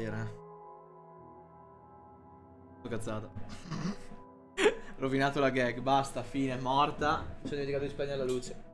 stasera. Cazzata. Rovinato la gag, basta, fine, morta. Mi sono dimenticato di spegnere la luce.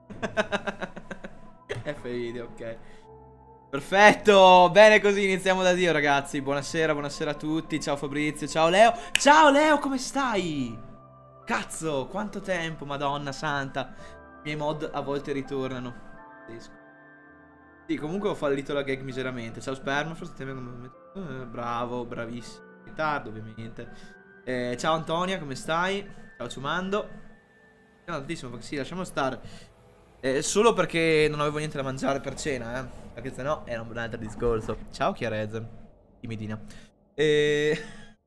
F video, ok. Perfetto, bene così, iniziamo da Dio ragazzi. Buonasera, buonasera a tutti. Ciao Fabrizio, ciao Leo. Ciao Leo, come stai? Cazzo, quanto tempo, Madonna santa. I miei mod a volte ritornano. Sì, comunque ho fallito la gag miseramente. Ciao Sperma, bravo, bravissimo. In ritardo ovviamente. Ciao Antonia, come stai? Ciao Ciumando. No, tantissimo, perché sì, lasciamo stare. Solo perché non avevo niente da mangiare per cena, perché sennò era un altro discorso. Ciao Chiarez, timidina. E...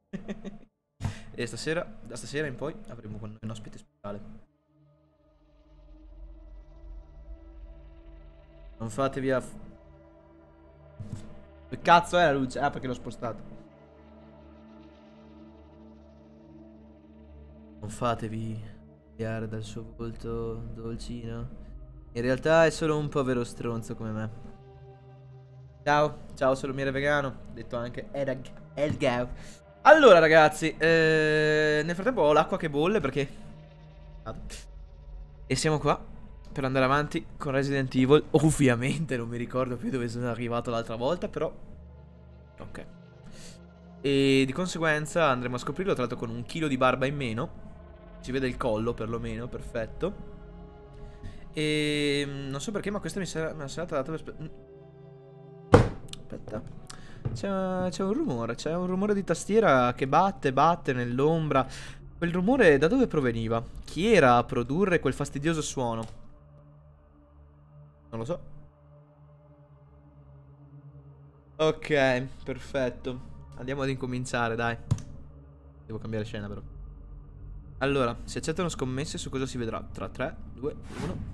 e stasera, da stasera in poi avremo con noi un ospite speciale. Non fatevi a... Che cazzo è la luce? Ah, perché l'ho spostato. Non fatevi guiare dal suo volto dolcino. In realtà è solo un povero stronzo come me. Ciao, ciao solomiere vegano, detto anche Edgav. Allora ragazzi, nel frattempo ho l'acqua che bolle perché... E siamo qua per andare avanti con Resident Evil. Ovviamente non mi ricordo più dove sono arrivato l'altra volta, però... Ok. E di conseguenza andremo a scoprirlo, tra l'altro con un chilo di barba in meno. Si vede il collo perlomeno, perfetto. E non so perché, ma questa me la sarà data per... Aspetta. C'è un rumore di tastiera che batte nell'ombra. Quel rumore da dove proveniva? Chi era a produrre quel fastidioso suono? Non lo so. Ok, perfetto. Andiamo ad incominciare, dai. Devo cambiare scena però. Allora, si accettano scommesse su cosa si vedrà. Tra 3, 2, 1.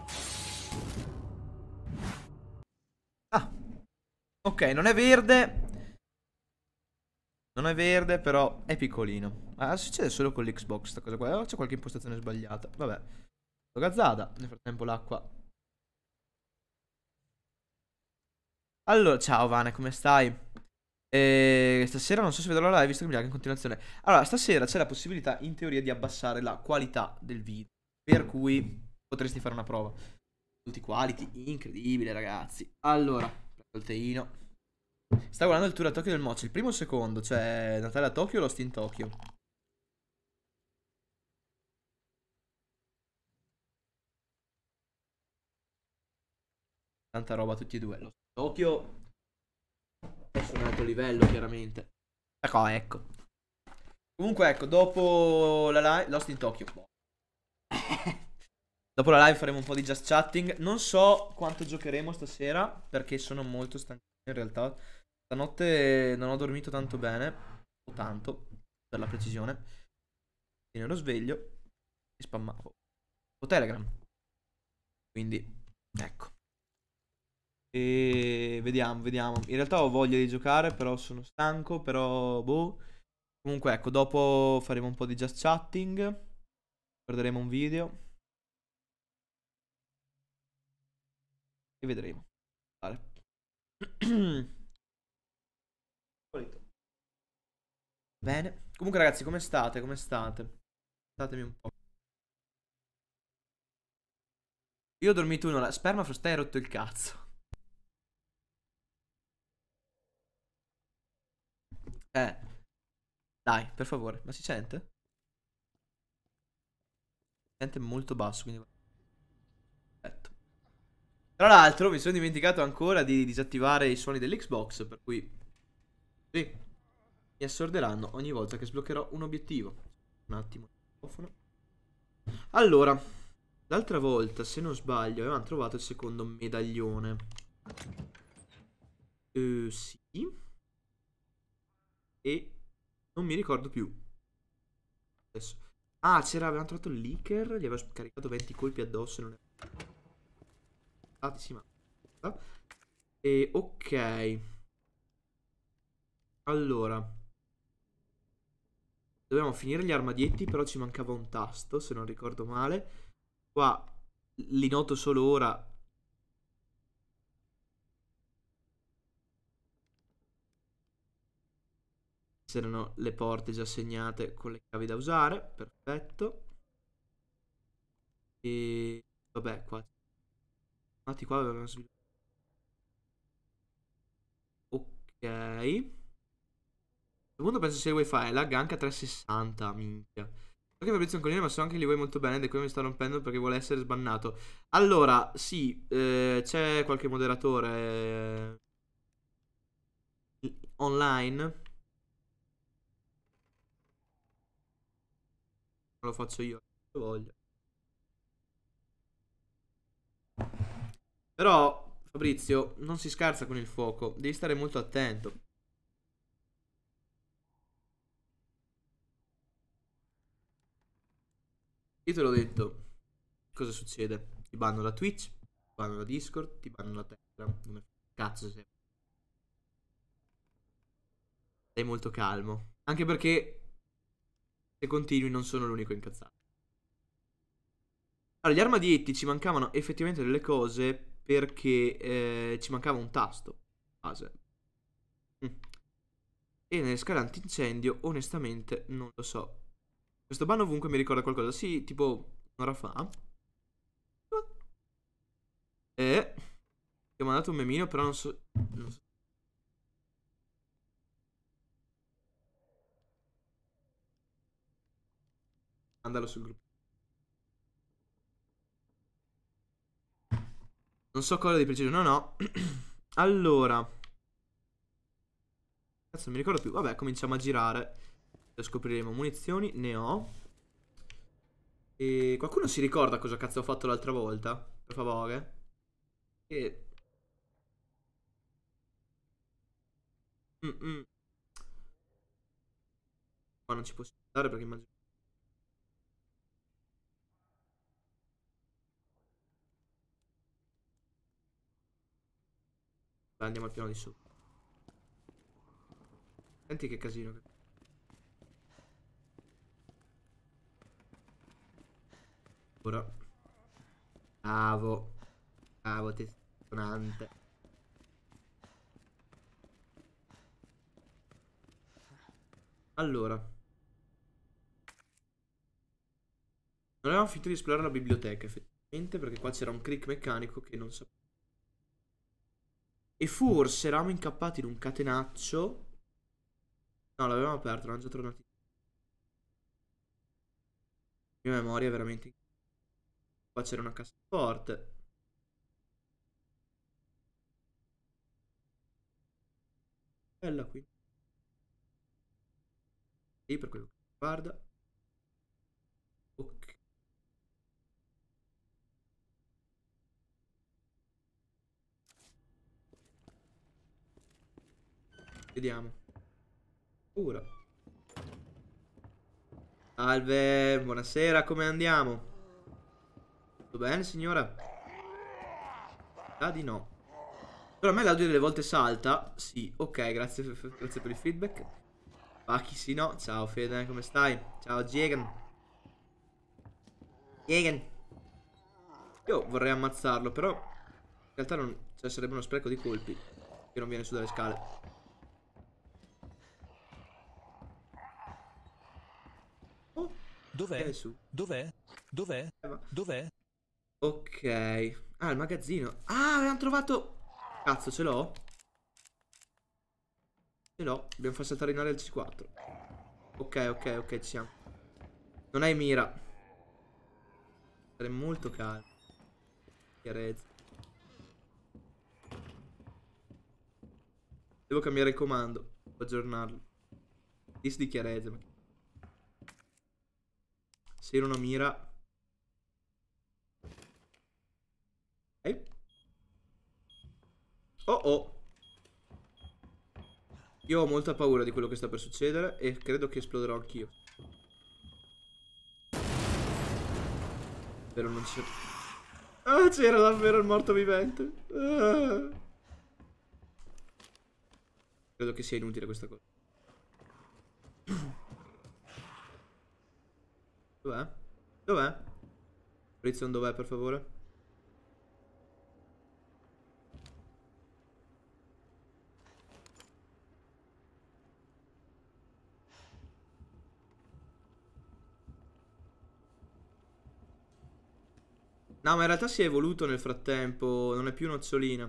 Ah, ok, non è verde. Non è verde, però è piccolino. Ah, succede solo con l'Xbox sta cosa qua. C'è qualche impostazione sbagliata. Vabbè. Gazzata. Nel frattempo l'acqua. Allora, ciao Vane, come stai? Stasera non so se vedrò la live, visto che mi lega in continuazione. Allora, stasera c'è la possibilità, in teoria, di abbassare la qualità del video. Per cui potresti fare una prova. Tutti quality, incredibile, ragazzi. Allora, prendo il teino. Sta guardando il tour a Tokyo del Mochi. Il primo o il secondo? Cioè, Natale a Tokyo o Lost in Tokyo? Tanta roba tutti e due. Lost in Tokyo è su un altro livello, chiaramente. Ecco. Comunque, ecco, dopo la live... Lost in Tokyo. Dopo la live faremo un po' di just chatting. Non so quanto giocheremo stasera, perché sono molto stanco in realtà. Stanotte non ho dormito tanto bene. O tanto, per la precisione. Quindi ero sveglio e spammavo o Telegram. Quindi, ecco. E vediamo. In realtà ho voglia di giocare, però sono stanco, però boh. Comunque, ecco, dopo faremo un po' di just chatting. Guarderemo un video. E vedremo. Vale. Bene. Comunque ragazzi, come state? Come state? Datemi un po'. Io ho dormito un'ora. Sperma Frostai hai rotto il cazzo. Dai, per favore. Ma si sente? Si sente molto basso, quindi... Perfetto. Tra l'altro mi sono dimenticato ancora di disattivare i suoni dell'Xbox, per cui... Sì. Mi assorderanno ogni volta che sbloccherò un obiettivo. Un attimo. Allora, l'altra volta, se non sbaglio, avevamo trovato il secondo medaglione. Sì. E non mi ricordo più. Adesso. Ah, avevamo trovato il leaker. Gli aveva caricato 20 colpi addosso. Non è... sì, ma... E ok. Allora. Dovevamo finire gli armadietti, però ci mancava un tasto, se non ricordo male. Qua li noto solo ora. C'erano le porte già segnate con le chiavi da usare. Perfetto. E vabbè, qua. Infatti qua avevano sviluppato. Ok. A questo punto penso sia il wifi. Lag anche a 360. Minchia. So che Fabrizio è un colino, ma so anche che li vuoi molto bene. Ed è come mi sta rompendo perché vuole essere sbannato. Allora, sì, c'è qualche moderatore online. Lo faccio io. Se voglio. Però, Fabrizio, non si scherza con il fuoco. Devi stare molto attento. Io te l'ho detto. Cosa succede? Ti banno da Twitch, ti banno da Discord, ti banno da Telegram. Come cazzo sei? Stai molto calmo. Anche perché se continui non sono l'unico incazzato. Allora, gli armadietti ci mancavano effettivamente delle cose perché ci mancava un tasto. Base. Mm. E nelle scale antincendio, onestamente, non lo so. Questo banno ovunque mi ricorda qualcosa. Sì, tipo un'ora fa. E ti ho mandato un memino, però non so. Mandalo sul gruppo. Non so cosa di preciso. No, no. Allora. Cazzo, non mi ricordo più. Vabbè, cominciamo a girare. Lo scopriremo. Munizioni, ne ho. E qualcuno si ricorda cosa cazzo ho fatto l'altra volta? Per favore. E... Mm, mm. Qua non ci posso andare perché immagino... Dai, andiamo al piano di sopra. Senti che casino. Ora. Bravo. Bravo, testonante. Allora. Non avevamo finito di esplorare la biblioteca, effettivamente, perché qua c'era un click meccanico che non sapevo. E forse eravamo incappati in un catenaccio. No, l'avevamo aperto, erano già tornati. La mia memoria è veramente... Qua c'era una cassaforte. Bella qui. Sì, per quello che guarda. Ok. Vediamo. Ora. Salve, buonasera, come andiamo? Tutto bene, signora? Ah, di no. Però a me l'audio delle volte salta. Sì, ok, grazie, grazie per il feedback. Pacchi, sì, no. Ciao, Fede, come stai? Ciao, Jigen. Jigen. Io vorrei ammazzarlo, però in realtà non... Cioè, sarebbe uno spreco di colpi che non viene su dalle scale. Oh, Dov'è? viene su. Dov'è? Dov'è? Va. Dov'è? Ok. Ah, il magazzino. Ah, abbiamo trovato... Cazzo, ce l'ho? Ce l'ho. Dobbiamo far saltare in aria il C4. Ok, ok, ok, ci siamo. Non hai mira. Stare molto calmo. Chiarezza. Devo cambiare il comando. Devo aggiornarlo. Dis di chiarezza. Se non ho mira. Ok. Oh oh. Io ho molta paura di quello che sta per succedere. E credo che esploderò anch'io. Spero non c'è. Ah, c'era davvero il morto vivente. Ah. Credo che sia inutile questa cosa. Dov'è? Dov'è? Frizzon, dov'è, per favore? No, ma in realtà si è evoluto nel frattempo. Non è più noccioline.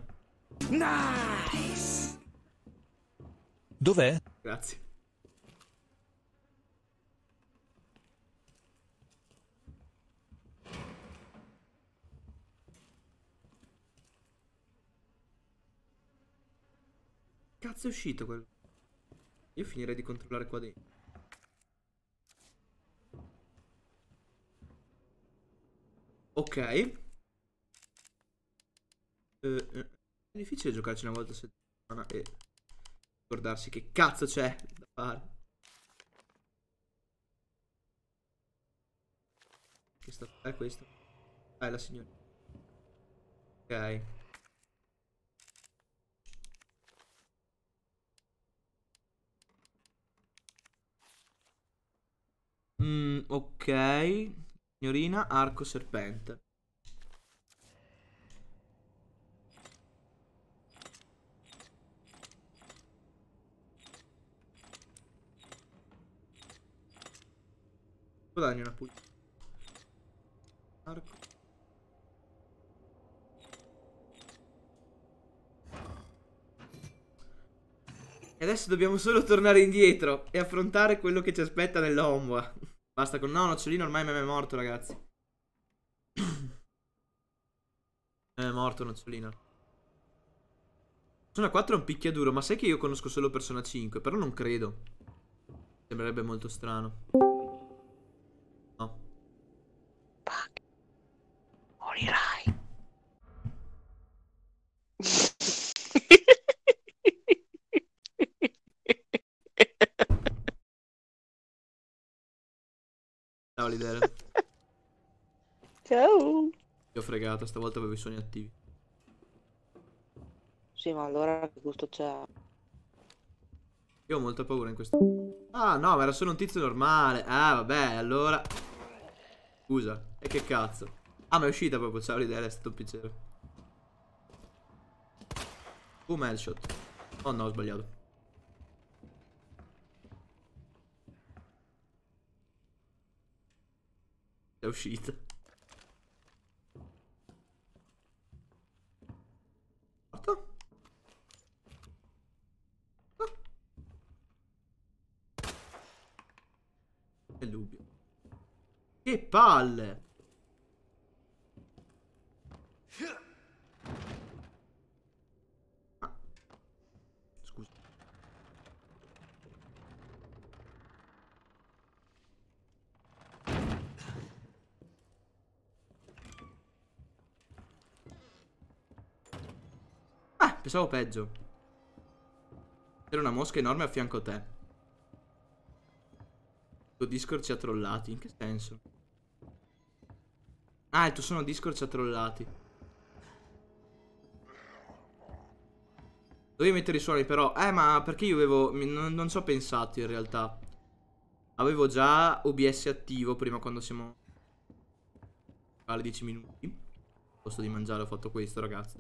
Nice! Dov'è? Grazie. Cazzo è uscito quello? Io finirei di controllare qua dentro. Ok. È difficile giocarci una volta a settimana e ricordarsi che cazzo c'è da fare. Che sta... È questo. Ah, è la signora. Ok. Ok. Signorina, arco serpente. Guadagni una pulita. Arco. E adesso dobbiamo solo tornare indietro e affrontare quello che ci aspetta nell'Ombua. Basta con... No, nocciolino ormai me è morto, ragazzi. È morto nocciolino. Persona 4 è un picchiaduro, ma sai che io conosco solo Persona 5, però non credo. Sembrerebbe molto strano. No. Morirai. Ciao l'idea. Ciao. Ti ho fregato, stavolta avevo i sogni attivi. Sì, ma allora che gusto c'è? Io ho molta paura in questo. Ah, no, ma era solo un tizio normale. Ah, vabbè, allora. Scusa. E che cazzo? Ah, ma è uscita proprio. Ciao l'idea, è stato un piacere. Boom, headshot. Oh no, ho sbagliato. È uscita. Morto? No. Che dubbio. Che palle. Ah, scusa. Ah, pensavo peggio. C'era una mosca enorme a fianco a te. Il tuo Discord ci ha trollati. In che senso? Ah, il tuo sono Discord ci ha trollati. Dovevi mettere i suoni però. Ma perché io avevo... Non ci ho pensato in realtà. Avevo già OBS attivo prima quando siamo... alle 10 minuti. Al posto di mangiare ho fatto questo, ragazzi.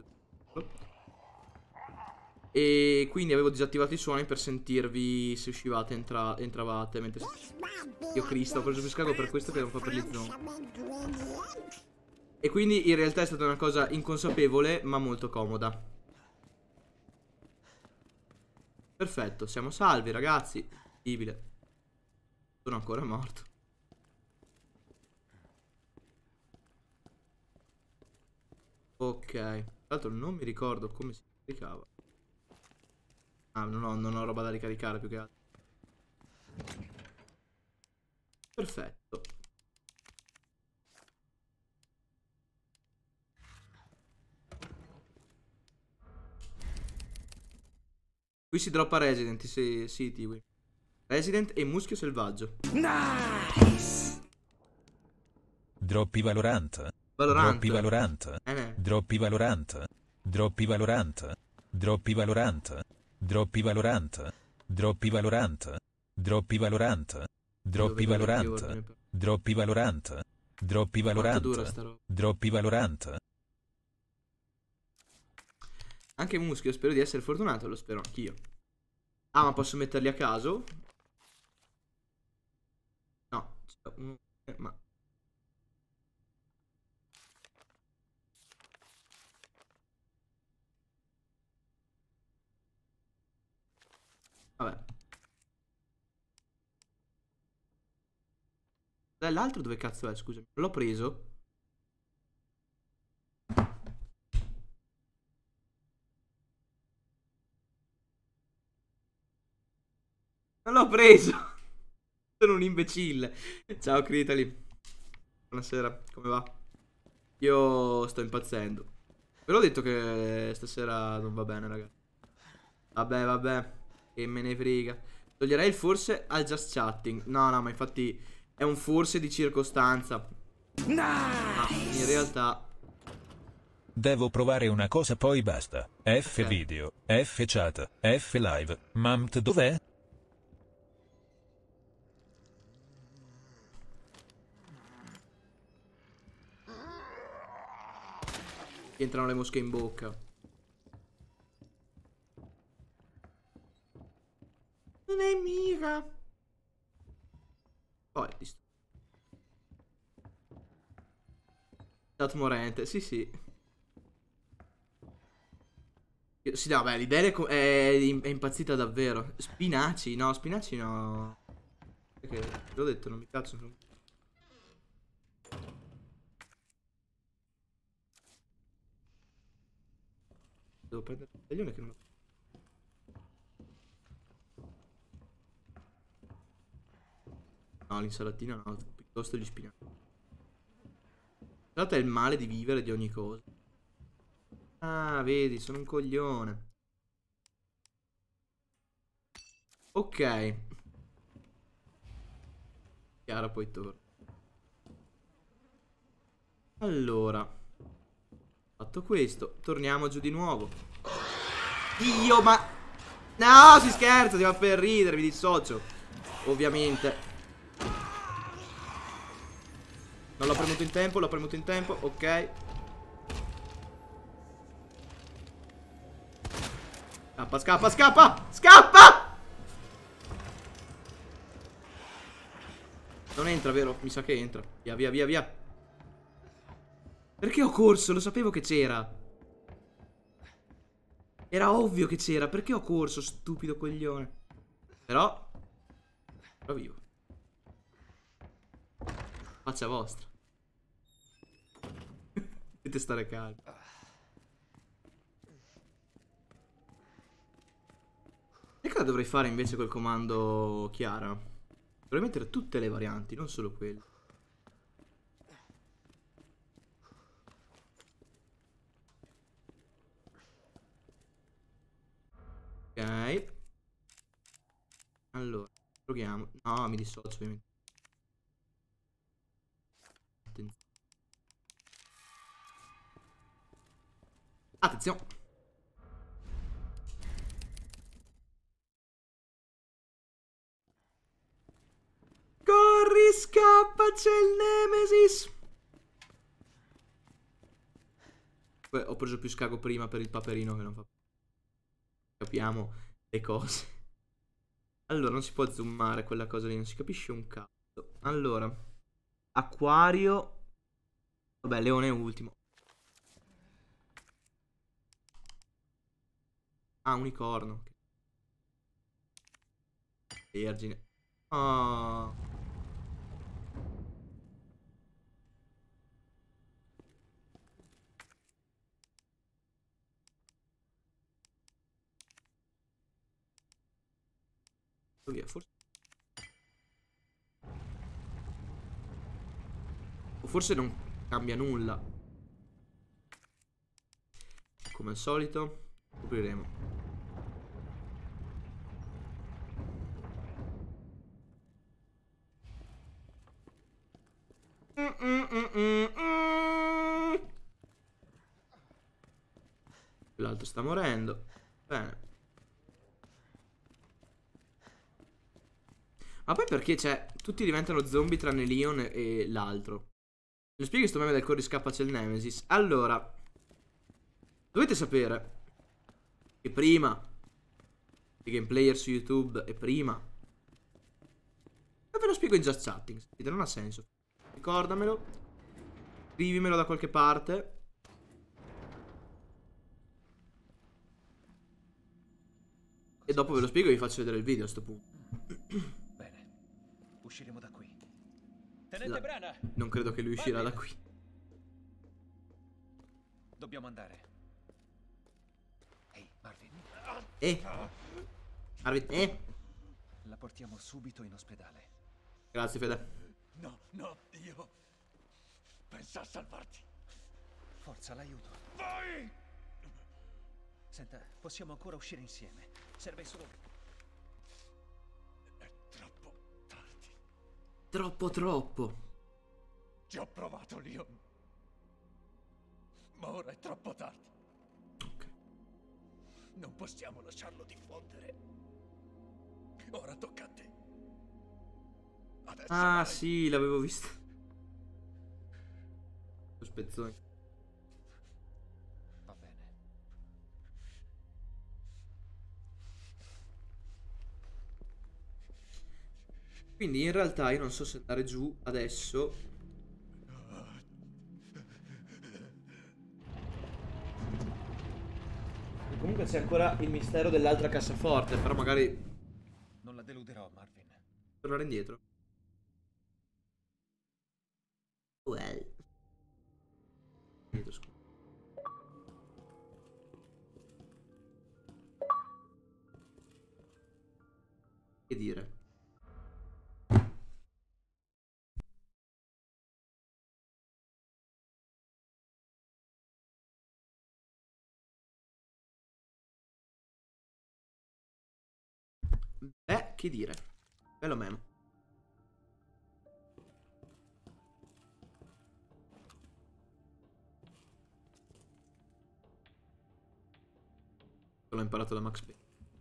E quindi avevo disattivato i suoni per sentirvi se uscivate e entravate. Mentre... Io Cristo, ho preso più scarico per questo che non fa per gli zone. E quindi in realtà è stata una cosa inconsapevole ma molto comoda. Perfetto, siamo salvi ragazzi. Incredibile. Sono ancora morto. Ok. Tra l'altro non mi ricordo come si caricava. Ah, non ho roba da ricaricare più che altro. Perfetto. Qui si droppa Resident City. Resident e Muschio Selvaggio. Nice! Droppi Valorant. Valorant. Droppi Valorant. Droppi Valorant. Droppi Valorant. Droppi Valorant. Droppi Valorant. Droppi Valorant. Droppi Valorant. Droppi Valorant. Droppi Valorant. Droppi Valorant. Droppi Valorant. Anche Muschio, spero di essere fortunato, lo spero anch'io. Ah, ma posso metterli a caso? No, ma... L'altro dove cazzo è, scusami? Non l'ho preso? Non l'ho preso! Sono un imbecille. Ciao Critali. Buonasera, come va? Io sto impazzendo. Ve l'ho detto che stasera non va bene, ragazzi. Vabbè. Che me ne frega. Toglierei il forse al just chatting. No, ma infatti è un forse di circostanza. Ma in realtà... Devo provare una cosa poi basta. F Ok. video, F chat, F live. Mamt dov'è? Ti entrano le mosche in bocca. Non è mica. Poi Chat morente, sì. Sì, no, beh, l'idea è impazzita davvero. Spinaci, no, spinaci no. Perché, te l'ho detto, non mi cazzo. Devo prendere il taglione che non ho. No, l'insalatina no, piuttosto gli spinaci. Guardate, è il male di vivere di ogni cosa. Ah, vedi, sono un coglione. Ok. Chiara, poi torno. Allora, fatto questo, torniamo giù di nuovo. Dio, ma... No, si scherza, si va per ridere, mi dissocio. Ovviamente. Non l'ho premuto in tempo, l'ho premuto in tempo, ok. Scappa! Non entra, vero? Mi sa che entra. Via. Perché ho corso? Lo sapevo che c'era. Era ovvio che c'era. Perché ho corso, stupido coglione? Però vivo. Faccia vostra. Dovete stare calmi. E cosa dovrei fare invece col comando Chiara? Dovrei mettere tutte le varianti, non solo quelle. Ok. Allora, proviamo. No, mi dissocio ovviamente. Attenzione. Corri, scappa, c'è il Nemesis. Beh, ho preso più scago prima per il paperino che non fa. Capiamo le cose. Allora, non si può zoomare quella cosa lì, non si capisce un cazzo. Allora, acquario. Vabbè, leone è ultimo. Ah, unicorno. Vergine. Oh. Via, forse. O forse non cambia nulla. Come al solito, scopriremo. L'altro sta morendo. Bene. Ma poi perché, cioè, tutti diventano zombie tranne Leon e l'altro? Lo spieghi sto meme del corri scappa c'è il Nemesis. Allora, dovete sapere che prima i gameplayer su YouTube e prima. E ve lo spiego in just chatting. Sentite, non ha senso. Ricordamelo. Scrivimelo da qualche parte. E dopo ve lo spiego e vi faccio vedere il video a sto punto. Bene, usciremo da qui. Tenente Brana, Non credo che lui uscirà da qui. dobbiamo andare. Ehi, Marvin, Marvin, la portiamo subito in ospedale. Grazie, Fede. No, io penso a salvarti. Forza, l'aiuto. Vai! Senta, possiamo ancora uscire insieme. Serve solo... È troppo tardi. Troppo. Ci ho provato, Leon. Ma ora è troppo tardi. Ok. Non possiamo lasciarlo diffondere. Ora tocca a te. Adesso vai. Sì, l'avevo visto. Lo spezzone. Va bene. Quindi in realtà io non so se andare giù adesso. Comunque c'è ancora il mistero dell'altra cassaforte, però magari Non la deluderò, Marvin. tornare indietro. Well. Indietro, scusa. Che dire? Che dire? Bello memo. L'ho imparato da Max Payne.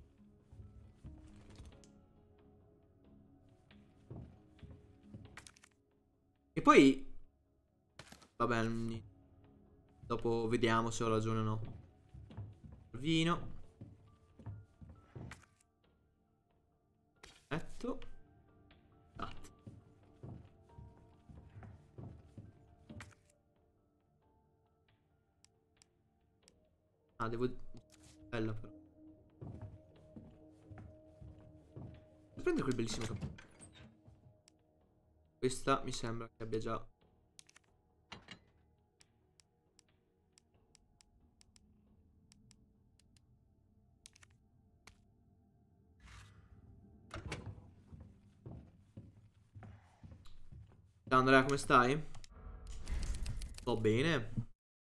E poi vabbè, dopo vediamo se ho ragione o no. Vino. Perfetto. Latte. Devo... Bella però. Devo prendere quel bellissimo cappello. Questa mi sembra che abbia già... Ciao Andrea, come stai? Sto bene.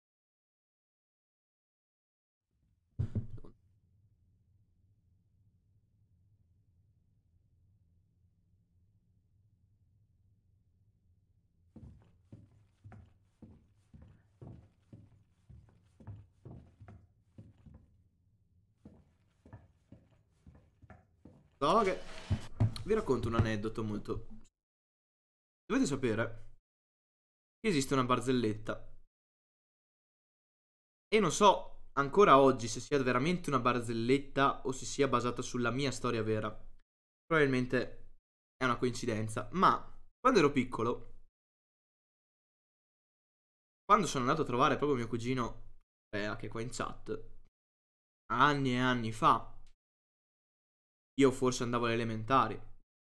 So che... Vi racconto un aneddoto molto... Dovete sapere che esiste una barzelletta. E non so ancora oggi se sia veramente una barzelletta o se sia basata sulla mia storia vera. Probabilmente è una coincidenza. Ma quando ero piccolo, quando sono andato a trovare proprio mio cugino Andrea, che è qua in chat, anni e anni fa, io forse andavo alle elementari.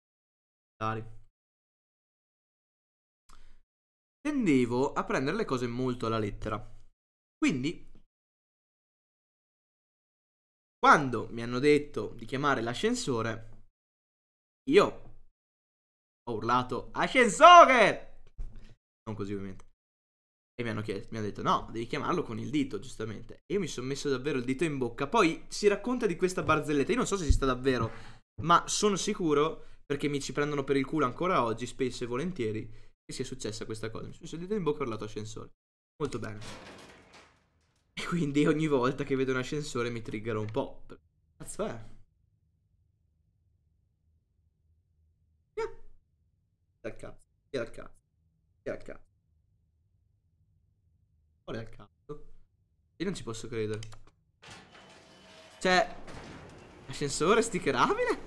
Tendevo a prendere le cose molto alla lettera. Quindi, quando mi hanno detto di chiamare l'ascensore, io ho urlato ascensore! Non così ovviamente. E mi hanno detto no, devi chiamarlo con il dito, giustamente. E io mi sono messo davvero il dito in bocca. Poi si racconta di questa barzelletta. Io non so se esista davvero, ma sono sicuro, perché mi ci prendono per il culo ancora oggi, spesso e volentieri, che sia successa questa cosa. Mi sono messo il dito in bocca e ho urlato ascensore. Molto bene. E quindi ogni volta che vedo un ascensore mi triggero un po'. Cazzo è? Dal cazzo. Chi dal cazzo? Chi dal cazzo? Qual è il cazzo? Io non ci posso credere. Cioè, ascensore stickerabile?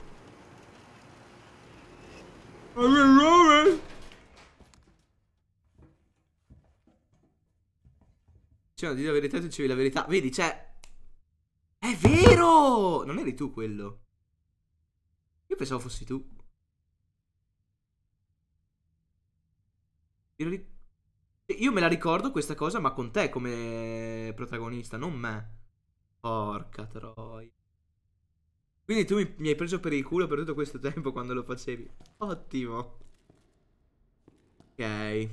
Cioè, di la verità, tu dicevi la verità. Vedi, cioè, è vero! Non eri tu quello. Io pensavo fossi tu. Io me la ricordo questa cosa, ma con te come protagonista, non me. Porca troia. Quindi tu mi hai preso per il culo per tutto questo tempo quando lo facevi. Ottimo. Ok.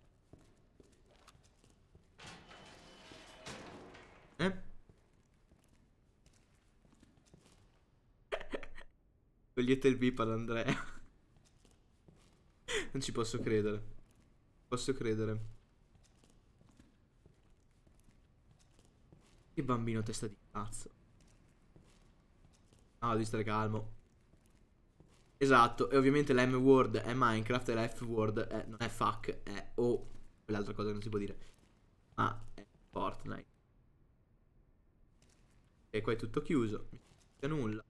Togliete il bip ad Andrea. Non ci posso credere. Posso credere. Che bambino testa di cazzo. Ah, devi stare calmo. Esatto, e ovviamente la M-word è Minecraft e la F-word non è fuck, è o quell'altra cosa che non si può dire. Ma è Fortnite. E qua è tutto chiuso. Non c'è nulla.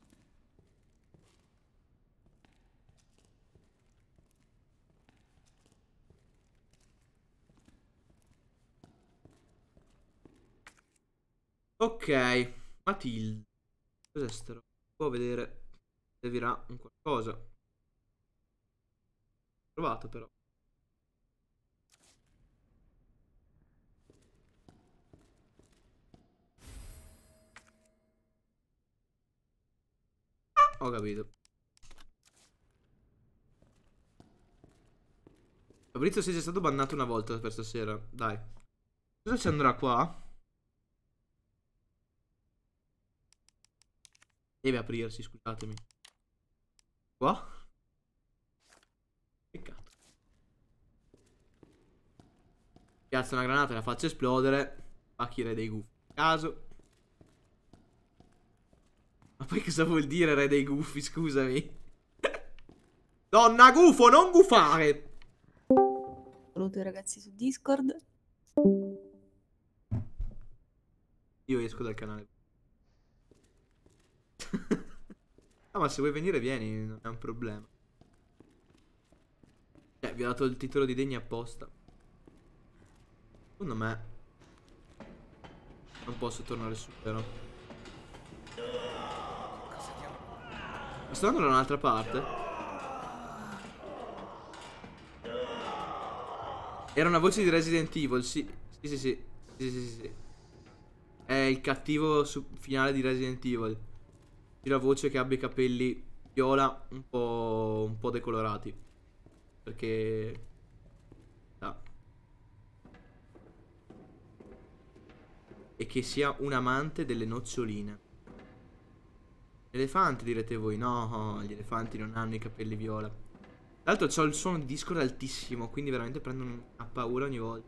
Ok, Matilde. Cos'è sto? Può vedere. Servirà un qualcosa. Provato però. Ho capito. Fabrizio sei già stato bannato una volta per stasera. Dai. Cosa ci andrà qua? Deve aprirsi, scusatemi. Qua? Peccato. Piazza una granata e la faccio esplodere. Pacchi re dei gufi. Caso. Ma poi cosa vuol dire re dei gufi, scusami? Donna gufo, non gufare! Saluto i ragazzi su Discord. Io esco dal canale. Ah, ma se vuoi venire vieni, non è un problema. Vi ho dato il titolo di degni apposta. Secondo me non posso tornare su, però. Ma sto andando da un'altra parte. Era una voce di Resident Evil, sì. Sì. È il cattivo finale di Resident Evil. La voce che abbia i capelli viola un po' decolorati. Perché e che sia un amante delle noccioline. Elefanti direte voi. No, gli elefanti non hanno i capelli viola. Tra l'altro c'ho il suono di Discord altissimo, quindi veramente prendo una paura ogni volta.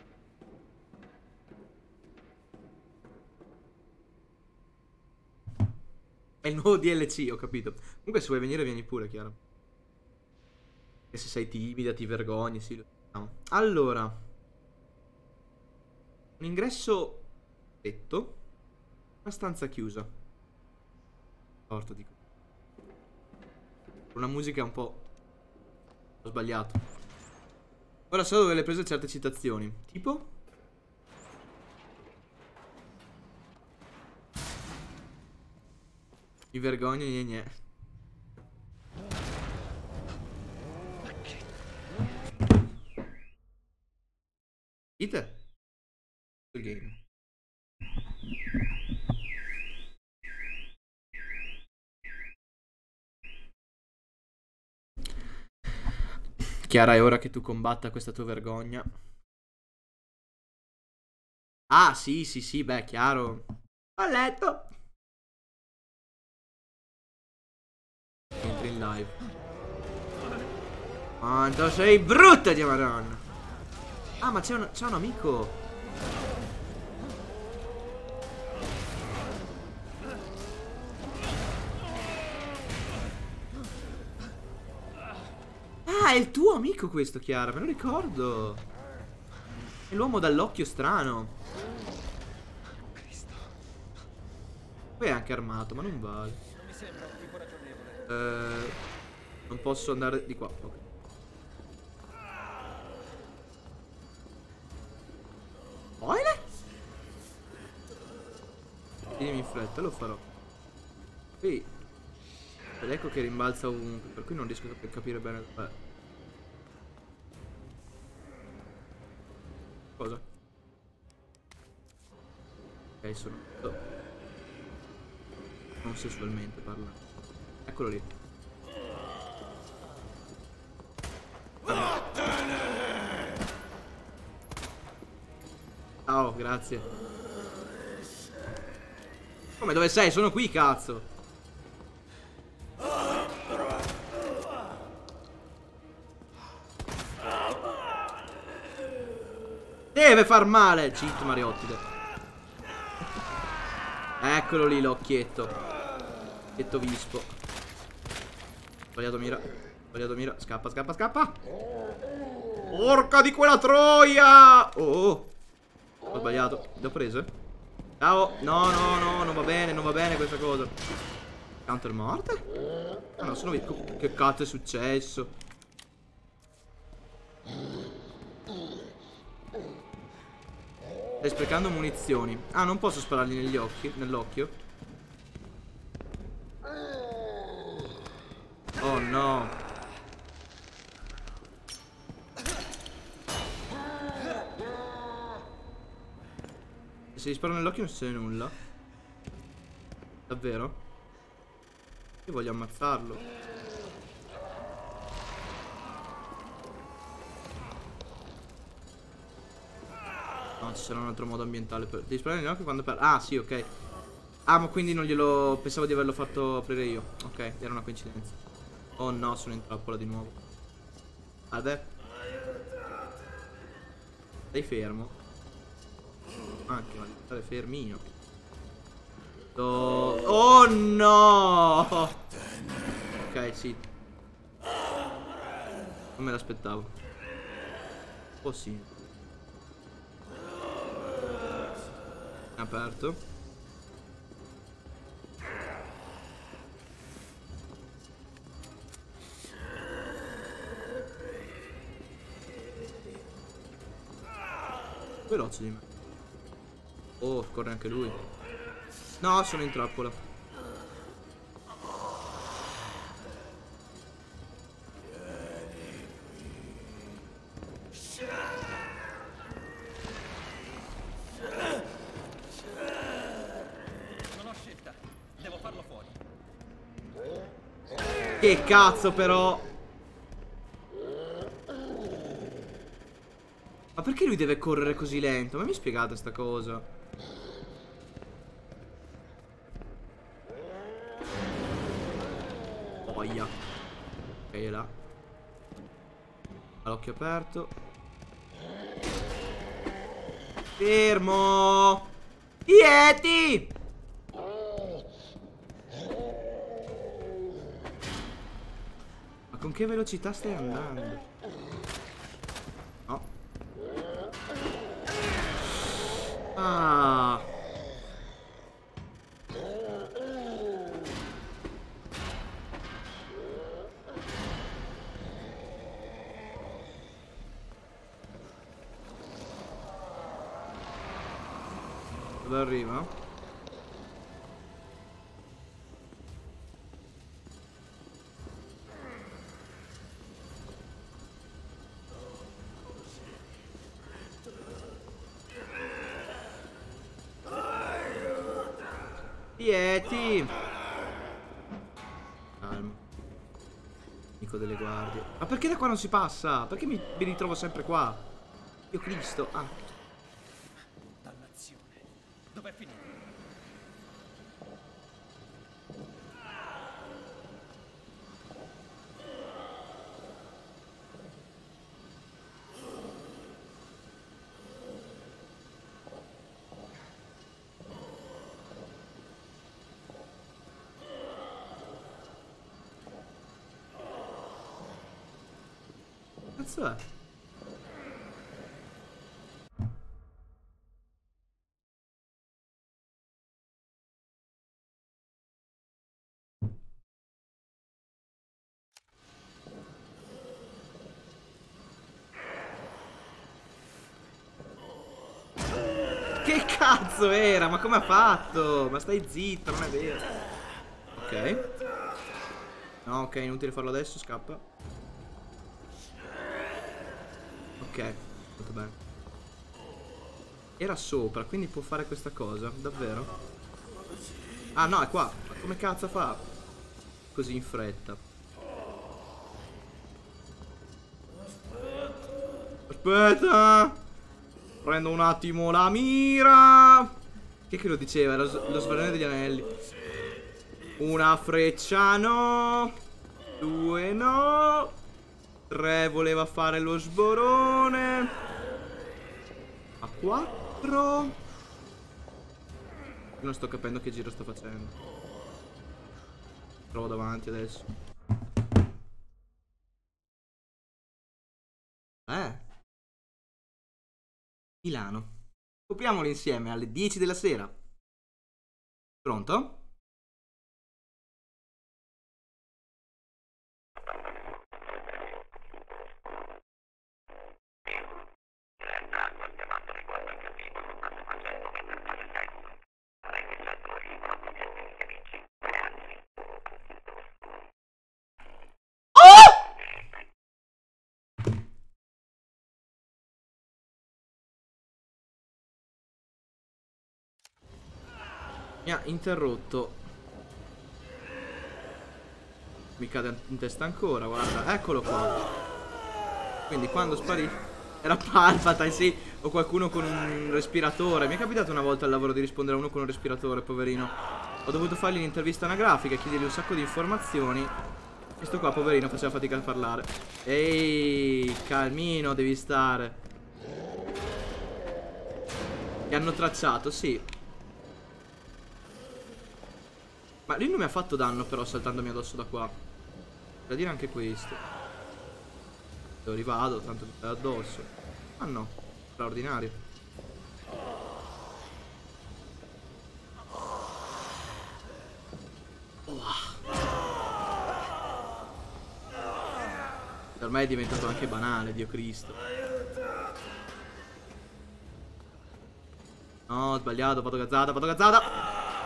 È il nuovo DLC, ho capito. Comunque se vuoi venire vieni pure, chiaro. E se sei timida, ti vergogni, sì, lo diciamo. Allora, un ingresso detto. Una stanza chiusa. Porto, dico. Una musica un po'... Ho sbagliato. Ora so dove le hai preso certe citazioni. Tipo? Mi vergogno, gne. Dite? Il game. Chiara, è ora che tu combatta questa tua vergogna. Ah, sì, beh, chiaro. Ho letto. Entri in live. Quanto sei brutta, Dio madonna. Ah, ma c'è un amico. Ah, è il tuo amico questo, Chiara, me lo ricordo. È l'uomo dall'occhio strano. Poi è anche armato, ma non vale. Non posso andare di qua. Ok. Spoiler? Tienimi in fretta, lo farò. Ed ecco che rimbalza ovunque, per cui non riesco a capire bene dov'è. Cosa? Ok, sono... Non sessualmente parlando. Eccolo lì. Ciao, grazie. Come, dove sei? Sono qui, cazzo. Deve far male. Cheat Mariottide. Eccolo lì l'occhietto. Occhietto vispo. Sbagliato mira. Sbagliato mira. Scappa, scappa, scappa. Porca di quella troia. Oh. Ho sbagliato. L'ho preso? Ciao. No, no, no. Non va bene questa cosa. Counter morte? Ah, no, sono vivo. Che cazzo è successo? Stai sprecando munizioni. Ah, non posso sparargli negli occhi, nell'occhio. Oh no. Se gli sparo nell'occhio non succede nulla. Davvero? Io voglio ammazzarlo. No, ci sarà un altro modo ambientale per... Devi sparare negli occhi quando per... Ah, sì, ok. Ah, ma quindi non glielo... Pensavo di averlo fatto aprire io. Ok, era una coincidenza. Oh no, sono in trappola di nuovo. Guarda. Stai fermo. Anche, ma devi stare fermino. Oh no! Ok, sì. Non me l'aspettavo. Oh sì. Aperto. Veloce di me. Oh, corre anche lui. No, sono in trappola. Che cazzo però. Ma perché lui deve correre così lento? Ma mi spiegate sta cosa? Boia. Ok, è là. Ha l'occhio aperto. Fermo. Yeti. Ma con che velocità stai andando? No. Ah. Dove arriva? Yeti. Calmo. Amico delle guardie. Ma perché da qua non si passa? Perché mi ritrovo sempre qua? Dio Cristo. Ah. Dannazione. Dov'è finito? Cazzo è? Che cazzo era? Ma come ha fatto? Ma stai zitto, non è vero. Ok. No, ok, inutile farlo adesso, scappa. Ok, molto bene. Era sopra, quindi può fare questa cosa, davvero? Ah no, è qua. Ma come cazzo fa? Così in fretta. Aspetta. Prendo un attimo la mira. Chi è che lo diceva? Era lo Sbarone degli Anelli. Una freccia no. 2 no. 3 voleva fare lo sborone. A 4. Non sto capendo che giro sto facendo. Provo davanti adesso. Milano. Scopriamolo insieme alle 10 della sera. Pronto? Mi ha interrotto. Mi cade in testa ancora, guarda. Eccolo qua. Quindi quando sparì era Palpatine, sì. O qualcuno con un respiratore. Mi è capitato una volta al lavoro di rispondere a uno con un respiratore, poverino. Ho dovuto fargli un'intervista anagrafica e chiedergli un sacco di informazioni. Questo qua, poverino, faceva fatica a parlare. Ehi, calmino devi stare. Ti hanno tracciato, sì. Ma lui non mi ha fatto danno però saltandomi addosso da qua. Da dire anche questo. Io rivado, tanto è addosso. Ah no, straordinario. Per me è diventato anche banale, Dio Cristo. No, ho sbagliato, vado gazzata, vado gazzata.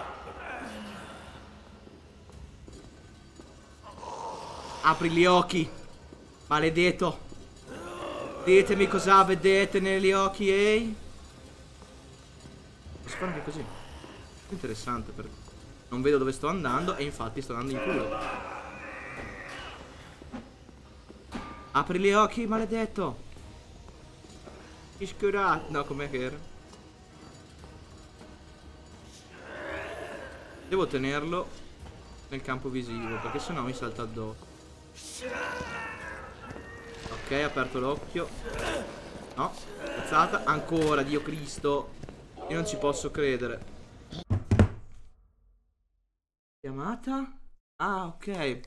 Apri gli occhi, maledetto. Ditemi cosa vedete negli occhi, ehi. Posso fare anche così. Interessante perché non vedo dove sto andando e infatti sto andando in culo. Apri gli occhi, maledetto. Iscurato. No, com'è che era? Devo tenerlo nel campo visivo perché sennò mi salta addosso. Ok, aperto l'occhio. No, alzata. Ancora, Dio Cristo. Io non ci posso credere. Chiamata? Ah, ok.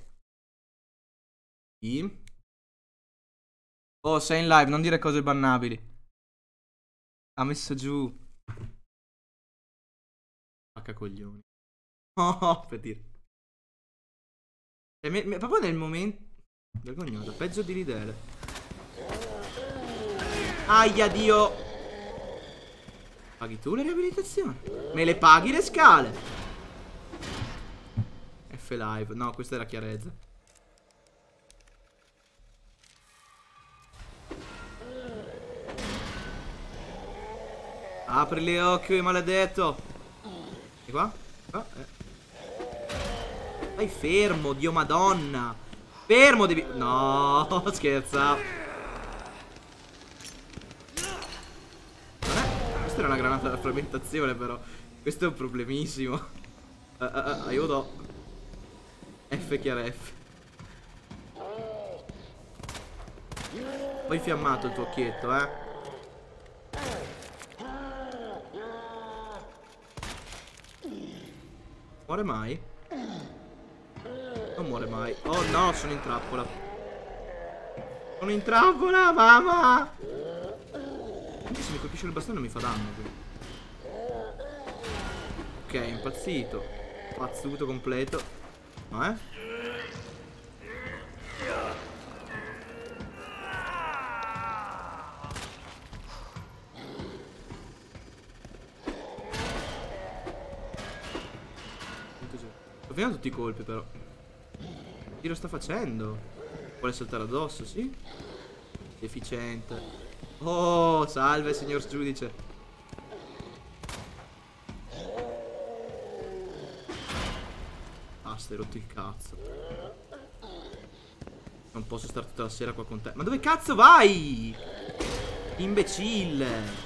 Sì. Oh, sei in live, non dire cose bannabili. Ha messo giù. H coglioni. Oh, per dire. Proprio nel momento. Vergognoso, peggio di ridere. Aia Dio. Paghi tu le riabilitazioni? Me le paghi le scale? F live. No, questa era chiarezza. Apri gli occhi, maledetto. E qua? Stai fermo, Dio madonna. Fermo devi... No, scherza. Questa era una granata da frammentazione però. Questo è un problemissimo. Aiuto. F chiara F. Ho infiammato il tuo occhietto, Muore mai? Non muore mai. Oh no, sono in trappola. Sono in trappola, mamma. Anche se mi colpisce il bastone non mi fa danno. Ok, impazzito. Pazzuto completo. No, Sto finendo tutti i colpi però. Chi lo sta facendo? Vuole saltare addosso, sì? Deficiente. Oh, salve signor giudice. basta, hai rotto il cazzo. Non posso stare tutta la sera qua con te. Ma dove cazzo vai? Imbecille.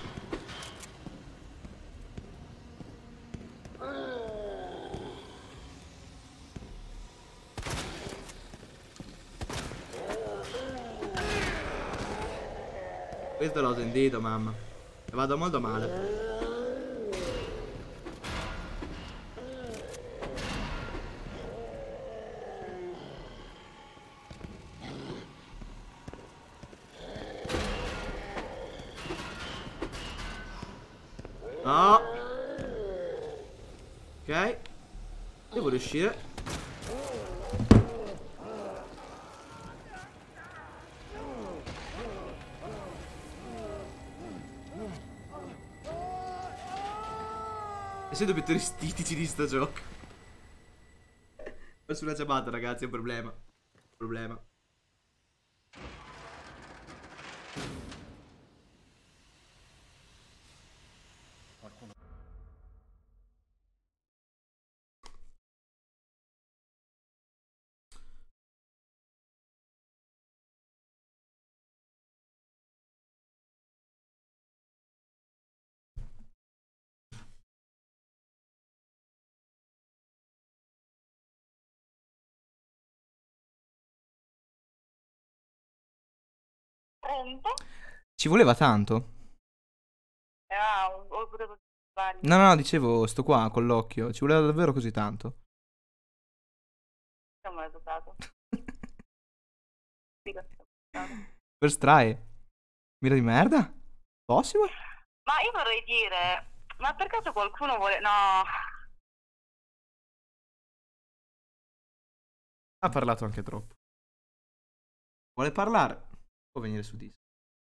Questo l'ho sentito, mamma. E vado molto male. No. Ok. Devo riuscire. E siete più turistici di sto gioco. Ho sulla ciabatta, ragazzi, è un problema. Un problema. Ci voleva tanto? Ho potuto sbagliare. No, no, no, dicevo, sto qua con l'occhio. Ci voleva davvero così tanto? Non me l'ho giocato. Per strae. Mira di merda? Possible? Ma io vorrei dire, ma per caso qualcuno vuole... No, Ha parlato anche troppo. Vuole parlare? Può venire su Discord.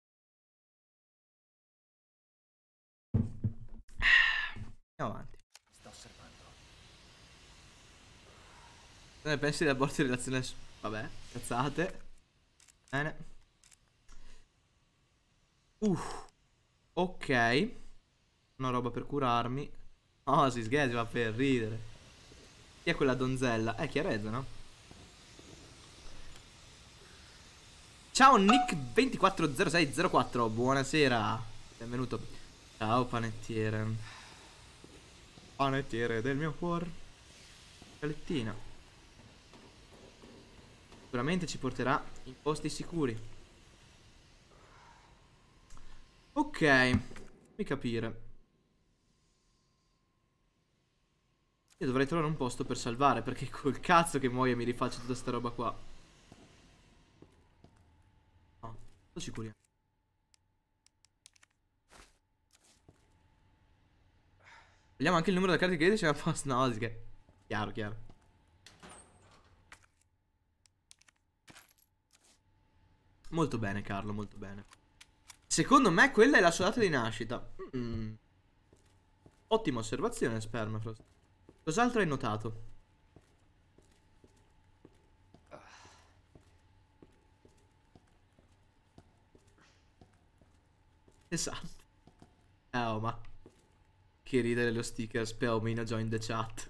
Andiamo avanti. Sto osservando. Cosa ne pensi dell'aborto in relazione... Vabbè, cazzate. Bene. Ok. Una roba per curarmi. Oh, si sgheggia per ridere. Chi è quella donzella? Chiarezza, no? Ciao Nick240604. Buonasera. Benvenuto. Ciao panettiere. Panettiere del mio cuore. Galettina. Sicuramente ci porterà in posti sicuri. Ok. Fammi capire. Io dovrei trovare un posto per salvare, perché col cazzo che muoio mi rifaccio tutta sta roba qua. No, sto sicuro. Vediamo anche il numero della carta di credito. C'è una post. No, che... Chiaro, chiaro. Molto bene, Carlo, molto bene. Secondo me quella è la sua data di nascita. Ottima osservazione, Spermafrost. Cos'altro hai notato? Esatto. Oh, ma che ridere lo sticker Speomino join the chat.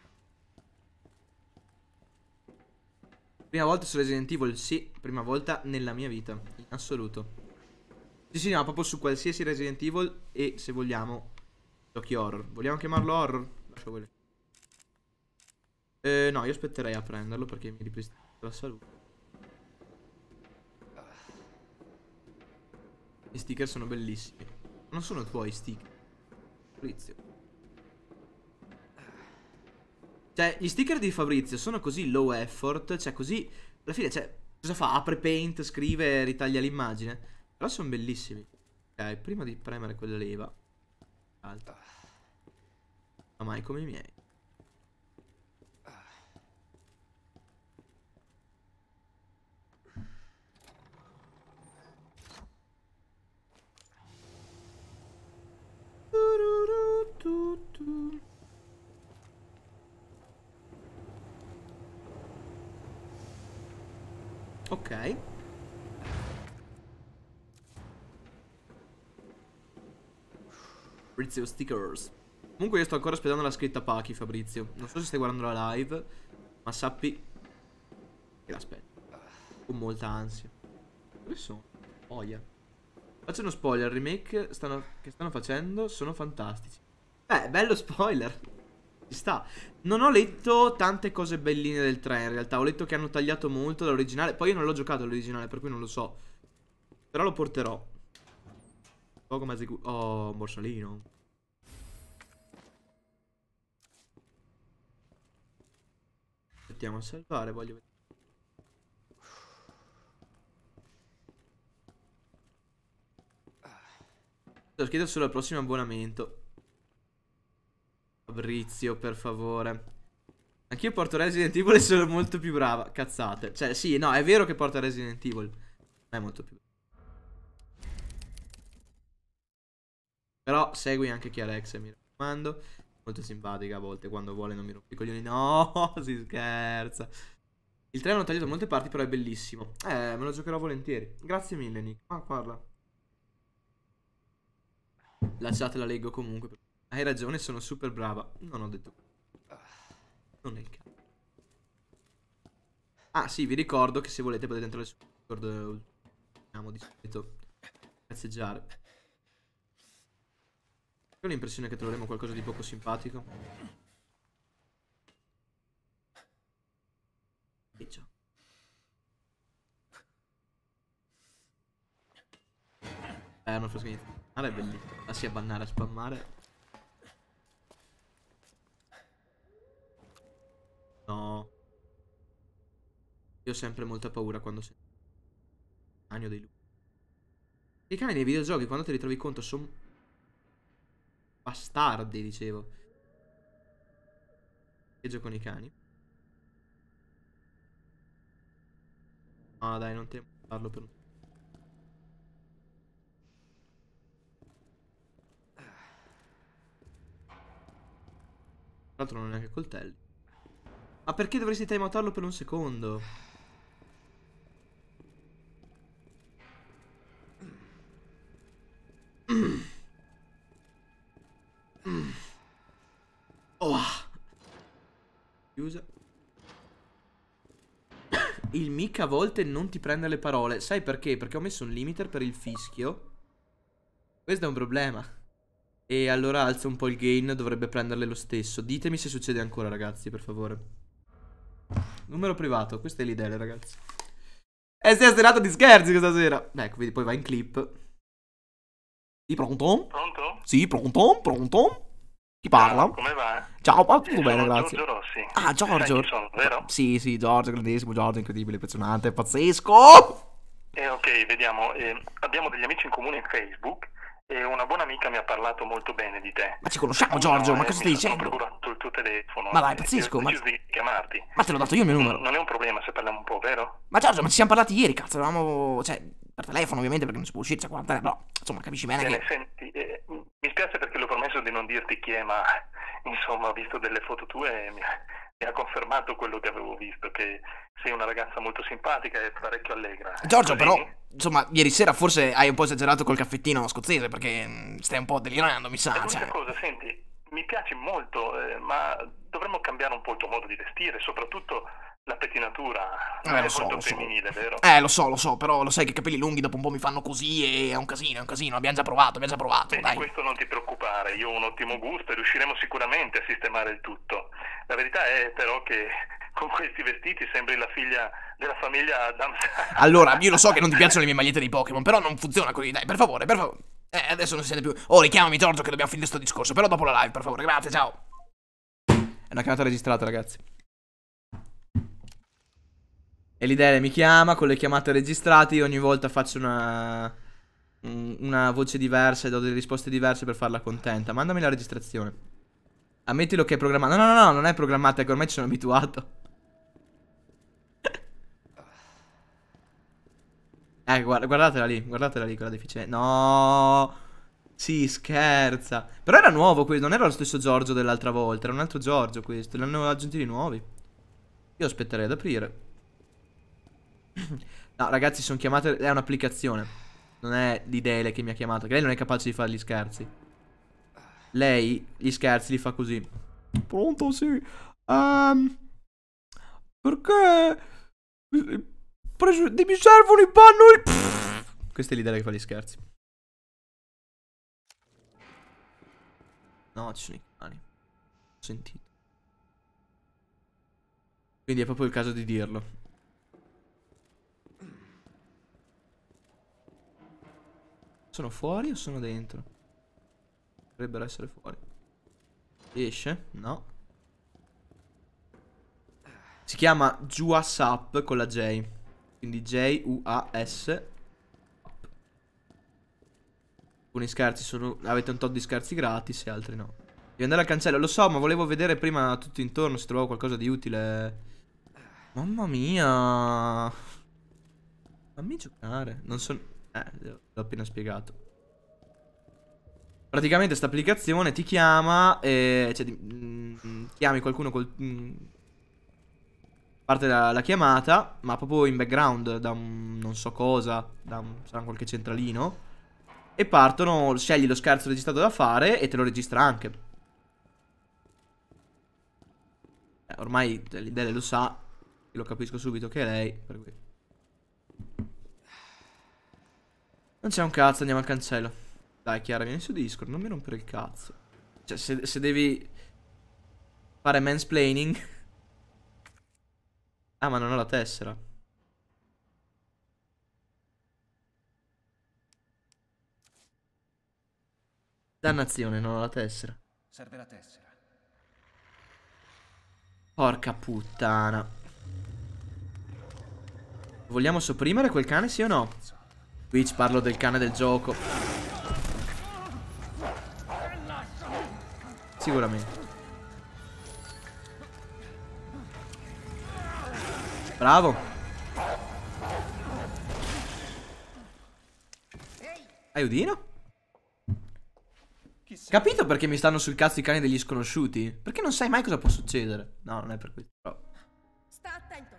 Prima volta su Resident Evil? Sì, prima volta nella mia vita, in assoluto. Sì, no, proprio su qualsiasi Resident Evil. E se vogliamo giochi horror. Vogliamo chiamarlo horror? Lascio quello. No, io aspetterei a prenderlo perché mi ripristina la salute. Gli sticker sono bellissimi. Non sono tuoi sticker, Fabrizio. Cioè, gli sticker di Fabrizio sono così low effort. Cioè, così alla fine, cioè, cosa fa? Apre Paint, scrive, ritaglia l'immagine. Però sono bellissimi. Ok, prima di premere quella leva. Alta. Ma mai come i miei. Ok. Fabrizio stickers. Comunque io sto ancora aspettando la scritta Pachi, Fabrizio. Non so se stai guardando la live. Ma sappi che l'aspetto con molta ansia. Dove sono? Oia. Faccio uno spoiler, il remake che stanno facendo sono fantastici. Bello spoiler. Ci sta. Non ho letto tante cose belline del 3 in realtà. Ho letto che hanno tagliato molto dall'originale. Poi io non l'ho giocato l'originale, per cui non lo so. Però lo porterò. Poco mezzo. Oh, un borsalino. Aspettiamo a salvare, voglio vedere. Sto chiedo solo al prossimo abbonamento. Fabrizio, per favore. Anch'io porto Resident Evil e sono molto più brava. Cazzate. Cioè, sì, no, è vero che porta Resident Evil. Non è molto più brava. Però segui anche chi Alexa, mi raccomando. Molto simpatica a volte, quando vuole non mi rompe i coglioni. No, si scherza. Il 3 hanno tagliato molte parti, però è bellissimo. Me lo giocherò volentieri. Grazie mille, Nick. Ah, parla. La chat la leggo comunque. Hai ragione, sono super brava. Non ho detto. Non è il caso. Ah, sì, vi ricordo che se volete potete entrare su Discord. Andiamo di solito cazzeggiare. Ho l'impressione che troveremo qualcosa di poco simpatico. E già. Non fresco niente. È bellissimo. La si abbannare a spammare. No. Io ho sempre molta paura quando sento Agno dei lupi. I cani nei videogiochi quando te li trovi conto sono bastardi, dicevo. Che gioco con i cani. No dai, non temo di farlo per un... Tra l'altro non ho neanche coltelli. Ma perché dovresti timeoutarlo per un secondo? Oh. Chiusa. Il mic a volte non ti prende le parole. Sai perché? Perché ho messo un limiter per il fischio. Questo è un problema. E allora alza un po' il gain. Dovrebbe prenderle lo stesso. Ditemi se succede ancora, ragazzi, per favore. Numero privato, questa è l'idea, ragazzi. E sei serata di scherzi questa sera. Ecco, vedi, poi va in clip. Sì, pronto? Pronto? Sì, pronto? Pronto? Chi parla? Come va? Ciao, tutto bene, Sono grazie. Giorgio Rossi. Ah, Giorgio. Sai chi sono, vero? Sì, sì, Giorgio, grandissimo, Giorgio, incredibile, impressionante, pazzesco. Ok, vediamo. Abbiamo degli amici in comune in Facebook e una buona amica mi ha parlato molto bene di te. Ma ci conosciamo, Giorgio, ma cosa stai Mi dicendo? sono procurato il tuo telefono. Ma dai, pazzesco, Ho ma... deciso di chiamarti. Ma te l'ho dato io il mio numero. Non è un problema se parliamo un po', vero? Ma Giorgio, ma ci siamo parlati ieri, cazzo, avevamo... Cioè, per telefono ovviamente perché non si può uscire, cioè, guarda, però, insomma, capisci bene Bene, che... senti, mi spiace perché l'ho promesso di non dirti chi è, ma insomma ho visto delle foto tue e mi ha confermato quello che avevo visto, che sei una ragazza molto simpatica e parecchio allegra. Giorgio, Così? però, insomma, ieri sera forse hai un po' esagerato col caffettino scozzese perché stai un po' delirando, mi È sa, l'unica cioè... cosa, senti, mi piaci molto, ma dovremmo cambiare un po' il tuo modo di vestire, soprattutto la pettinatura. Non lo è so, molto lo so. femminile, vero? Lo so, però lo sai che i capelli lunghi dopo un po' mi fanno così e è un casino, abbiamo già provato, Beh, dai. di questo non ti preoccupare, io ho un ottimo gusto e riusciremo sicuramente a sistemare il tutto. La verità è però che con questi vestiti sembri la figlia della famiglia Adams. Allora, io lo so che non ti piacciono le mie magliette dei Pokémon, però non funziona così, dai, per favore, per favore. Adesso non si sente più. Oh, richiamami Giorgio che dobbiamo finire sto discorso, però dopo la live, per favore, grazie, ciao. È una chiamata registrata, ragazzi. E l'idea mi chiama con le chiamate registrate, io ogni volta faccio una voce diversa e do delle risposte diverse per farla contenta. Mandami la registrazione. Ammettilo che è programmata. No, non è programmata, è che ormai ci sono abituato. Guardatela lì, quella deficiente. No, sì, scherza. Però era nuovo questo, non era lo stesso Giorgio dell'altra volta, era un altro Giorgio questo, l'hanno aggiunti nuovi. Io aspetterei ad aprire. No, ragazzi, sono chiamate, è un'applicazione. Non è l'Idele che mi ha chiamato, che lei non è capace di fare gli scherzi. Lei gli scherzi li fa così. Pronto, sì. Perché? Mi servono i pannoli. Questa è l'idea che fa gli scherzi. No, ci sono i cani. Ho sentito. Quindi è proprio il caso di dirlo. Sono fuori o sono dentro? Dovrebbero essere fuori. Esce? No. Si chiama Juasap con la J. Quindi J-U-A-S. Alcuni scherzi sono... Avete un tot di scherzi gratis e altri no. Devi andare al cancello, lo so, ma volevo vedere prima tutto intorno se trovavo qualcosa di utile. Mamma mia. Fammi giocare. Non so... l'ho appena spiegato. Praticamente sta applicazione ti chiama e... Cioè, chiami qualcuno col... parte la chiamata, ma proprio in background da un non so cosa, sarà qualche centralino. E partono, scegli lo scherzo registrato da fare e te lo registra anche. Ormai l'idea lo sa, io lo capisco subito che è lei, per cui. Non c'è un cazzo, andiamo al cancello. Dai Chiara, vieni su Discord, non mi rompere il cazzo. Cioè, se devi fare mansplaining. Ah, ma non ho la tessera. Dannazione, non ho la tessera. Serve la tessera. Porca puttana. Vogliamo sopprimere quel cane, sì o no? Twitch, parlo del cane del gioco. Sicuramente. Bravo. Aiutino? Capito perché mi stanno sul cazzo i cani degli sconosciuti? Perché non sai mai cosa può succedere. No, non è per questo, però. Sta attento.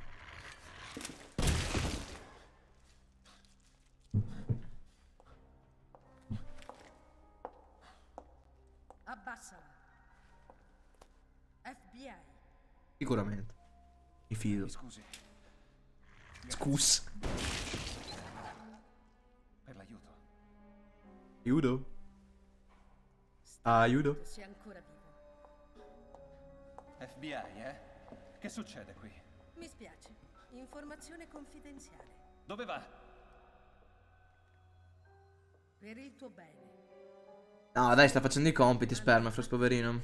Abbassala. FBI. Sicuramente. Mi fido. Scusi. Scus. Per l'aiuto. Aiuto. Aiuto. Sei ancora vivo. FBI, eh? Che succede qui? Mi spiace. Informazione confidenziale. Dove va? Per il tuo bene. No, dai, sta facendo i compiti, Spermafrost, poverino.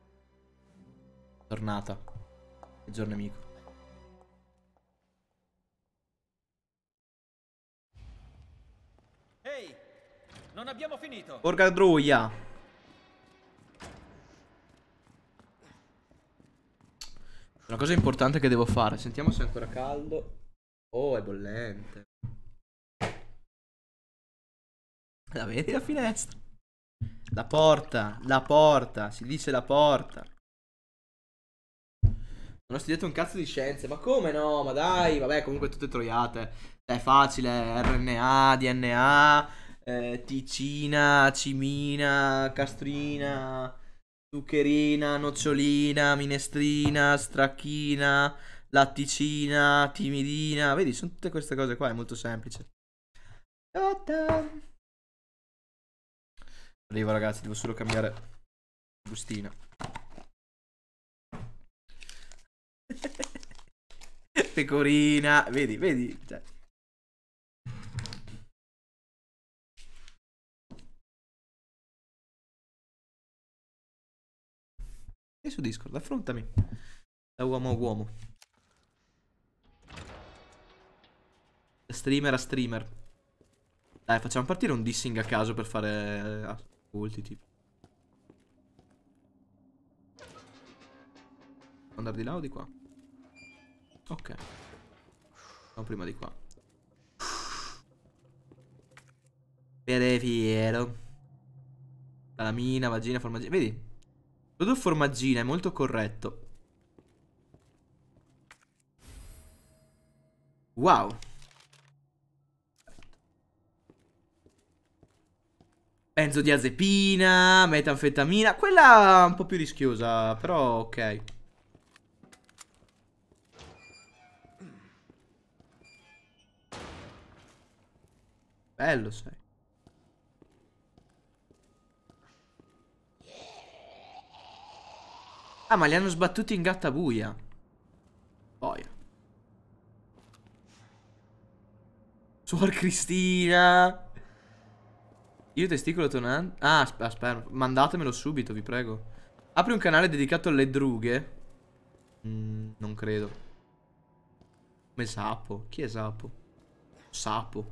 Tornata. Peggior nemico. Ehi! Non abbiamo finito! Porca druia. Una cosa importante che devo fare. Sentiamo se è ancora caldo. Oh, è bollente. La vedi la finestra? La porta, si dice la porta. Non ho studiato un cazzo di scienze, ma come no? Ma dai, vabbè, comunque tutte troiate. È facile, RNA, DNA, ticina, cimina, castrina, zuccherina, nocciolina, minestrina, stracchina, latticina, timidina. Vedi, sono tutte queste cose qua, è molto semplice. Arrivo ragazzi, devo solo cambiare bustina. Pecorina, vedi, cioè. E su Discord, affrontami. Da uomo a uomo. Da streamer a streamer. Dai, facciamo partire un dissing a caso per fare ascolti, tipo. Andare di là o di qua? Ok. Andiamo prima di qua. Fiero. Calamina, vagina, formaggina. Vedi? Todo formaggina, è molto corretto. Wow. Benzodiazepina, metanfetamina. Quella un po' più rischiosa, però ok. bello sei. Ah, ma li hanno sbattuti in gattabuia. Poi. Suor Cristina. Io testicolo tonante. Ah, aspetta, mandatemelo subito, vi prego. Apri un canale dedicato alle drughe. Non credo. Come Sapo. Chi è Sapo? Sapo.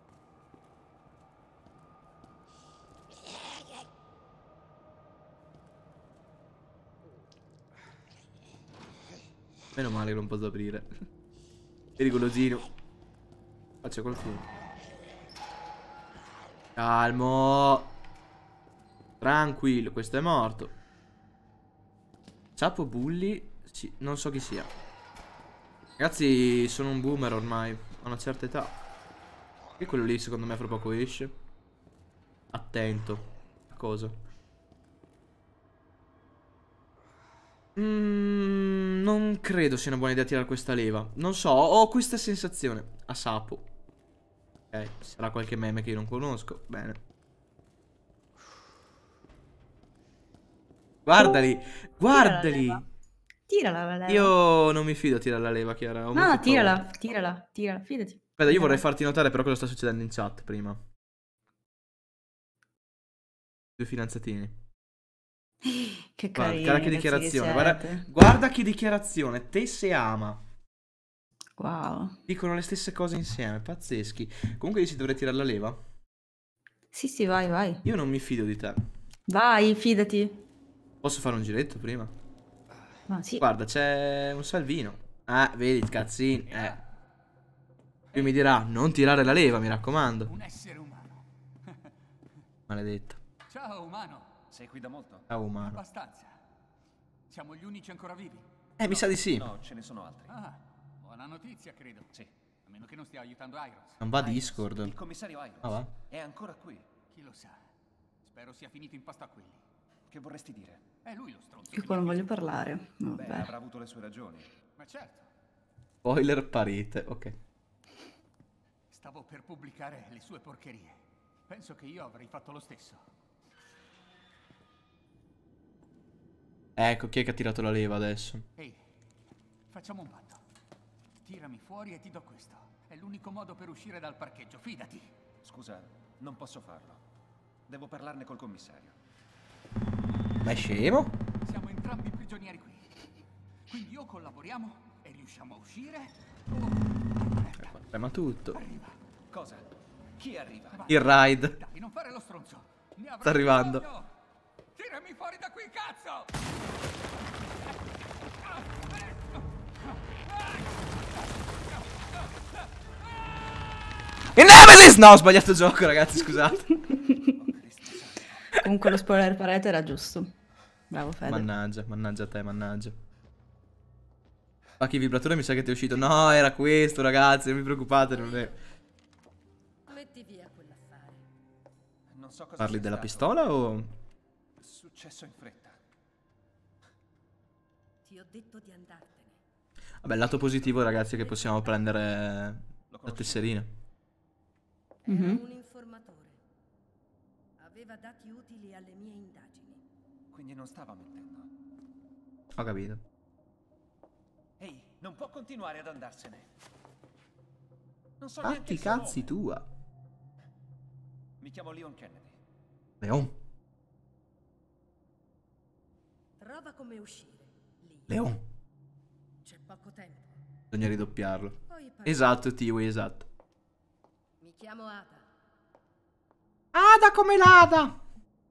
Meno male che non posso aprire. Pericolosino. Faccia qualcuno. Calmo. Tranquillo, questo è morto. Sapo Bully. Sì, non so chi sia. Ragazzi, sono un boomer ormai. Ho una certa età. E quello lì secondo me fra poco esce. Attento. Cosa? Non credo sia una buona idea tirare questa leva. Non so, ho questa sensazione. A sapo. Ok, sarà qualche meme che io non conosco. Bene. Guardali. Guardali. Tirala la leva. Io non mi fido a tirare la leva, Chiara. Ho molta No, paura. tirala, fidati. Aspetta, io vorrei farti notare però cosa sta succedendo in chat prima. Due fidanzatini. Che Guarda, carino. cara che ragazzi, dichiarazione. siete. Guarda che dichiarazione. Tess e Ama. Wow. Dicono le stesse cose insieme. Pazzeschi. Comunque dici dovrei tirare la leva. Sì, vai. Io non mi fido di te. Vai, fidati. Posso fare un giretto prima? Ma sì. Guarda, c'è un Salvino. Vedi il cazzino. Lui mi dirà non tirare la leva, mi raccomando. Un essere umano. Maledetto. Ciao, umano. Sei qui da molto? Ah, umano. Abbastanza. Siamo gli unici ancora vivi? Mi sa di sì. No, ce ne sono altri. Ah, buona notizia, credo. Sì. A meno che non stia aiutando Irons. Non va Discord. Il commissario Irons. Ah, va? È ancora qui. Chi lo sa? Spero sia finito in pasto a quelli. Che vorresti dire? È lui lo stronzo. Io qua non voglio parlare. Beh, Vabbè. avrà avuto le sue ragioni. Ma certo. Spoiler parete. Ok. Stavo per pubblicare le sue porcherie. Penso che io avrei fatto lo stesso. Ecco, chi è che ha tirato la leva adesso? Ehi, facciamo un patto. Tirami fuori e ti do questo. È l'unico modo per uscire dal parcheggio, fidati. Scusa, non posso farlo. Devo parlarne col commissario. Ma è scemo? Siamo entrambi prigionieri qui. Quindi o collaboriamo e riusciamo a uscire, o... Trema tutto. Arriva. Cosa? Chi arriva? Il ride. Dai, non fare lo stronzo. Ne avrò Sta arrivando. bisogno. Tirami fuori da qui, cazzo! Il Nemesis! No, ho sbagliato gioco, ragazzi, scusate. Comunque lo spoiler parete era giusto. Bravo Fede. Mannaggia te, mannaggia. Ma che vibratore mi sa che ti è uscito. No, era questo, ragazzi, non vi preoccupate, non è... Metti via quell'affare. Non so cosa Parli sia della stato. pistola o... È successo in fretta. Ti ho detto di andartene. Vabbè, il lato positivo, ragazzi, è che possiamo prendere la tesserina. Era un informatore. Aveva dati utili alle mie indagini. Quindi non stava mentendo. Ho capito. Ehi, non può continuare ad andarsene. Non so Fatti neanche i il suo cazzi nome. tua. Mi chiamo Leon Kennedy. Leon. Trova come uscire. Lì. Leon. C'è poco tempo. Bisogna ridoppiarlo. Poi parliamo. Esatto, Tiwi, esatto. Mi chiamo Ada. Ada come l'ada.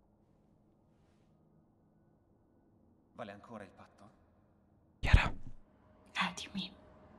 Vale ancora il patto? Chiara. Dimmi.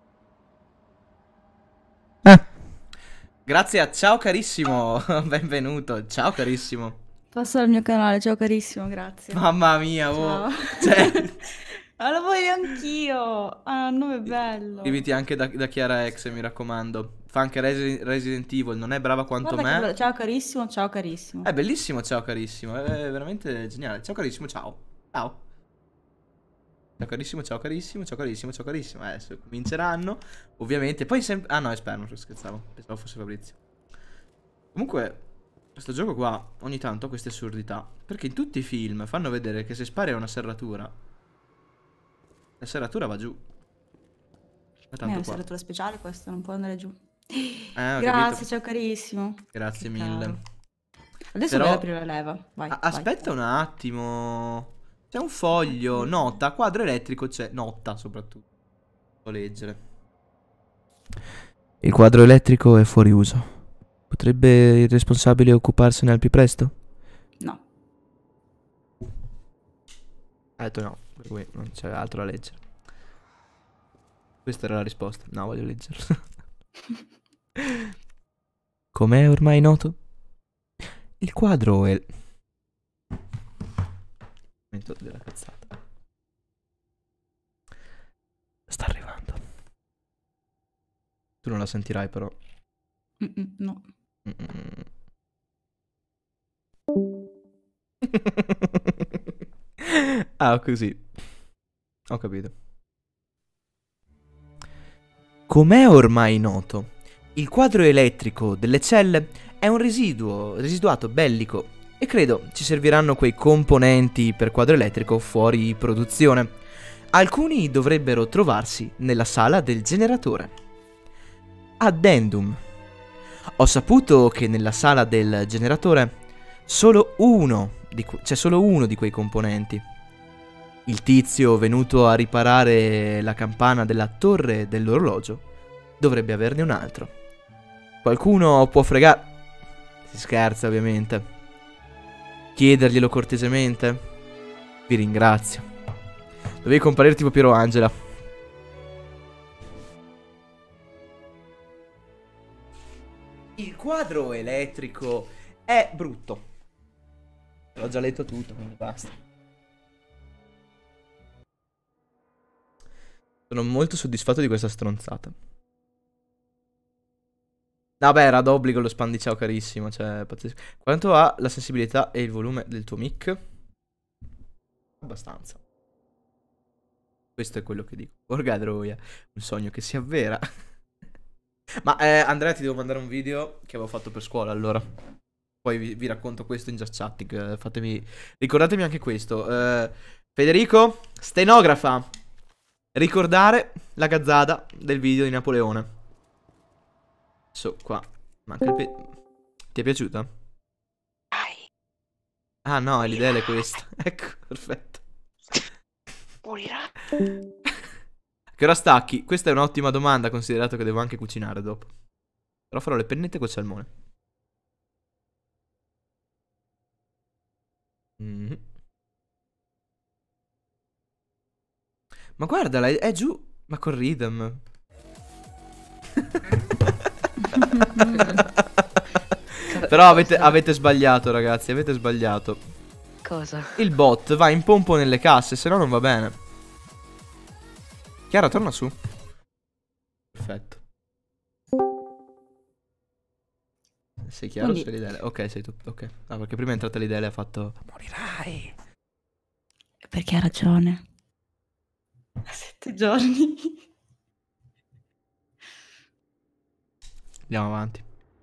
Grazie a ciao carissimo. Benvenuto. Ciao carissimo. Passa al mio canale, ciao carissimo, grazie. Mamma mia, oh. Ciao. Cioè, Ma lo voglio anch'io. Ah, il nome è bello. scriviti anche da Chiara X, mi raccomando. Fa anche Resident Evil, non è brava quanto Guarda che me. bello. Ciao carissimo, ciao carissimo. È bellissimo, ciao carissimo. È veramente geniale. Ciao carissimo, ciao. Ciao. Ciao carissimo, ciao carissimo, ciao carissimo, ciao carissimo. Adesso cominceranno. Ovviamente. Poi sempre. Ah no, è Sperma, scherzavo. Pensavo fosse Fabrizio. Comunque, questo gioco qua ogni tanto ha queste assurdità. Perché in tutti i film fanno vedere che se spari a una serratura, la serratura va giù. Ma È tanto una qua. serratura speciale questa, non può andare giù. Ho Grazie, capito. ciao carissimo. Grazie Che mille. caro. Adesso Però- vai ad aprire la leva. Vai, Aspetta un attimo. C'è un foglio. Nota, quadro elettrico c'è. Nota soprattutto. Devo leggere. Il quadro elettrico è fuori uso. Potrebbe il responsabile occuparsene al più presto? vai. No. Ha detto no, per cui non c'è altro da leggere. Questa era la risposta. No, voglio leggerlo. Com'è ormai noto? Il quadro è... Momento della cazzata. Sta arrivando. Tu non la sentirai però. No. Ah, così. Ho capito. Com'è ormai noto, il quadro elettrico delle celle è un residuato bellico e credo ci serviranno quei componenti per quadro elettrico fuori produzione. Alcuni dovrebbero trovarsi nella sala del generatore. Addendum. Ho saputo che nella sala del generatore c'è solo uno di quei componenti. Il tizio venuto a riparare la campana della torre dell'orologio dovrebbe averne un altro. Qualcuno può fregare... Si scherza ovviamente. Chiederglielo cortesemente. Vi ringrazio. Dovevi comparire tipo Piero Angela. Il quadro elettrico è brutto. L'ho già letto tutto, quindi basta. Sono molto soddisfatto di questa stronzata. Vabbè, era d'obbligo lo spam di ciao carissimo, cioè pazzesco. Quanto ha la sensibilità e il volume del tuo mic? Abbastanza. Questo è quello che dico. Orgadroia, un sogno che si avvera. Ma Andrea, ti devo mandare un video che avevo fatto per scuola, allora. Poi vi racconto questo in just chatting. Fatemi... Ricordatemi anche questo. Federico, stenografa. Ricordare la gazzada del video di Napoleone. Adesso qua manca il Ti è piaciuta? Ah no, l'idea è questa. Ecco, perfetto. Morirà. Che ora stacchi? Questa è un'ottima domanda, considerato che devo anche cucinare dopo. Però farò le pennette col salmone. Ma guardala, è giù. Ma col rhythm. Però avete sbagliato, ragazzi. Avete sbagliato. Cosa? Il bot va in pompo nelle casse, se no non va bene. Chiara, torna su. Perfetto. Sei chiaro? Quindi... Sei l'idea? Ok, sei tu. Ok. Ah, perché prima è entrata l'idea e ha fatto... Morirai. Perché ha ragione. 7 giorni. Andiamo avanti.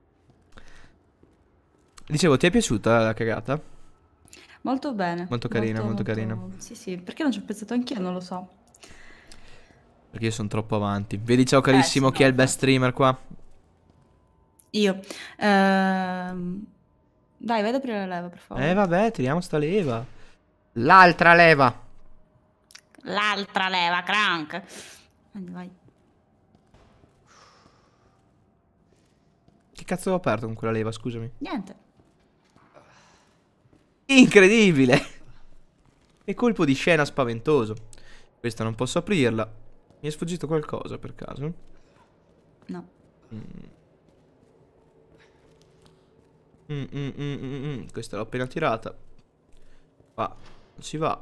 Dicevo, ti è piaciuta la cagata? Molto bene. Molto carina, molto carina. Sì, sì. Perché non ci ho pensato anch'io? Non lo so. Perché io sono troppo avanti. Vedi, ciao carissimo, sì, chi è no, il best streamer qua? Io. Dai, vai ad aprire la leva, per favore. Vabbè, tiriamo sta leva. L'altra leva. L'altra leva, crank. Vai, vai. Che cazzo ho aperto con quella leva, scusami? Niente. Incredibile. Che colpo di scena spaventoso. Questa non posso aprirla. Mi è sfuggito qualcosa per caso? No. Questa l'ho appena tirata. Qua non si va.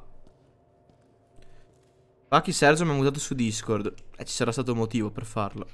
Pacchi Sergio mi ha mutato su Discord. E ci sarà stato un motivo per farlo.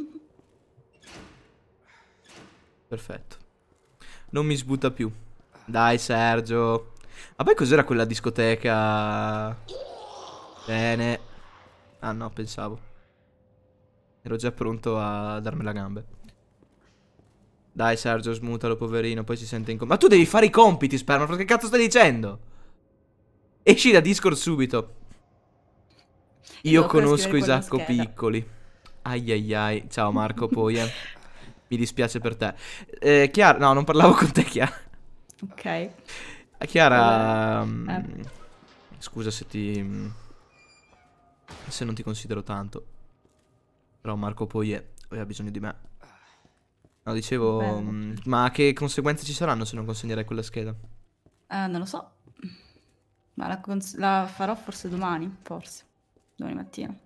Perfetto. Non mi sbutta più. Dai Sergio. Ma poi cos'era quella discoteca? Bene. Ah no, pensavo. Ero già pronto a darmi la gambe. Dai Sergio, smutalo poverino, poi si sente in Ma tu devi fare i compiti, Sperma, che cazzo stai dicendo? Esci da Discord subito. Io devo ancora conosco scrivere i quella Sacco scheda. Piccoli. Ai ai ai. Ciao Marco, poi mi dispiace per te. Chiara, no, non parlavo con te, Chiara. Ok. Chiara, Vabbè. scusa se ti... se non ti considero tanto. Però Marco poi aveva bisogno di me. No, dicevo, Bello. ma che conseguenze ci saranno se non consegnerai quella scheda? Non lo so. Ma la farò forse domani, forse. Domani mattina.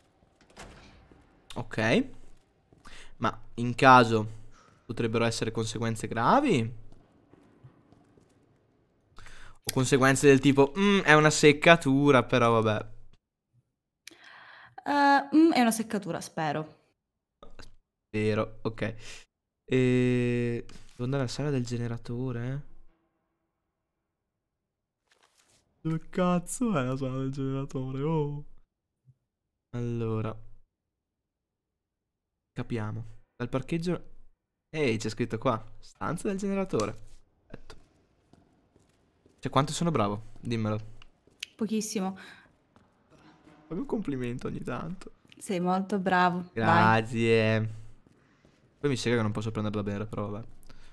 Ok. Ma in caso potrebbero essere conseguenze gravi? O conseguenze del tipo, è una seccatura, però vabbè. È una seccatura, spero. Vero, ok. Devo andare alla sala del generatore? Dove cazzo è la sala del generatore? Oh. Allora. Capiamo. Dal parcheggio... Ehi, c'è scritto qua. Stanza del generatore. Perfetto. Cioè, quanto sono bravo? Dimmelo. Pochissimo. Fammi un complimento ogni tanto. Sei molto bravo. Vai. Grazie. Poi mi sega che non posso prendere da bere, però vabbè.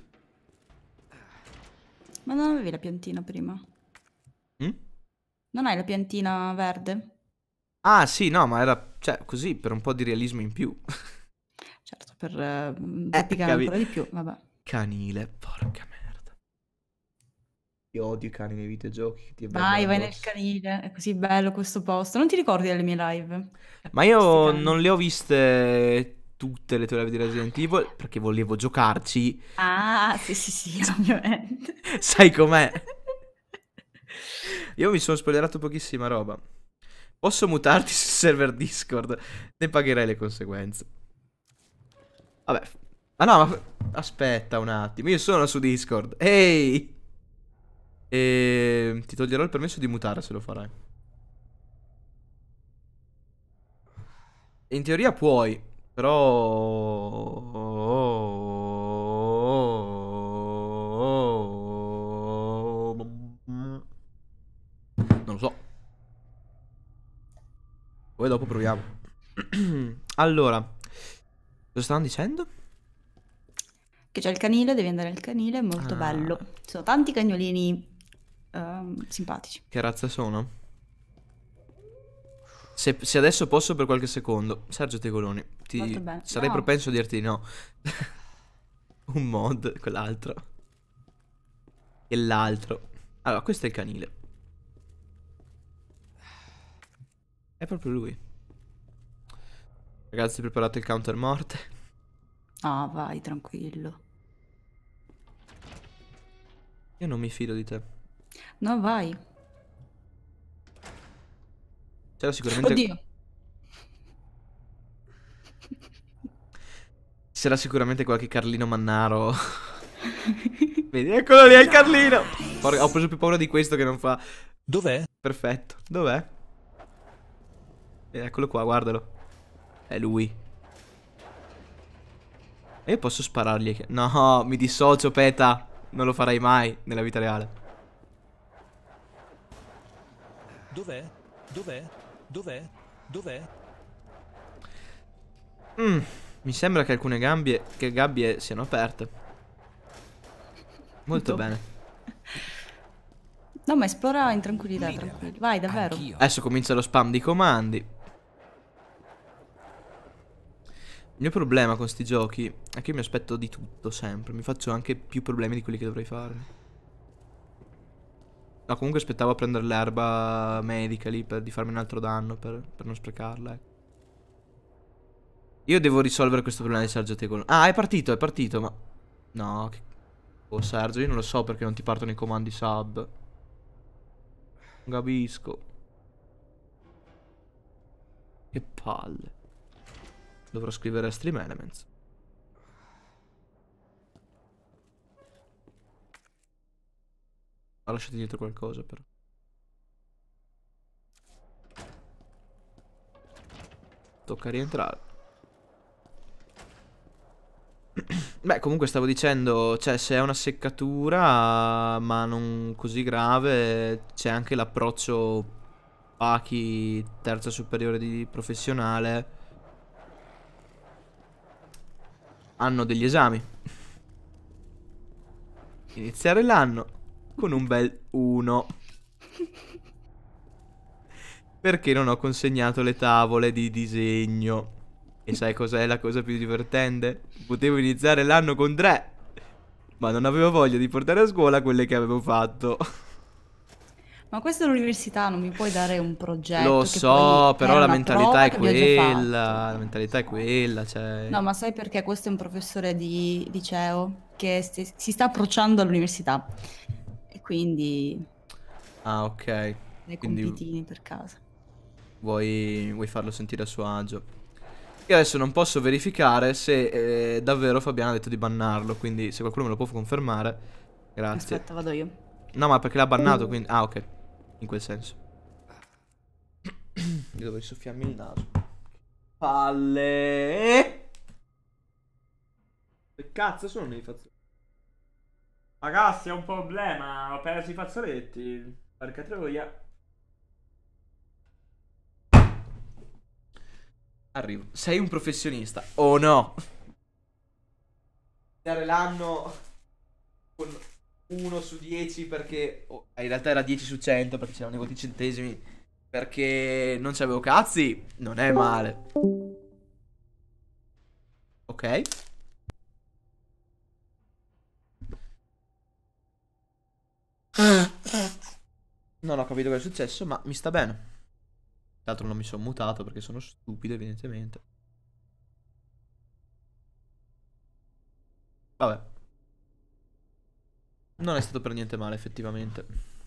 Ma non avevi la piantina prima? Mm? Non hai la piantina verde? Ah, sì, no, ma era... Cioè, così, per un po' di realismo in più. Certo, per zoppicare capi- ancora di più, vabbè. Canile, porca merda. Io odio i cani nei videogiochi che ti Vai, avvengono vai nel addosso. canile, è così bello questo posto. Non ti ricordi delle mie live? Ma io Questi cani. non le ho viste tutte le tue live di Resident Evil perché volevo giocarci. Ah, sì, sì, sì, ovviamente. Sai com'è? Io mi sono spoilerato pochissima roba. Posso mutarti sul server Discord? Ne pagherai le conseguenze. Vabbè. Ah no, ma... Aspetta un attimo, io sono su Discord. Ehi! Ti toglierò il permesso di mutare se lo farai. In teoria puoi, però... Non lo so. Poi dopo proviamo. Allora, cosa stavano dicendo? Che c'è il canile, devi andare al canile, è molto Ah. bello. Ci sono tanti cagnolini simpatici. Che razza sono? Se adesso posso per qualche secondo, Sergio Tegoloni, Molto bene. sarei No. propenso a dirti di no. Un mod, quell'altro. E l'altro. Allora, questo è il canile. È proprio lui. Ragazzi, preparate il counter morte. Ah, vai, tranquillo. Io non mi fido di te. No, vai. C'era sicuramente... Oddio. C'era sicuramente qualche Carlino Mannaro. Vedi, eccolo lì, è il Carlino. Porca, ho preso più paura di questo che non fa. Dov'è? Perfetto. Dov'è? Eccolo qua, guardalo. È lui. E io posso sparargli. No, mi dissocio, Peta. Non lo farai mai nella vita reale. Dov'è? Dov'è? Dov'è? Dov'è? Mi sembra che alcune gabbie siano aperte. Molto Dove? bene. No, ma esplora in tranquillità, tranquillo. Vai, davvero. Anch'io. Adesso comincia lo spam di comandi. Il mio problema con sti giochi è che io mi aspetto di tutto sempre. Mi faccio anche più problemi di quelli che dovrei fare. No, comunque aspettavo a prendere l'erba medica lì di farmi un altro danno per non sprecarla. Ecco. Io devo risolvere questo problema di Sergio Tegoloni. Ah, è partito, ma... No, che... Oh, Sergio, io non lo so perché non ti partono i comandi sub. Non capisco. Che palle. Dovrò scrivere a Stream Elements. Ho lasciato dietro qualcosa però. Tocca rientrare. Beh, comunque stavo dicendo, cioè, se è una seccatura, ma non così grave, c'è anche l'approccio Pachi terza superiore di professionale. Hanno degli esami. Iniziare l'anno con un bel 1. Perché non ho consegnato le tavole di disegno. E sai cos'è la cosa più divertente? Potevo iniziare l'anno con 3, ma non avevo voglia di portare a scuola quelle che avevo fatto. Ma questa è l'università, non mi puoi dare un progetto Lo che so, poi però è la una mentalità prova è che abbiamo già fatto. quella. La mentalità è quella, cioè. No, ma sai perché questo è un professore di liceo che si sta approcciando all'università e quindi Ah, ok. dai Quindi compitini per casa. vuoi farlo sentire a suo agio. Io adesso non posso verificare se davvero Fabiana ha detto di bannarlo, quindi se qualcuno me lo può confermare. Grazie. Aspetta, vado io. No, ma perché l'ha bannato, quindi. Ah, ok. In quel senso. Io dovrei soffiarmi il naso. Palle. Che cazzo sono nei fazzoletti? Ragazzi, è un problema. Ho perso i fazzoletti. Porca troia. Arrivo. Sei un professionista. Oh no. Iniziare l'anno con 1 su 10 perché in realtà era 10 su 100 perché c'erano i voti centesimi. Perché non c'avevo cazzi. Non è male. Ok. Non ho capito cosa è successo, ma mi sta bene. Tra l'altro non mi sono mutato perché sono stupido, evidentemente. Vabbè. Non è stato per niente male, effettivamente.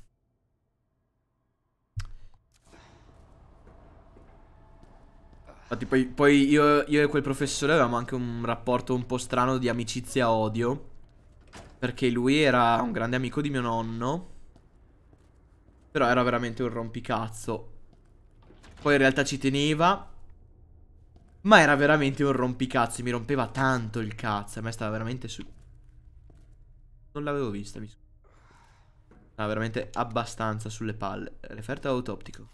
Infatti poi io e quel professore avevamo anche un rapporto un po' strano di amicizia-odio. Perché lui era un grande amico di mio nonno. Però era veramente un rompicazzo. Poi in realtà ci teneva. Ma era veramente un rompicazzo. Mi rompeva tanto il cazzo. A me stava veramente su. Non l'avevo vista. Stava veramente abbastanza sulle palle. Referto autoptico.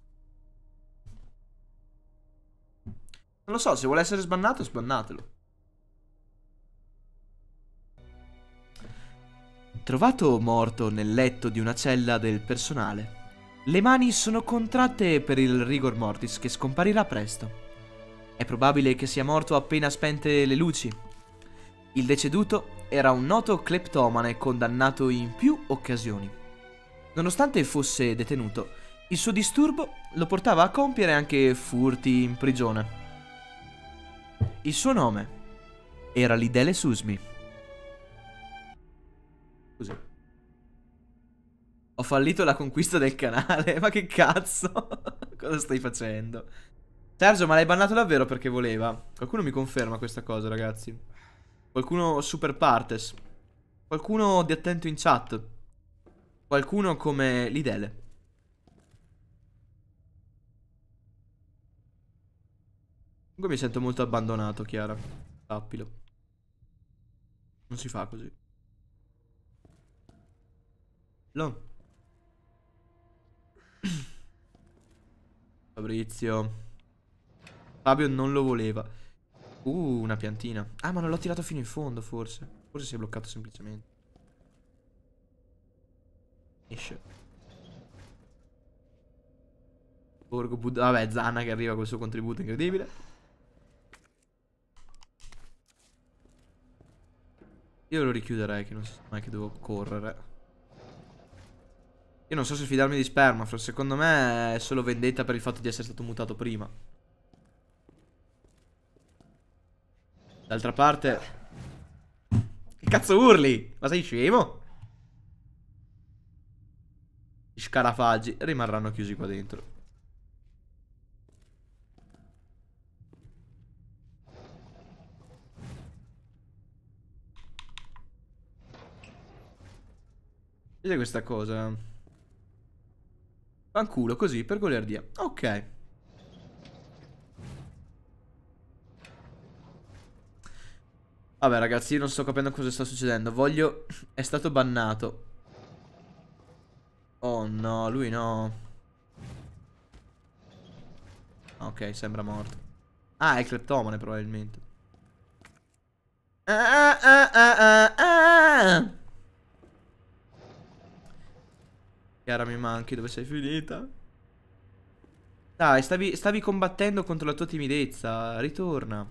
Non lo so, se vuole essere sbannato, sbannatelo. Trovato morto nel letto di una cella del personale. Le mani sono contratte per il rigor mortis che scomparirà presto. È probabile che sia morto appena spente le luci. Il deceduto era un noto cleptomane condannato in più occasioni. Nonostante fosse detenuto, il suo disturbo lo portava a compiere anche furti in prigione. Il suo nome era Lidele Susmi. Così. Ho fallito la conquista del canale. Ma che cazzo? Cosa stai facendo? Sergio, ma l'hai bannato davvero perché voleva? Qualcuno mi conferma questa cosa, ragazzi. Qualcuno super partes. Qualcuno di attento in chat. Qualcuno come Lidele. Comunque mi sento molto abbandonato, Chiara. Sappilo. Non si fa così. No. Fabrizio. Fabio non lo voleva. Una piantina. Ah, ma non l'ho tirato fino in fondo, forse. Forse si è bloccato semplicemente. Esce. Borgo Buddha. Vabbè, Zanna che arriva col suo contributo incredibile. Io lo richiuderei, che non so mai che devo correre. Io non so se fidarmi di Spermafrost. Secondo me è solo vendetta per il fatto di essere stato mutato prima. D'altra parte... Che cazzo urli? Ma sei scemo? Gli scarafaggi rimarranno chiusi qua dentro. Vedete questa cosa? Fanculo così per goliardia. Ok. Vabbè ragazzi, io non sto capendo cosa sta succedendo. Voglio... È stato bannato. Oh no, lui no. Ok, sembra morto. Ah, è il cleptomane probabilmente. Chiara, mi manchi, dove sei finita? Dai, stavi combattendo contro la tua timidezza. Ritorna.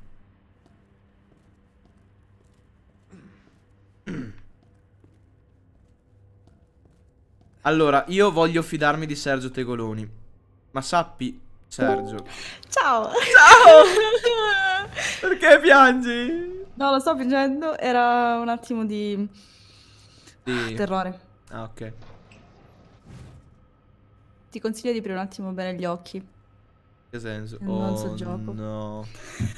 Allora, io voglio fidarmi di Sergio Tegoloni. Ma sappi, Sergio. Ciao! Ciao! Perché piangi? No, lo sto piangendo. Era un attimo di terrore. Ah, ok. Ti consiglio di aprire un attimo bene gli occhi. Che senso? Non so Oh gioco. no.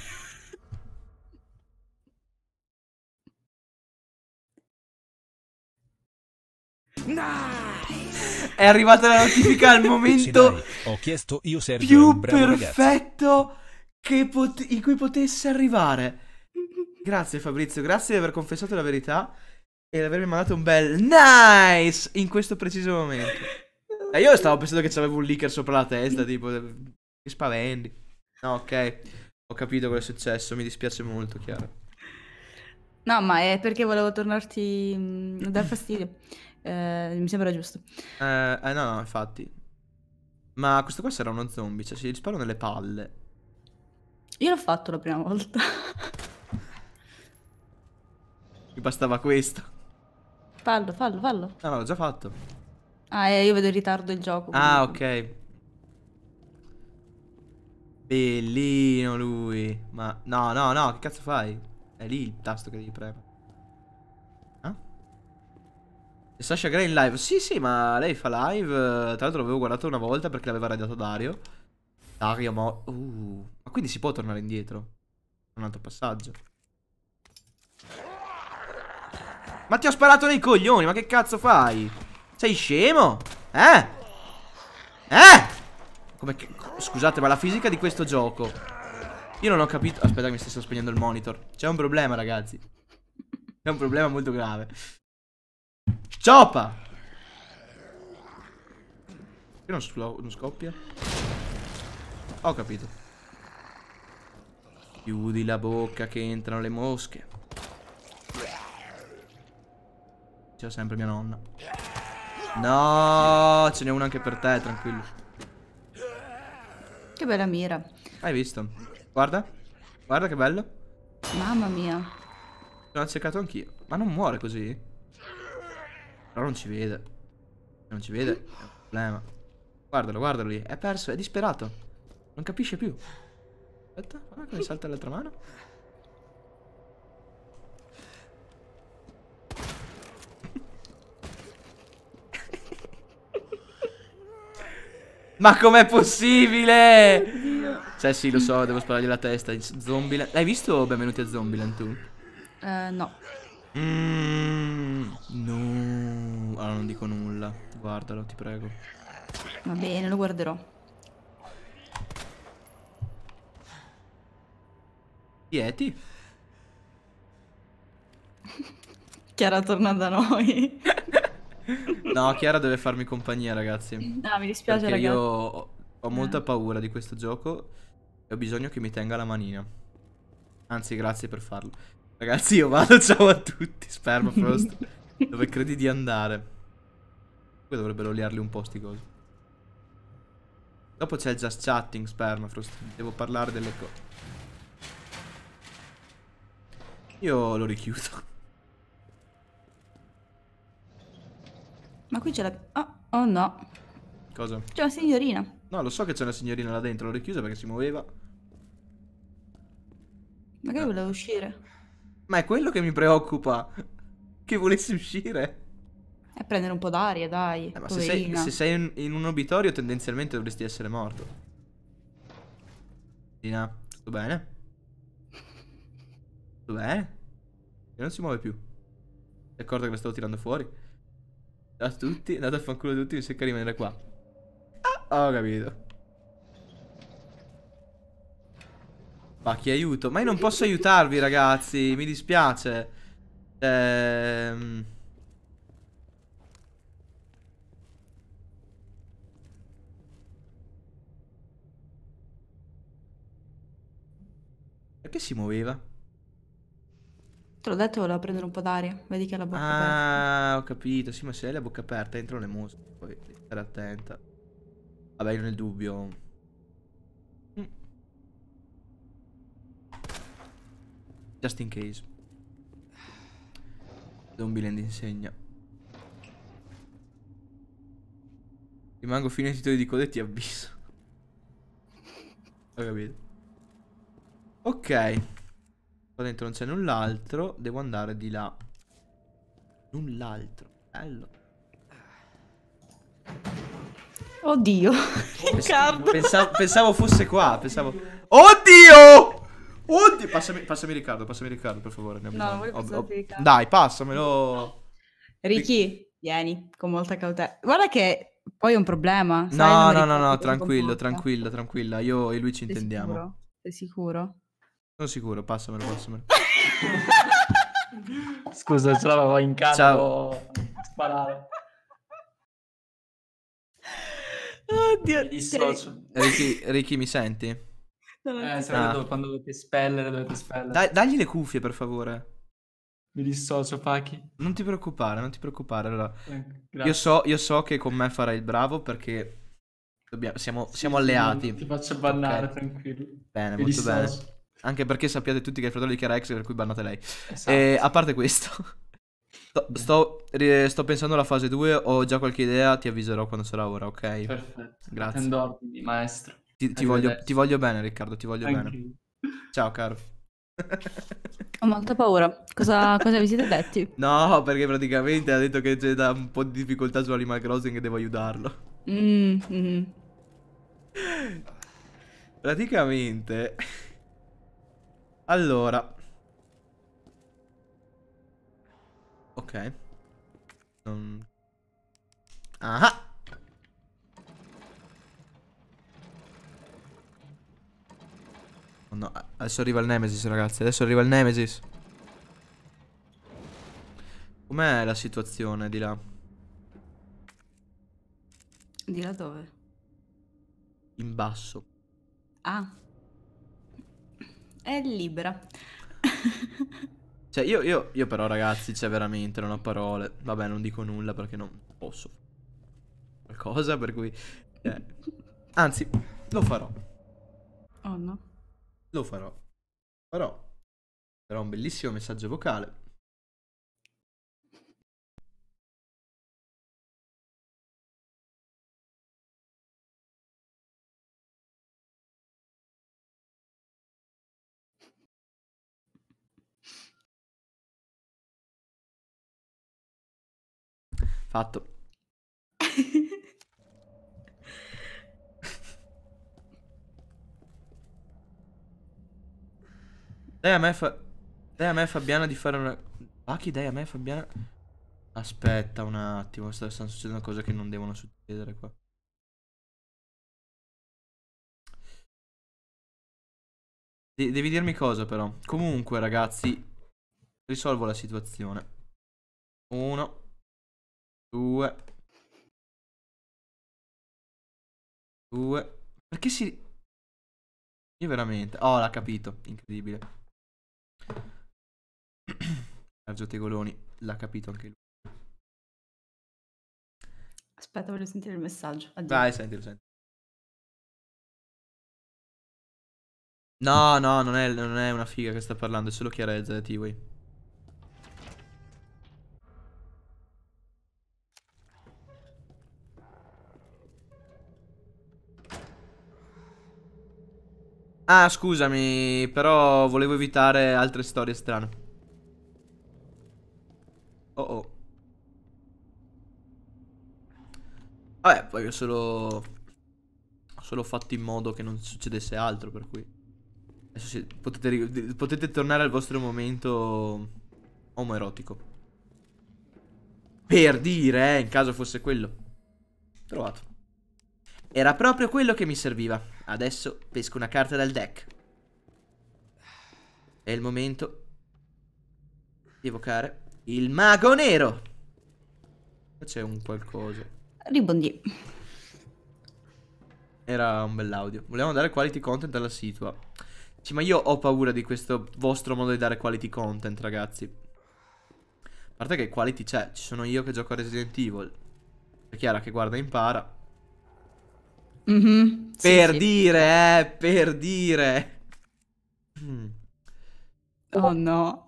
È arrivata la notifica al Sì, momento dai, ho chiesto io Sergio è più un bravo ragazzo. perfetto in cui potesse arrivare. Grazie Fabrizio, grazie di aver confessato la verità e di avermi mandato un bel nice in questo preciso momento. E io stavo pensando che c'avevo un leaker sopra la testa, tipo, che spaventi. No, ok, ho capito cosa è successo, mi dispiace molto, Chiara. No, ma è perché volevo tornarti a dar fastidio. Mi sembra giusto. No, infatti. Ma questo qua sarà uno zombie, cioè si gli sparo nelle palle. Io l'ho fatto la prima volta. Mi bastava questo. Fallo. No, l'ho già fatto. Ah, io vedo in ritardo il gioco. Ah, quindi- ok. Bellino lui. Ma no, che cazzo fai? È lì il tasto che devi premere. Ah? E Sasha Grey in live? Sì, ma lei fa live. Tra l'altro l'avevo guardato una volta perché l'aveva radiato Dario. Dario, ma quindi si può tornare indietro? Un altro passaggio. Ma ti ho sparato nei coglioni, ma che cazzo fai? Sei scemo? Come che... Scusate, ma la fisica di questo gioco io non ho capito. Aspetta che mi sto spegnendo il monitor. C'è un problema, ragazzi. C'è un problema molto grave. Scioppa! Perché non scoppia? Ho capito. Chiudi la bocca che entrano le mosche. C'è sempre mia nonna. No, ce n'è una anche per te, tranquillo. Che bella mira. Hai visto? Guarda. Guarda che bello. Mamma mia. L'ho cercato anch'io. Ma non muore così? Però non ci vede. Non ci vede. È un problema. Guardalo lì. È perso, è disperato. Non capisce più. Aspetta, guarda come salta l'altra mano. Ma com'è possibile? Cioè sì, lo so, devo sparargli la testa. Zombieland. Hai visto Benvenuti a Zombieland tu? No. No. Allora non dico nulla. Guardalo, ti prego. Va bene, lo guarderò. Yeti? Chiara torna da noi. No, Chiara deve farmi compagnia, ragazzi. Ah, mi dispiace, Perché ragazzi. io ho molta paura di questo gioco e ho bisogno che mi tenga la manina. Anzi, grazie per farlo. Ragazzi, io vado, ciao a tutti. Spermafrost. Dove credi di andare? Poi dovrebbero oliarli un po' sti cosi. Dopo c'è il just chatting, Spermafrost. Devo parlare delle cose. Io lo richiudo. Ma qui c'è la... Oh no. Cosa? C'è una signorina. No, lo so che c'è una signorina là dentro. L'ho richiusa perché si muoveva. Magari voleva uscire. Ma è quello che mi preoccupa. Che volessi uscire. E prendere un po' d'aria, dai. Ma Poverina. se sei in un obitorio tendenzialmente dovresti essere morto. Dina, tutto bene? Tutto bene? E non si muove più. È accorto che la stavo tirando fuori? Ciao a tutti, andate a fanculo tutti, mi secca rimanere qua. Ah, ho capito. Pacchi, aiuto. Ma io non posso aiutarvi, ragazzi. Mi dispiace. Perché si muoveva? Te l'ho detto, voleva prendere un po' d'aria. Vedi che ha la bocca aperta. Ah, ho capito. Sì, ma se hai la bocca aperta entrano le mosche. Poi devi stare attenta. Vabbè, io nel dubbio. Just in case. Zombieland insegna. Rimango fino ai titoli di coda e ti avviso. Ho capito. Ok. Qua dentro non c'è null'altro. Devo andare di là. Null'altro. Bello. Oddio. Riccardo. Pensavo fosse qua. Pensavo. Oddio! Oddio! Passami Riccardo, per favore. Ne ho No, non bisogno. voglio passarti Riccardo. Dai, passamelo. Ricky, vieni, con molta cautela. Guarda che poi è un problema. sai, No, non mi no, ricordo come si comporta. tranquilla. Io e lui ci Sei intendiamo. sicuro? Sei sicuro? Sono sicuro, passamelo. Scusa, ce l'avevo in casa. Ciao. Sparare. Oddio. Mi dissocio. Ricky, mi senti? Quando dovete spellere, Dagli le cuffie, per favore. Mi dissocio, Pachi. Non ti preoccupare. Allora, Grazie. io so che con me farai il bravo perché siamo alleati. Ti faccio bannare, Ok. tranquillo. Bene, Mi molto bene. dissocio. Anche perché sappiate tutti che è il fratello di Chiara X, per cui bannate lei. Esatto. A parte questo, sto pensando alla fase 2. Ho già qualche idea. Ti avviserò quando sarà ora, ok? Perfetto. Grazie. Attendormi, maestro. Ti voglio bene, Riccardo. Ti voglio bene. Anch'io. Ciao, caro. Ho molta paura. Cosa vi siete detti? No, perché praticamente ha detto che c'è da un po' di difficoltà su Animal Crossing e devo aiutarlo. Praticamente. Allora. Ok. Ah. Oh no, adesso arriva il Nemesis, ragazzi. Adesso arriva il Nemesis. Com'è la situazione di là? Di là dove? In basso. Ah. È libera. Cioè io però, ragazzi, cioè veramente non ho parole. Vabbè, non dico nulla perché non posso qualcosa, per cui anzi, lo farò. Oh no. Lo farò. Farò un bellissimo messaggio vocale. Fatto. Dai a me Fabiana di fare una... Pacchi, dai a me Fabiana... Aspetta un attimo, stanno succedendo cose che non devono succedere qua. Devi dirmi cosa però. Comunque, ragazzi, risolvo la situazione. 1 2 2. Perché si... Io veramente... Oh, l'ha capito. Incredibile. Sergio Tegoloni l'ha capito anche lui. Aspetta, voglio sentire il messaggio. Addio. Vai, sentilo. No, non è una figa che sta parlando, è solo Chiara T-Way. Ah, scusami, però volevo evitare altre storie strane. Oh. Vabbè, poi ho solo fatto in modo che non succedesse altro, per cui adesso potete tornare al vostro momento omoerotico. Per dire, in caso fosse quello. Trovato. Era proprio quello che mi serviva. Adesso pesco una carta dal deck. È il momento di evocare il mago nero. C'è un qualcosa. Ribondi. Era un bell'audio. Volevamo dare quality content alla situa. Sì, ma io ho paura di questo vostro modo di dare quality content, ragazzi. A parte che quality c'è. Ci sono io che gioco a Resident Evil. È Chiara che guarda e impara. Per dire, per dire. Oh no.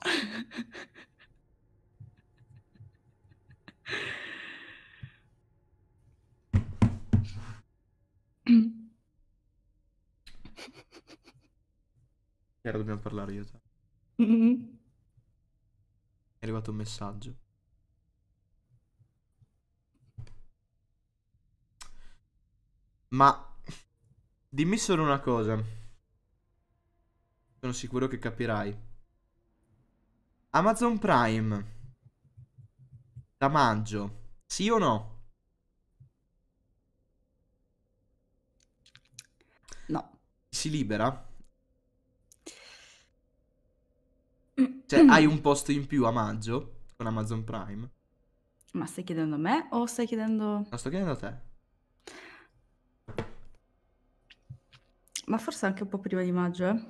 Chiara, dobbiamo parlare io. È arrivato un messaggio. Ma dimmi solo una cosa. Sono sicuro che capirai. Amazon Prime da maggio, sì o no? No. Si libera? Cioè, hai un posto in più a maggio con Amazon Prime? Ma stai chiedendo a me o stai chiedendo... No, sto chiedendo a te. Ma forse anche un po' prima di maggio, eh?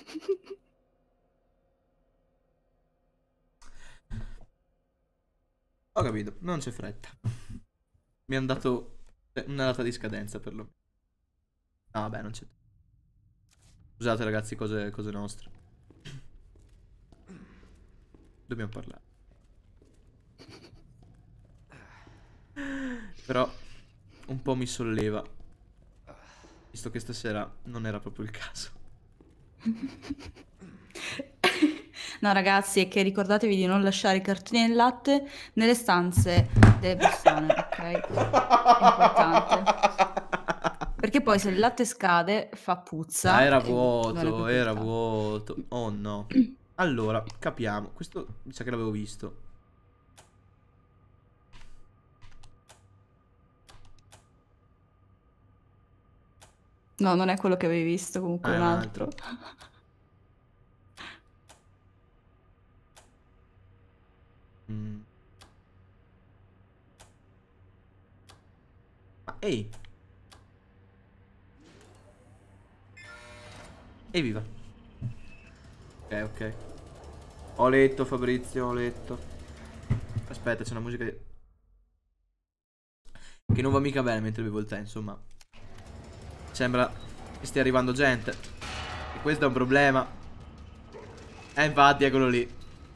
Ho capito, non c'è fretta. Mi hanno dato una data di scadenza per lo. No, vabbè, non c'è. Scusate ragazzi, cose nostre. Dobbiamo parlare. Però un po' mi solleva, visto che stasera non era proprio il caso. No ragazzi, è che ricordatevi di non lasciare i cartoni del latte nelle stanze delle persone, ok? È importante. Perché poi se il latte scade fa puzza. Ah, era e non è vuoto, proprio era il caso. vuoto. Oh no. Allora, capiamo. Questo mi sa che l'avevo visto. No, non è quello che avevi visto, comunque Ah, un è un altro. Mm. Ma ehi. Evviva. Ok, ok. Ho letto, Fabrizio, ho letto. Aspetta, c'è una musica che non va mica bene mentre bevo il tè, insomma. Sembra che stia arrivando gente. E questo è un problema. Infatti, eccolo lì.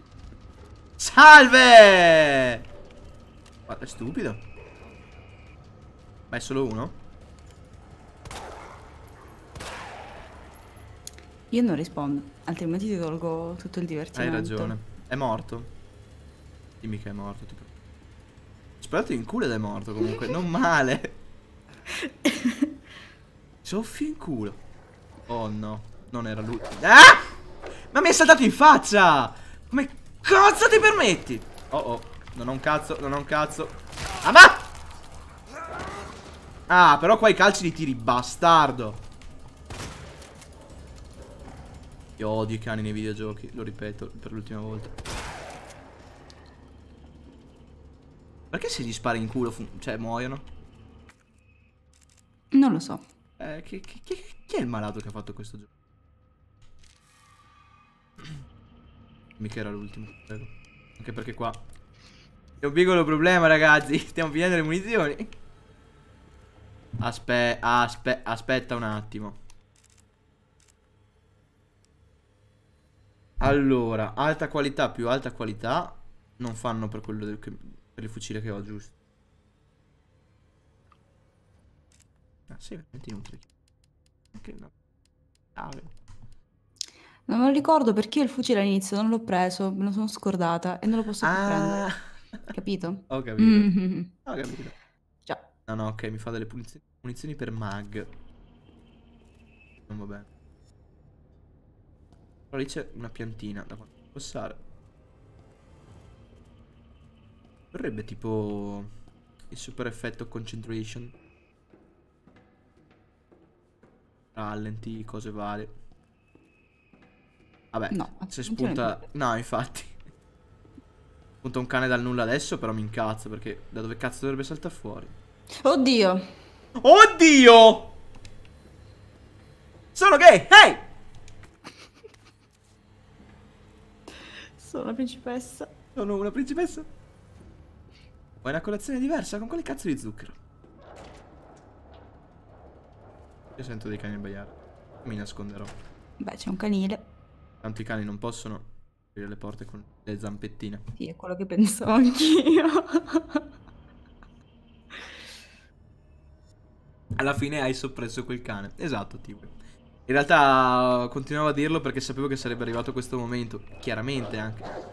Salve! Guarda, è stupido. Ma è solo uno? Io non rispondo, altrimenti ti tolgo tutto il divertimento. Hai ragione. È morto? Dimmi che è morto, tipo. Sparato in culo ed è morto comunque. Non male. Soffio in culo. Oh no, non era lui. Ah! Ma mi è saltato in faccia! Come cazzo ti permetti? Oh oh, non ho un cazzo, non ho un cazzo. Ah ma! Ah, però qua i calci li tiri, bastardo. Io odio i cani nei videogiochi, lo ripeto per l'ultima volta. Perché se gli spari in culo, cioè muoiono? Non lo so. Chi è il malato che ha fatto questo gioco? Mica era l'ultimo, prego. Anche perché qua c'è un piccolo problema, ragazzi. Stiamo finendo le munizioni. Aspetta un attimo. Allora, alta qualità più alta qualità non fanno per quello per il fucile che ho, giusto? Ah, sì, veramente inutile. Anche no. Non me lo ricordo perché io il fucile all'inizio non l'ho preso, me lo sono scordata e non lo posso più prendere. Capito? Ho capito. Ho capito. Già. No, no, ok, mi fa delle munizioni per mag. Non va bene. Però lì c'è una piantina da passare. Vorrebbe tipo il super effetto concentration. Rallenti, cose varie. Vabbè, No, se non tiene spunta... No, infatti. Spunta un cane dal nulla adesso, però mi incazzo, perché da dove cazzo dovrebbe saltare fuori? Oddio. Oddio! Sono gay! Hey! Sono la principessa. Sono una principessa. Vuoi una colazione diversa? Con quale cazzo di zucchero? Io sento dei cani abbaiare. Mi nasconderò. Beh, c'è un canile. Tanto i cani non possono aprire le porte con le zampettine. Sì, è quello che pensavo anch'io. Alla fine hai soppresso quel cane. Esatto, tipo. In realtà continuavo a dirlo perché sapevo che sarebbe arrivato questo momento. Chiaramente anche.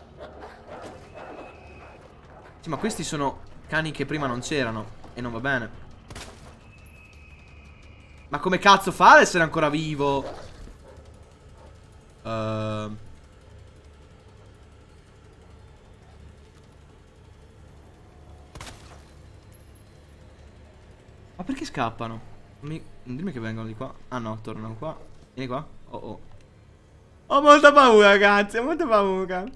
Sì, ma questi sono cani che prima non c'erano. E non va bene. Ma come cazzo fa ad essere ancora vivo? Ma perché scappano? Non dimmi che vengono di qua. Ah no, tornano qua. Vieni qua. Oh oh. Ho molta paura, ragazzi. Ho molta paura.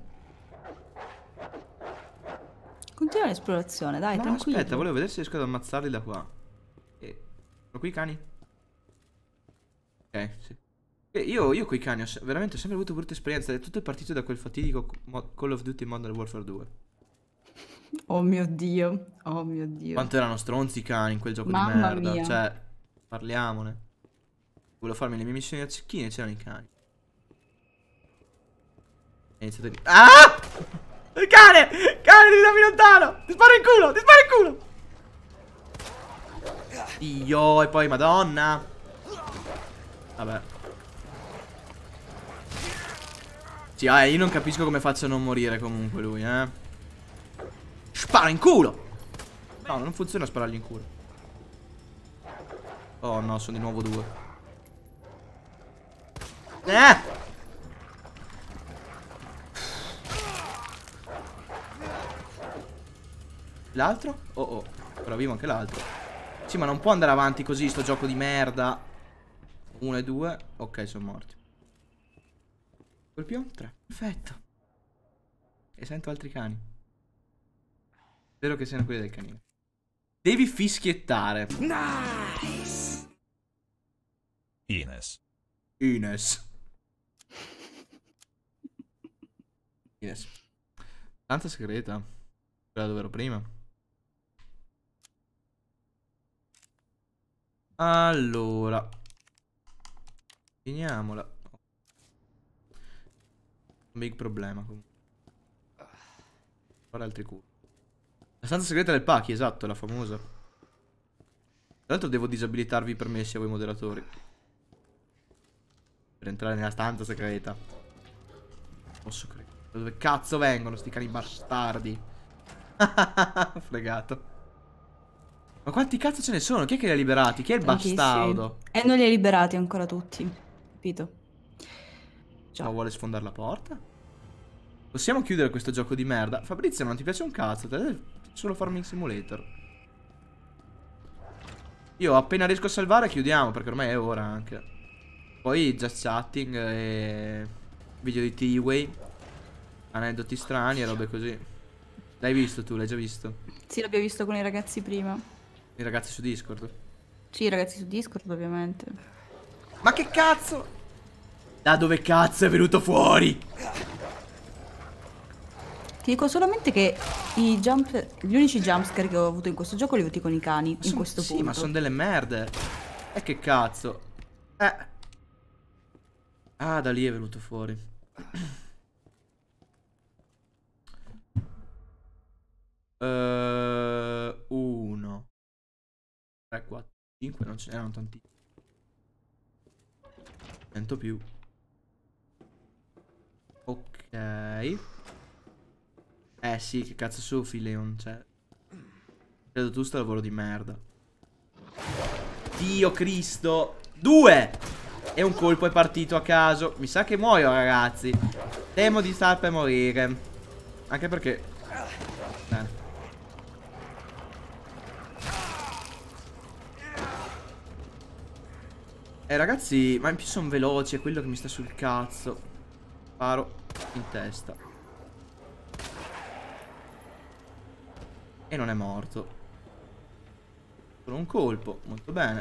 Continua l'esplorazione, dai, No, tranquillo. aspetta, volevo vedere se riesco ad ammazzarli da qua. Sono qui i cani? Ok, sì. Io coi cani veramente ho sempre avuto brutte esperienze. Tutto è partito da quel fatidico Call of Duty Modern Warfare 2. Oh mio Dio, oh mio Dio. Quanto erano stronzi i cani in quel gioco Mamma di merda. mia. Cioè, parliamone. Volevo farmi le mie missioni a cecchine e c'erano i cani. È iniziato di... Ah! Il cane! Cane, ti dammi lontano! Ti sparo in culo! Ti sparo in culo! Dio, e poi madonna. Vabbè. Sì, io non capisco come faccia a non morire comunque lui, Spara in culo! No, non funziona sparargli in culo. Oh no, sono di nuovo due. L'altro? Oh oh, però vivo anche l'altro. Sì, ma non può andare avanti così sto gioco di merda. 1 e 2. Ok, sono morti. Colpio? 3. Perfetto. E sento altri cani. Spero che siano quelli del canino. Devi fischiettare. Nice. Ines. Stanza segreta. Quella dove ero prima. Allora. Finiamola. Un big problema comunque. Fare altri culo. La stanza segreta del Paki, esatto, la famosa. Tra l'altro devo disabilitarvi i permessi a voi moderatori per entrare nella stanza segreta. Posso credere. Dove cazzo vengono sti cani bastardi? Fregato. Ma quanti cazzo ce ne sono? Chi è che li ha liberati? Chi è il bastardo? E non li hai liberati ancora tutti, capito? Ma vuole sfondare la porta? Possiamo chiudere questo gioco di merda? Fabrizio, non ti piace un cazzo? Te solo Farming Simulator. Io appena riesco a salvare chiudiamo, perché ormai è ora anche. Poi just chatting e video di T-Way, aneddoti strani e robe così. L'hai visto tu? L'hai già visto? Sì, l'abbiamo visto con i ragazzi prima. I ragazzi su Discord? Sì, i ragazzi su Discord ovviamente. Ma che cazzo? Da dove cazzo è venuto fuori? Ti dico solamente che gli unici jumpscare che ho avuto in questo gioco li ho avuti con i cani, in questo punto. Sì, ma sono delle merde. E che cazzo? Ah, da lì è venuto fuori. 1 3, 4, 5. Non ce n'erano tanti. 100 più. Ok. Sì, che cazzo soffi, Leon. Cioè, credo tu sto lavoro di merda. Dio Cristo. 2. E un colpo è partito a caso. Mi sa che muoio, ragazzi. Temo di star per morire. Anche perché bene. Ragazzi, ma in più sono veloci. È quello che mi sta sul cazzo. Sparo in testa. E non è morto. Solo un colpo, molto bene.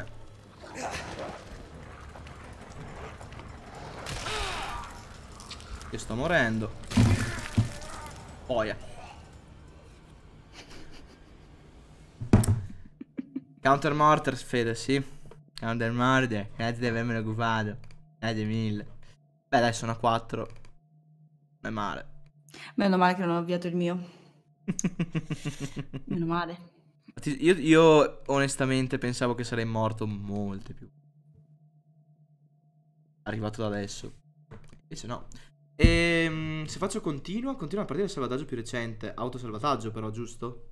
Io sto morendo. Boia. Counter mortar, Fede, sì. Counter mortar, grazie di avermelo occupato. Grazie mille. Beh dai, sono a 4. Non è male. Meno male che non ho avviato il mio. Meno male. Io onestamente pensavo che sarei morto molte più. Arrivato da adesso. Invece no. Se faccio continua a partire il salvataggio più recente. Autosalvataggio però, giusto?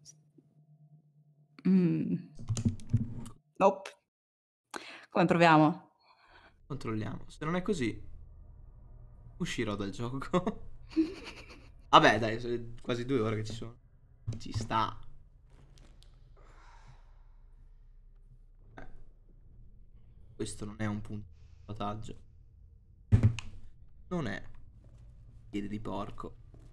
Nope. Come proviamo? Controlliamo. Se non è così, uscirò dal gioco. Vabbè dai, sono quasi 2 ore che ci sono. Ci sta. Questo non è un punto di salvataggio. Non è. Piede di porco.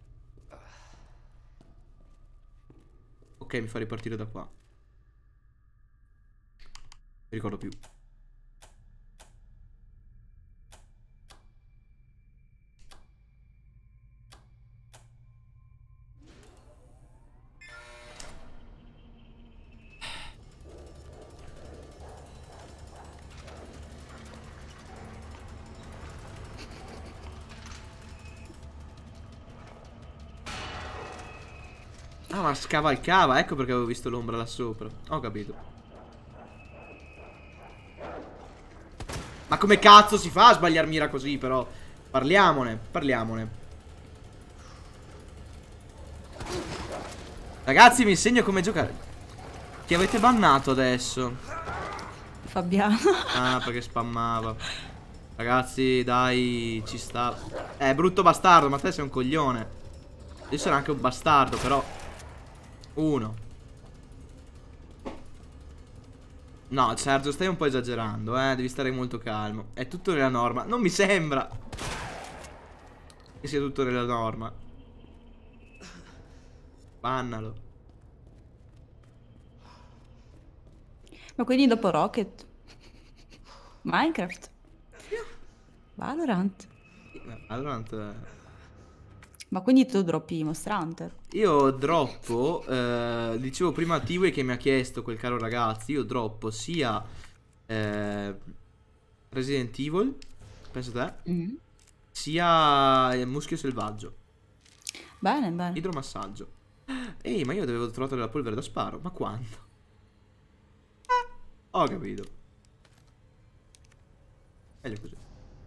Ok, mi fa ripartire da qua. Non mi ricordo più. Ah, ma scavalcava, ecco perché avevo visto l'ombra là sopra. Ho capito. Ma come cazzo si fa a sbagliar mira così, però? Parliamone, parliamone. Ragazzi, vi insegno come giocare. Chi avete bannato adesso? Fabiano. Ah, perché spammava. Ragazzi, dai, ci sta. Brutto bastardo, ma te sei un coglione. Io sono anche un bastardo, però. 1. No, Sergio, stai un po' esagerando, devi stare molto calmo. È tutto nella norma. Non mi sembra che sia tutto nella norma. Bannalo. Ma quindi dopo Rocket? Minecraft? Valorant? Valorant. Ma quindi tu droppi Monster Hunter? Io droppo, dicevo prima a Tiwi che mi ha chiesto quel caro ragazzo, io droppo sia Resident Evil, penso te, sia Muschio Selvaggio. Bene, bene. Idromassaggio. Ehi, ma io avevo trovato della polvere da sparo, ma quando? Ho capito. Meglio così.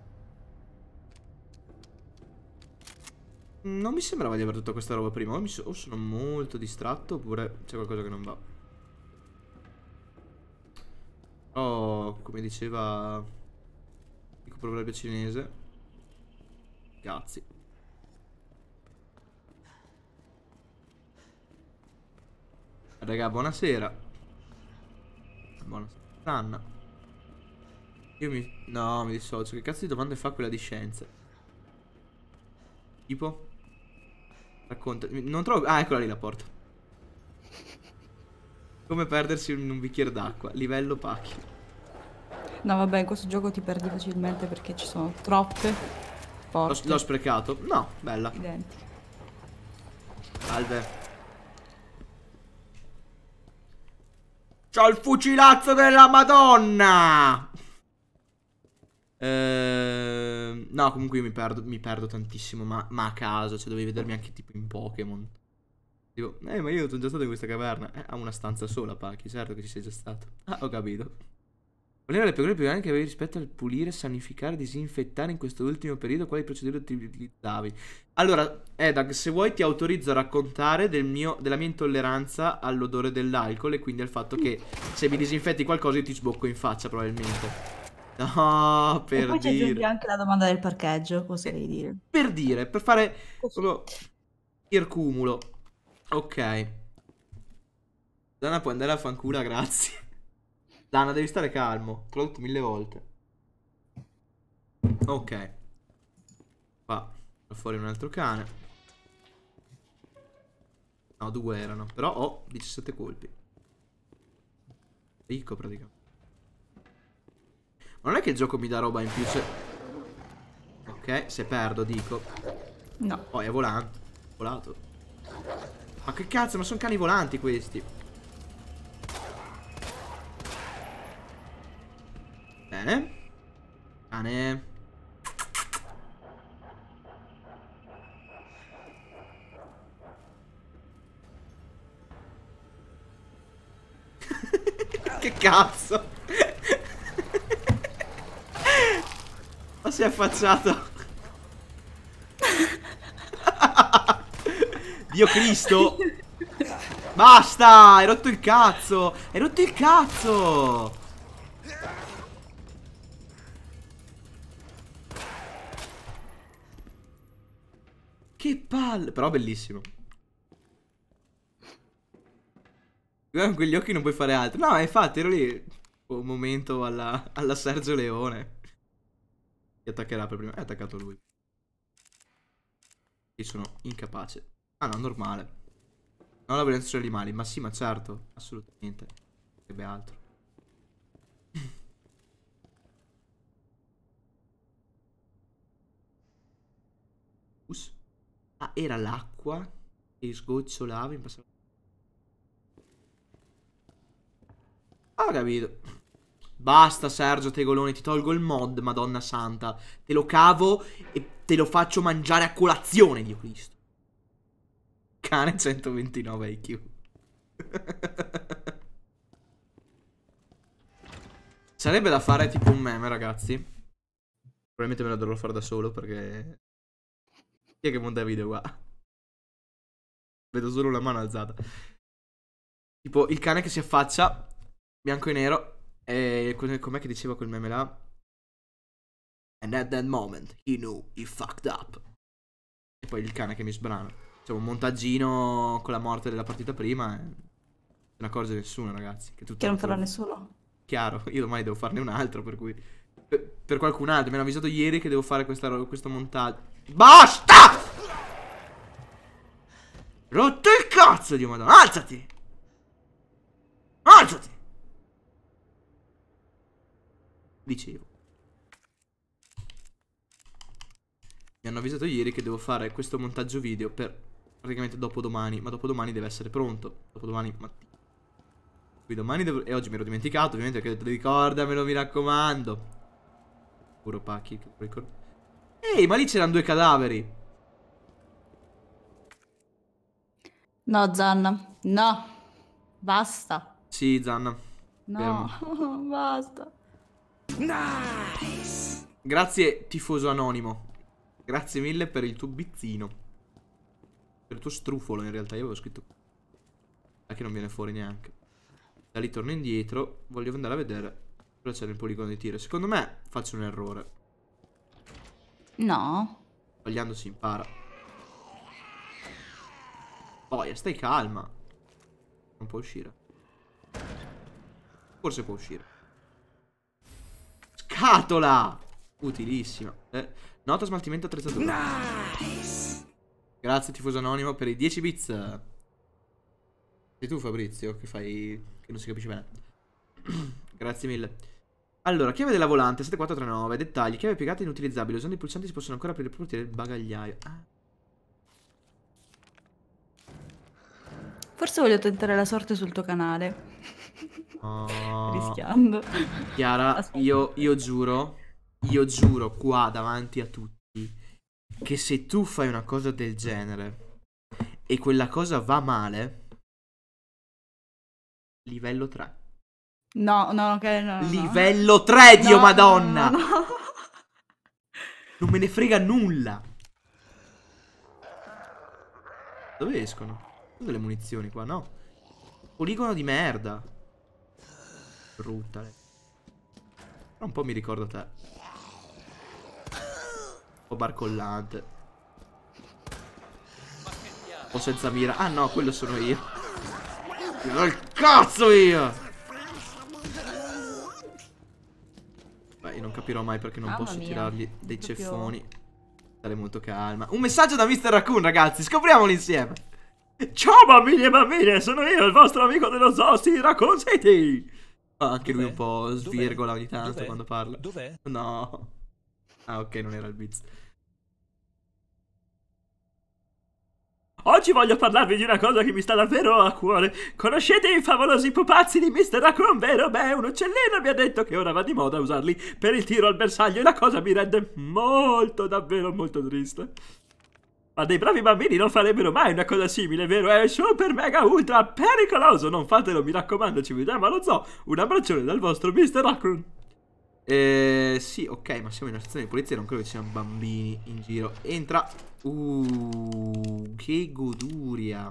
Non mi sembrava di aver tutta questa roba prima. O sono molto distratto oppure c'è qualcosa che non va. Oh, come diceva dico proverbio cinese. Cazzi. Raga, buonasera. Buonasera Anna. No, mi dissocio. Che cazzo di domande fa quella di scienze? Tipo? Racconta. Non trovo. Ah, eccola lì la porta. Come perdersi in un bicchiere d'acqua. Livello pacchi. No, vabbè, in questo gioco ti perdi facilmente perché ci sono troppe porte. L'ho sprecato. No, bella. Identiche. Salve. C'ho il fucilazzo della Madonna. No, comunque io mi perdo tantissimo, ma a caso, cioè dovevi vedermi anche tipo in Pokémon. Tipo, ma io sono già stato in questa caverna. Ha una stanza sola, Pachi, certo che ci sei già stato. Ah, ho capito. Quali erano le pecore più grandi che avevi rispetto al pulire, sanificare, disinfettare in questo ultimo periodo? Quali procedure utilizzavi? Allora, Edag, se vuoi ti autorizzo a raccontare della mia intolleranza all'odore dell'alcol e quindi al fatto che se mi disinfetti qualcosa io ti sbocco in faccia probabilmente. No, E per poi ci aggiungi dire. anche la domanda del parcheggio, cosa devi dire? Per dire, per fare solo il cumulo. Ok. Dana puoi andare a fanculo, grazie. Dana, devi stare calmo. Te l'ho detto 1000 volte. Ok. Qua fuori un altro cane. No, 2 erano. Però ho 17 colpi. Ricco praticamente. Ma non è che il gioco mi dà roba in più se... Ok, se perdo dico. No. Poi è volante. Volato. Ma che cazzo, ma sono cani volanti questi. Bene. Cane. Che cazzo. Ma si è affacciato. Dio Cristo. Basta. Hai rotto il cazzo. Hai rotto il cazzo. Che palle. Però bellissimo. Con quegli occhi non puoi fare altro. No, infatti ero lì. Un momento alla Sergio Leone. Ti attaccherà per prima. È attaccato lui. Io sono incapace. Ah no, normale. Non la violenza sugli animali. Ma sì, ma certo. Assolutamente. Sarebbe altro. Ah, era l'acqua che sgocciolava in passato. Ah, capito. Basta Sergio Tegoloni, ti tolgo il mod, madonna santa. Te lo cavo e te lo faccio mangiare a colazione, Dio Cristo. Cane 129 IQ. Sarebbe da fare tipo un meme, ragazzi. Probabilmente me lo dovrò fare da solo perché... Chi è che monta video qua? Vedo solo una mano alzata. Tipo il cane che si affaccia, bianco e nero. E com'è che diceva quel meme là? And at that moment he knew he fucked up. E poi il cane che mi sbrana. Cioè un montaggino con la morte della partita prima. E non se ne accorge nessuno, ragazzi. Che non farà nessuno. Chiaro, io domani devo farne un altro, per cui... Per qualcun altro, mi hanno avvisato ieri che devo fare questo montaggio. Basta! Rotto il cazzo, Dio madonna. Alzati! Alzati! Dicevo. Mi hanno avvisato ieri che devo fare questo montaggio video per praticamente dopodomani. Ma dopodomani deve essere pronto. Dopodomani mattina. Qui domani devo... E oggi mi ero dimenticato, ovviamente, perché ho detto ricordamelo, mi raccomando. Puro pacchi, che ricordo. Ehi, ma lì c'erano 2 cadaveri. No, Zanna. No. Basta. Sì, Zanna. No, basta. Nice. Grazie, tifoso anonimo. Grazie mille per il tuo bizzino. Per il tuo strufolo, in realtà. Io avevo scritto... che non viene fuori neanche. Da lì torno indietro. Voglio andare a vedere cosa c'è nel poligono di tiro. Secondo me faccio un errore. No. Sbagliando si impara. Boia, stai calma. Non può uscire. Forse può uscire. Scatola! Utilissima. Nota smaltimento attrezzatura. Nice. Grazie tifoso anonimo per i 10 bits. Sei tu Fabrizio che fai... che non si capisce bene. Grazie mille. Allora, chiave della volante 7439. Dettagli. Chiave piegata inutilizzabile. Usando i pulsanti si possono ancora aprire il portiere del bagagliaio. Forse voglio tentare la sorte sul tuo canale. Oh. Rischiando. Chiara, io giuro qua davanti a tutti che se tu fai una cosa del genere e quella cosa va male, livello 3. No, no. Livello 3, Dio no, madonna! No. Non me ne frega nulla. Dove escono? Sono delle munizioni qua, no? Poligono di merda. Brutta. Però un po' mi ricordo te. Un po' barcollante. Un po' senza mira. Ah no, quello sono io. Il cazzo io! Beh, io non capirò mai perché non posso tirargli dei ceffoni. Stare molto calma. Un messaggio da Mr. Raccoon, ragazzi. Scopriamolo insieme. Ciao bambini e bambine, sono io, il vostro amico dello zoo, Raccoon City. Anche lui un po' svirgola ogni tanto quando parla. Dov'è? No. Ah, ok, non era il Beats. Oggi voglio parlarvi di una cosa che mi sta davvero a cuore. Conoscete i favolosi pupazzi di Mr. Raccoon, vero? Beh, un uccellino mi ha detto che ora va di moda usarli per il tiro al bersaglio e la cosa mi rende molto, davvero molto triste. Ma dei bravi bambini non farebbero mai una cosa simile, vero? È super mega ultra pericoloso. Non fatelo, mi raccomando, ci vediamo allo zoo. Un abbraccione dal vostro Mr. Raccoon. Sì, ok, ma siamo in una stazione di polizia, non credo che ci siano bambini in giro. Entra. Che goduria.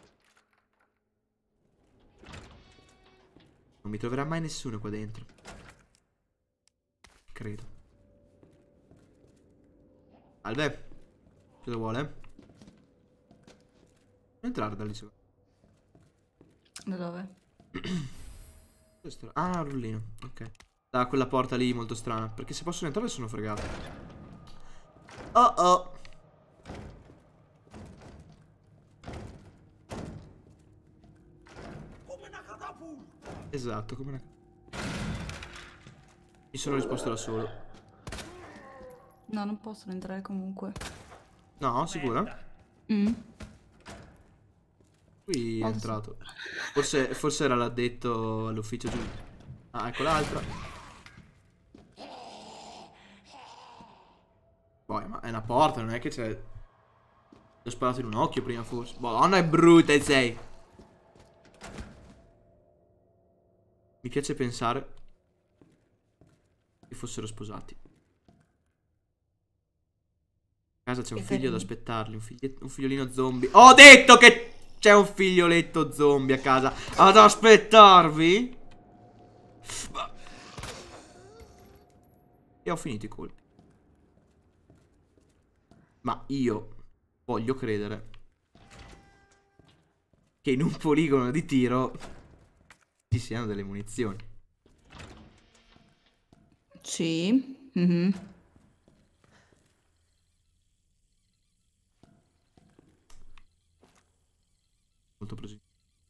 Non mi troverà mai nessuno qua dentro. Credo. Salve. Cosa vuole? Non entrare da lì. Da dove? Ah, rullino, ok. Da quella porta lì molto strana. Perché se possono entrare sono fregato. Oh oh. Come una catapulta. Esatto, come una... Mi sono risposto da solo. No, non possono entrare comunque. No, sicura? Qui è entrato. Forse era l'addetto all'ufficio giù. Ah, ecco l'altra. Poi, ma è una porta, non è che c'è... Ti ho sparato in un occhio prima forse. Madonna, è brutta e sei. Mi piace pensare che fossero sposati. A casa c'è un figlio da aspettarli. Un figliolino zombie. Ho detto che c'è un figlioletto zombie a casa ad aspettarvi. E ho finito i colpi. Ma io voglio credere che in un poligono di tiro ci siano delle munizioni. Sì. Molto preso.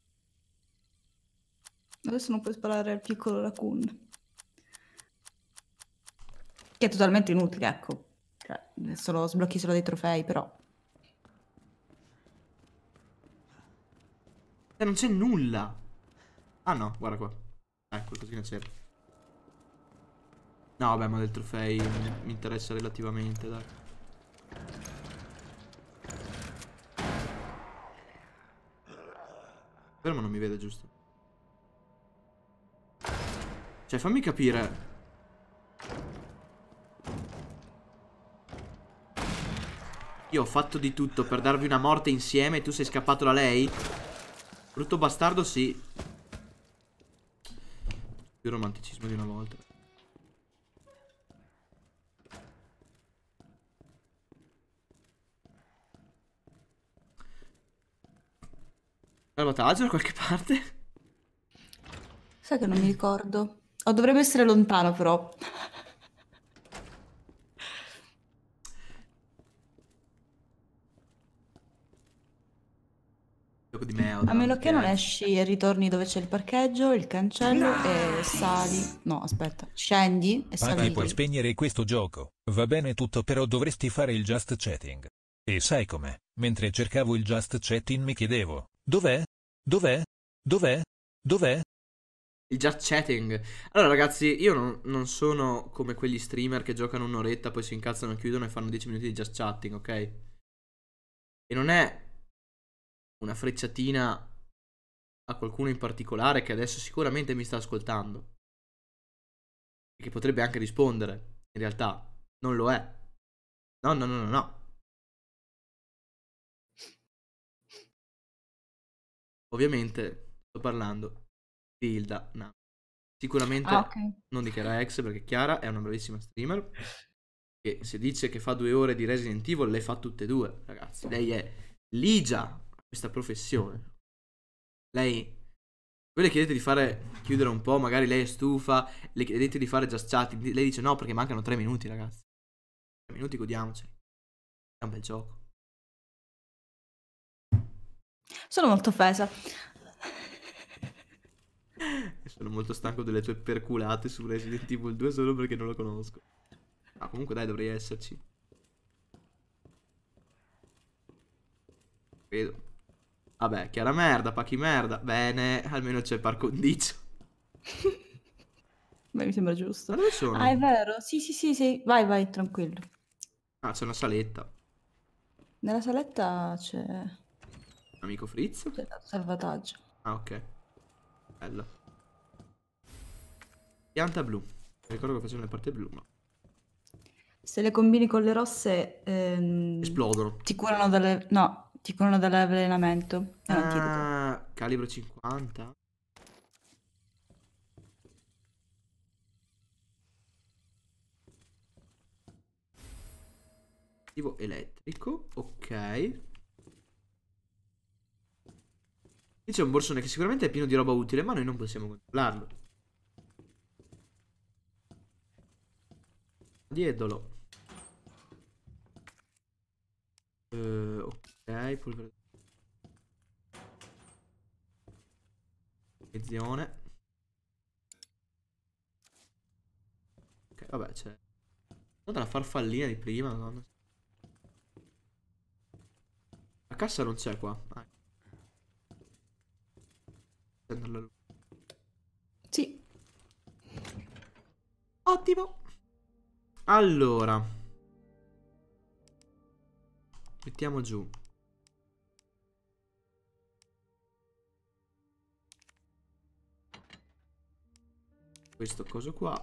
Adesso non puoi sparare al piccolo Raccoon. Che è totalmente inutile, ecco. Cioè, sblocchi solo dei trofei, però. E non c'è nulla. Ah no, guarda qua. Qualcosina c'era. No, vabbè, ma del trofei mi interessa relativamente, dai. Però non mi vede, giusto? Cioè, fammi capire. Io ho fatto di tutto per darvi una morte insieme e tu sei scappato da lei? Brutto bastardo, sì. Più romanticismo di una volta. Salvataggio da qualche parte? Sai che non mi ricordo. Oh, dovrebbe essere lontano, però. Gioco di me. A meno che non esci e ritorni dove c'è il parcheggio, il cancello e sali. No, aspetta. Scendi e sali. Paghi, puoi spegnere questo gioco. Va bene tutto, però dovresti fare il just chatting. E sai com'è? Mentre cercavo il just chatting mi chiedevo: dov'è? Dov'è? Dov'è? Dov'è? Il just chatting. Allora ragazzi, io non sono come quegli streamer che giocano un'oretta, poi si incazzano, chiudono e fanno 10 minuti di just chatting, ok? E non è una frecciatina a qualcuno in particolare che adesso sicuramente mi sta ascoltando e che potrebbe anche rispondere. In realtà non lo è. No, no, no, no, no. Ovviamente sto parlando di Hilda. No. Sicuramente non di Chiara X, perché Chiara è una bravissima streamer e se dice che fa 2 ore di Resident Evil le fa tutte e due, ragazzi. Lei è ligia a questa professione. Lei, voi le chiedete di fare, chiudere un po', magari lei è stufa, le chiedete di fare just chatting, lei dice no perché mancano 3 minuti, ragazzi. 3 minuti, godiamoceli. È un bel gioco. Sono molto offesa. Sono molto stanco delle tue perculate su Resident Evil 2 solo perché non lo conosco. Ma comunque dai, dovrei esserci. Credo. Vabbè, chiara merda, pacchi merda. Bene, almeno c'è par condicio. Beh, mi sembra giusto. Ma dove sono? Ah, è vero. Sì. Vai, vai, tranquillo. Ah, c'è una saletta. Nella saletta c'è Amico Fritz? il salvataggio. Ah, ok. Bello. Pianta blu. Mi ricordo che facevo le parti blu, ma Se le combini con le rosse, esplodono. ti curano dalle... No, ti curano dall'avvelenamento. È un antidoto. Ah, calibro 50. Attivo elettrico, ok. Qui c'è un borsone che sicuramente è pieno di roba utile, ma noi non possiamo controllarlo. Diedolo. Ok, polvere. Munizione. Ok, vabbè, c'è. Guarda la farfallina di prima, madonna. La cassa non c'è qua. Ah. Sì. Ottimo. Allora, mettiamo giù. Questo coso qua.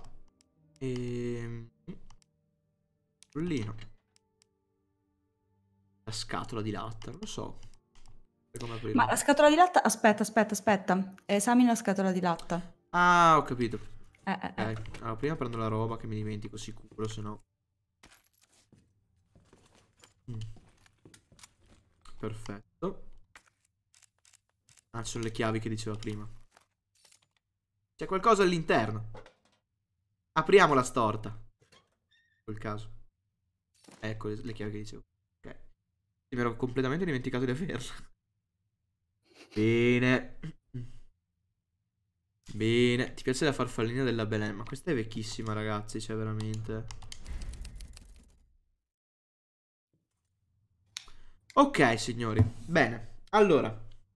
Rullino. La scatola di latta, non lo so. Come aprirla. Ma la scatola di latta... Aspetta. Esamina la scatola di latta. Ah, ho capito. Ok. Allora, prima prendo la roba che mi dimentico sicuro, se no. Perfetto. Ah, ci sono le chiavi che diceva prima. C'è qualcosa all'interno. Apriamo la storta. In quel caso. Ecco le chiavi che dicevo. Ok. Mi ero completamente dimenticato di averla. Bene. Bene. Ti piace la farfallina della Belen? Ma questa è vecchissima, ragazzi. Cioè, veramente. Ok, signori. Bene. Allora.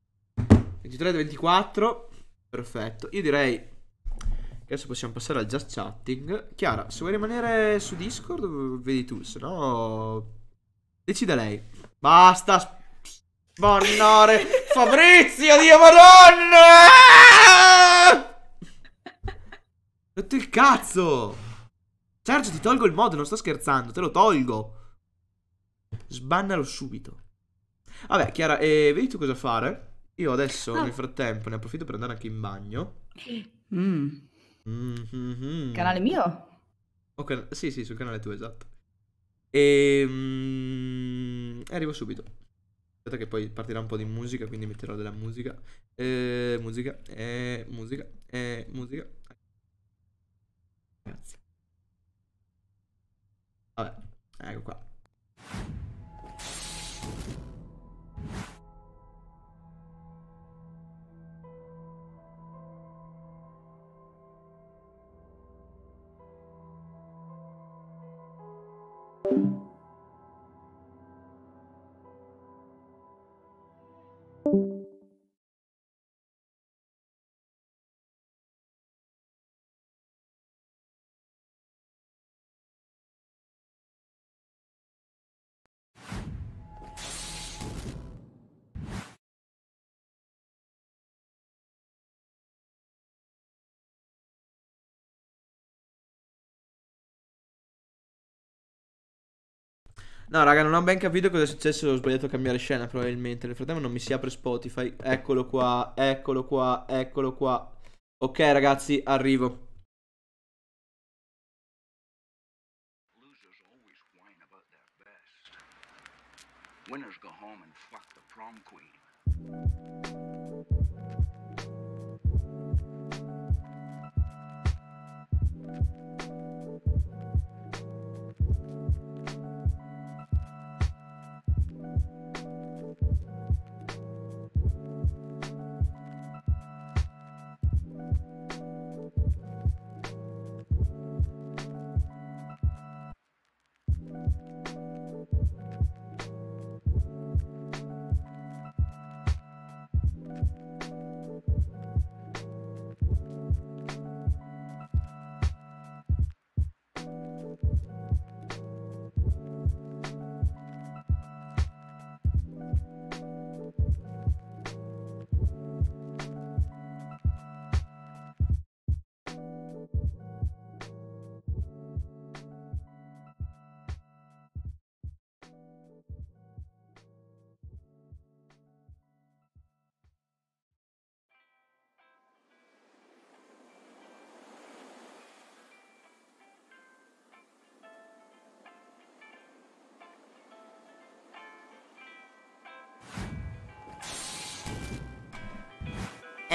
23-24. Perfetto. Io direi che adesso possiamo passare al just chatting. Chiara, se vuoi rimanere su Discord, vedi tu. Se no, decida lei. Basta sbannare Fabrizio, Dio madonna! Rotto il cazzo! Sergio, ti tolgo il mod, non sto scherzando, te lo tolgo. Sbannalo subito. Vabbè, Chiara, vedi tu cosa fare? Io adesso, nel frattempo, ne approfitto per andare anche in bagno. Canale mio? Okay, sì, sul canale tuo, esatto. E arrivo subito. Aspetta che poi partirà un po' di musica, quindi metterò della musica. Musica. Grazie. Vabbè, ecco qua. No, raga, non ho ben capito cosa è successo. Ho sbagliato a cambiare scena, probabilmente. Nel frattempo non mi si apre Spotify. Eccolo qua, eccolo qua, eccolo qua. Ok, ragazzi, arrivo. Winners go home and fuck the prom queen.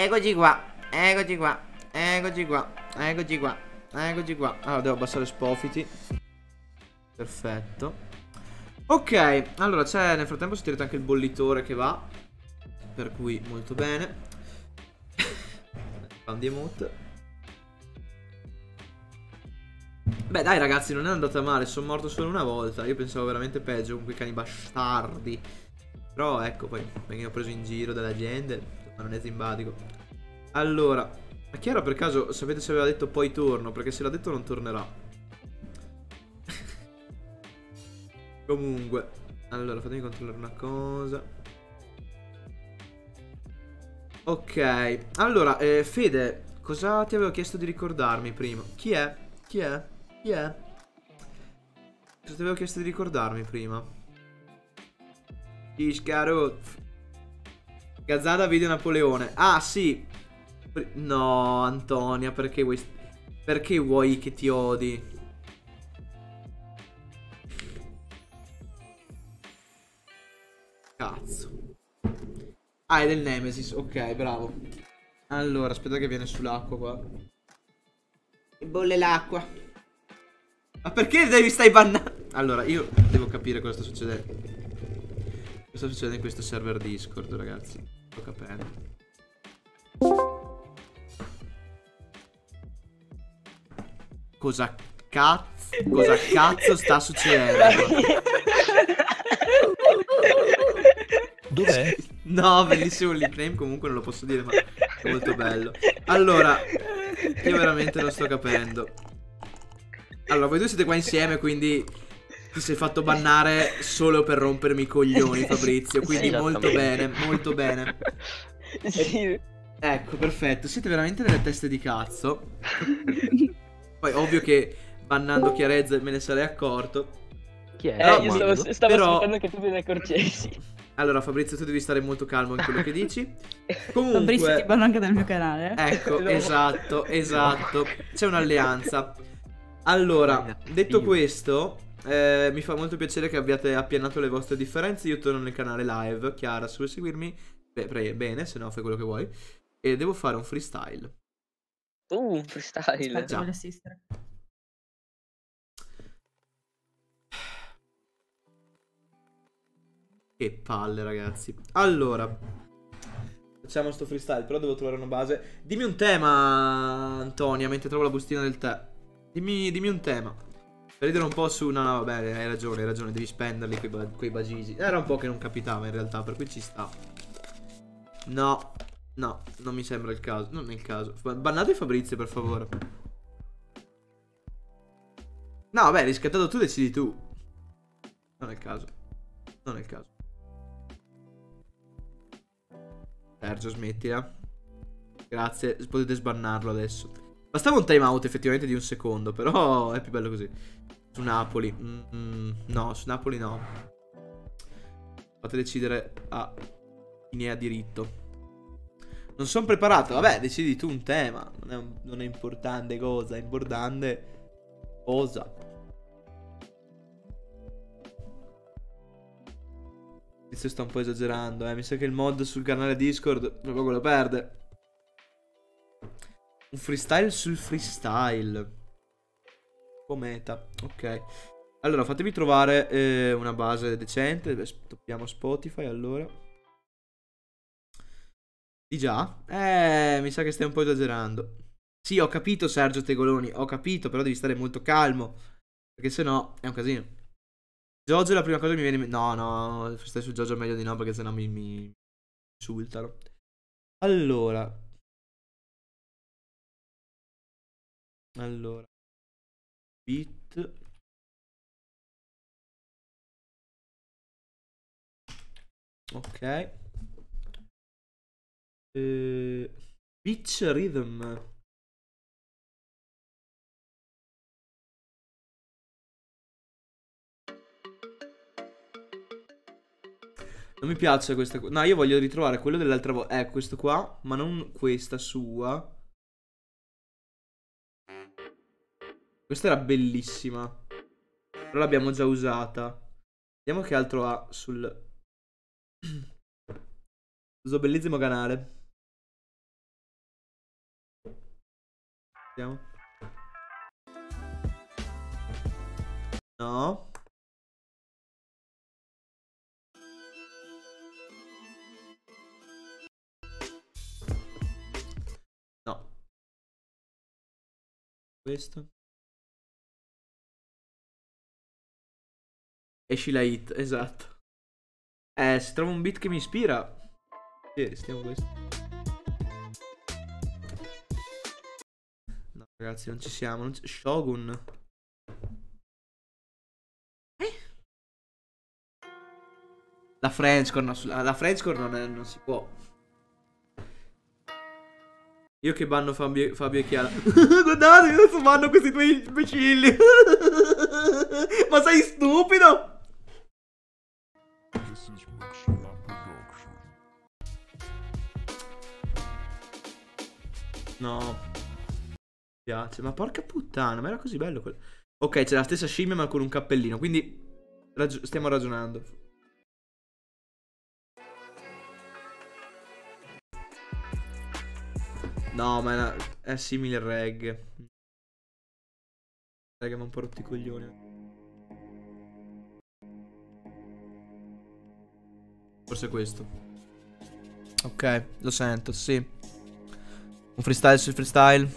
Eccoci qua. Eccoci qua. Eccoci qua. Eccoci qua. Eccoci qua. Allora, devo abbassare Spofiti. Perfetto. Ok, allora c'è, nel frattempo si tira anche il bollitore che va. Per cui molto bene. Fan di emote. Beh dai ragazzi, non è andata male. Sono morto solo una volta. Io pensavo veramente peggio con quei cani bastardi. Però ecco, poi venivo preso in giro dalla gente. Ma non è simpatico. Allora, ma chi era per caso? Sapete se aveva detto poi torno? Perché se l'ha detto non tornerà. Comunque, allora fatemi controllare una cosa. Ok, allora, Fede, cosa ti avevo chiesto di ricordarmi prima? Chi è? Chi è? Chi è? Cosa ti avevo chiesto di ricordarmi prima? Iscarot. Gazzada video Napoleone. Ah, sì. No, Antonia, perché vuoi che ti odi? Cazzo. Ah, è del Nemesis. Ok, bravo. Allora, aspetta che viene sull'acqua qua. E bolle l'acqua. Ma perché devi stai bannando? Allora, io devo capire cosa sta succedendo. Cosa sta succedendo in questo server Discord, ragazzi. Sto capendo. Cosa cazzo sta succedendo? Dov'è? No, bellissimo il nickname, comunque non lo posso dire, ma è molto bello. Allora, io veramente non sto capendo. Allora, voi due siete qua insieme, quindi ti sei fatto bannare solo per rompermi i coglioni, Fabrizio. Quindi molto bene, molto bene. Sì. Ecco, perfetto, siete veramente delle teste di cazzo. Poi ovvio che bannando Chiarezza me ne sarei accorto. Chi è? Però, Io stavo aspettando che tu te ne accorgessi. Allora Fabrizio, tu devi stare molto calmo in quello che dici. Comunque Fabrizio ti banno anche dal mio canale. Ecco, esatto, esatto. C'è un'alleanza. Allora, detto questo, mi fa molto piacere che abbiate appianato le vostre differenze. Io torno nel canale live. Chiara, se vuoi seguirmi, bene, se no fai quello che vuoi. E devo fare un freestyle. Un freestyle. Aspetta, voglio assistere. Che palle, ragazzi. Allora, facciamo sto freestyle, però devo trovare una base. Dimmi un tema, Antonia, mentre trovo la bustina del tè. Dimmi un tema. Per ridere un po' su... No, no, vabbè, hai ragione, devi spenderli quei bagigi. Era un po' che non capitava in realtà, per cui ci sta. No, no, non mi sembra il caso. Non è il caso. Bannate Fabrizio, per favore. No, vabbè, riscattato tu, decidi tu. Non è il caso. Non è il caso. Sergio, smettila. Grazie, potete sbannarlo adesso. Bastava un timeout effettivamente di un secondo, però è più bello così. Su Napoli. No, su Napoli no. Fate decidere a chi ne ha diritto. Non sono preparato. Vabbè, decidi tu un tema. Non è importante cosa. È importante cosa. Inizio sta un po' esagerando, mi sa che il mod sul canale Discord tra poco lo perde. Un freestyle sul freestyle. Un po' meta, ok. Allora, fatemi trovare una base decente. Stoppiamo Spotify, allora. Di già? Mi sa che stai un po' esagerando. Sì, ho capito Sergio Tegoloni, ho capito, però devi stare molto calmo. Perché sennò è un casino. Jojo è la prima cosa che mi viene in mente. No, stai su Jojo meglio di no, perché sennò mi insultano. Allora. Beat. Ok. Beach Rhythm. Non mi piace questa. No, io voglio ritrovare quello dell'altra volta. Questo qua, ma non questa sua. Questa era bellissima. Però l'abbiamo già usata. Vediamo che altro ha sul suo bellissimo canale. Vediamo. No. No. Questo. Esci la hit, esatto. Se trovo un beat che mi ispira. Sì, restiamo questo. No, ragazzi, non ci siamo. Shogun. La Frenchcore, no, la Frenchcore non si può. Io che banno Fabio e Chiara. Guardate, adesso vanno questi due imbecilli. Ma sei stupido? No. Mi piace. Ma porca puttana, ma era così bello quello. Ok, c'è la stessa scimmia ma con un cappellino. Quindi stiamo ragionando. No, ma è simile al reggae. Reggae mi ha un po' rotti i coglioni. Forse questo. Ok, lo sento, sì. Un freestyle sul freestyle.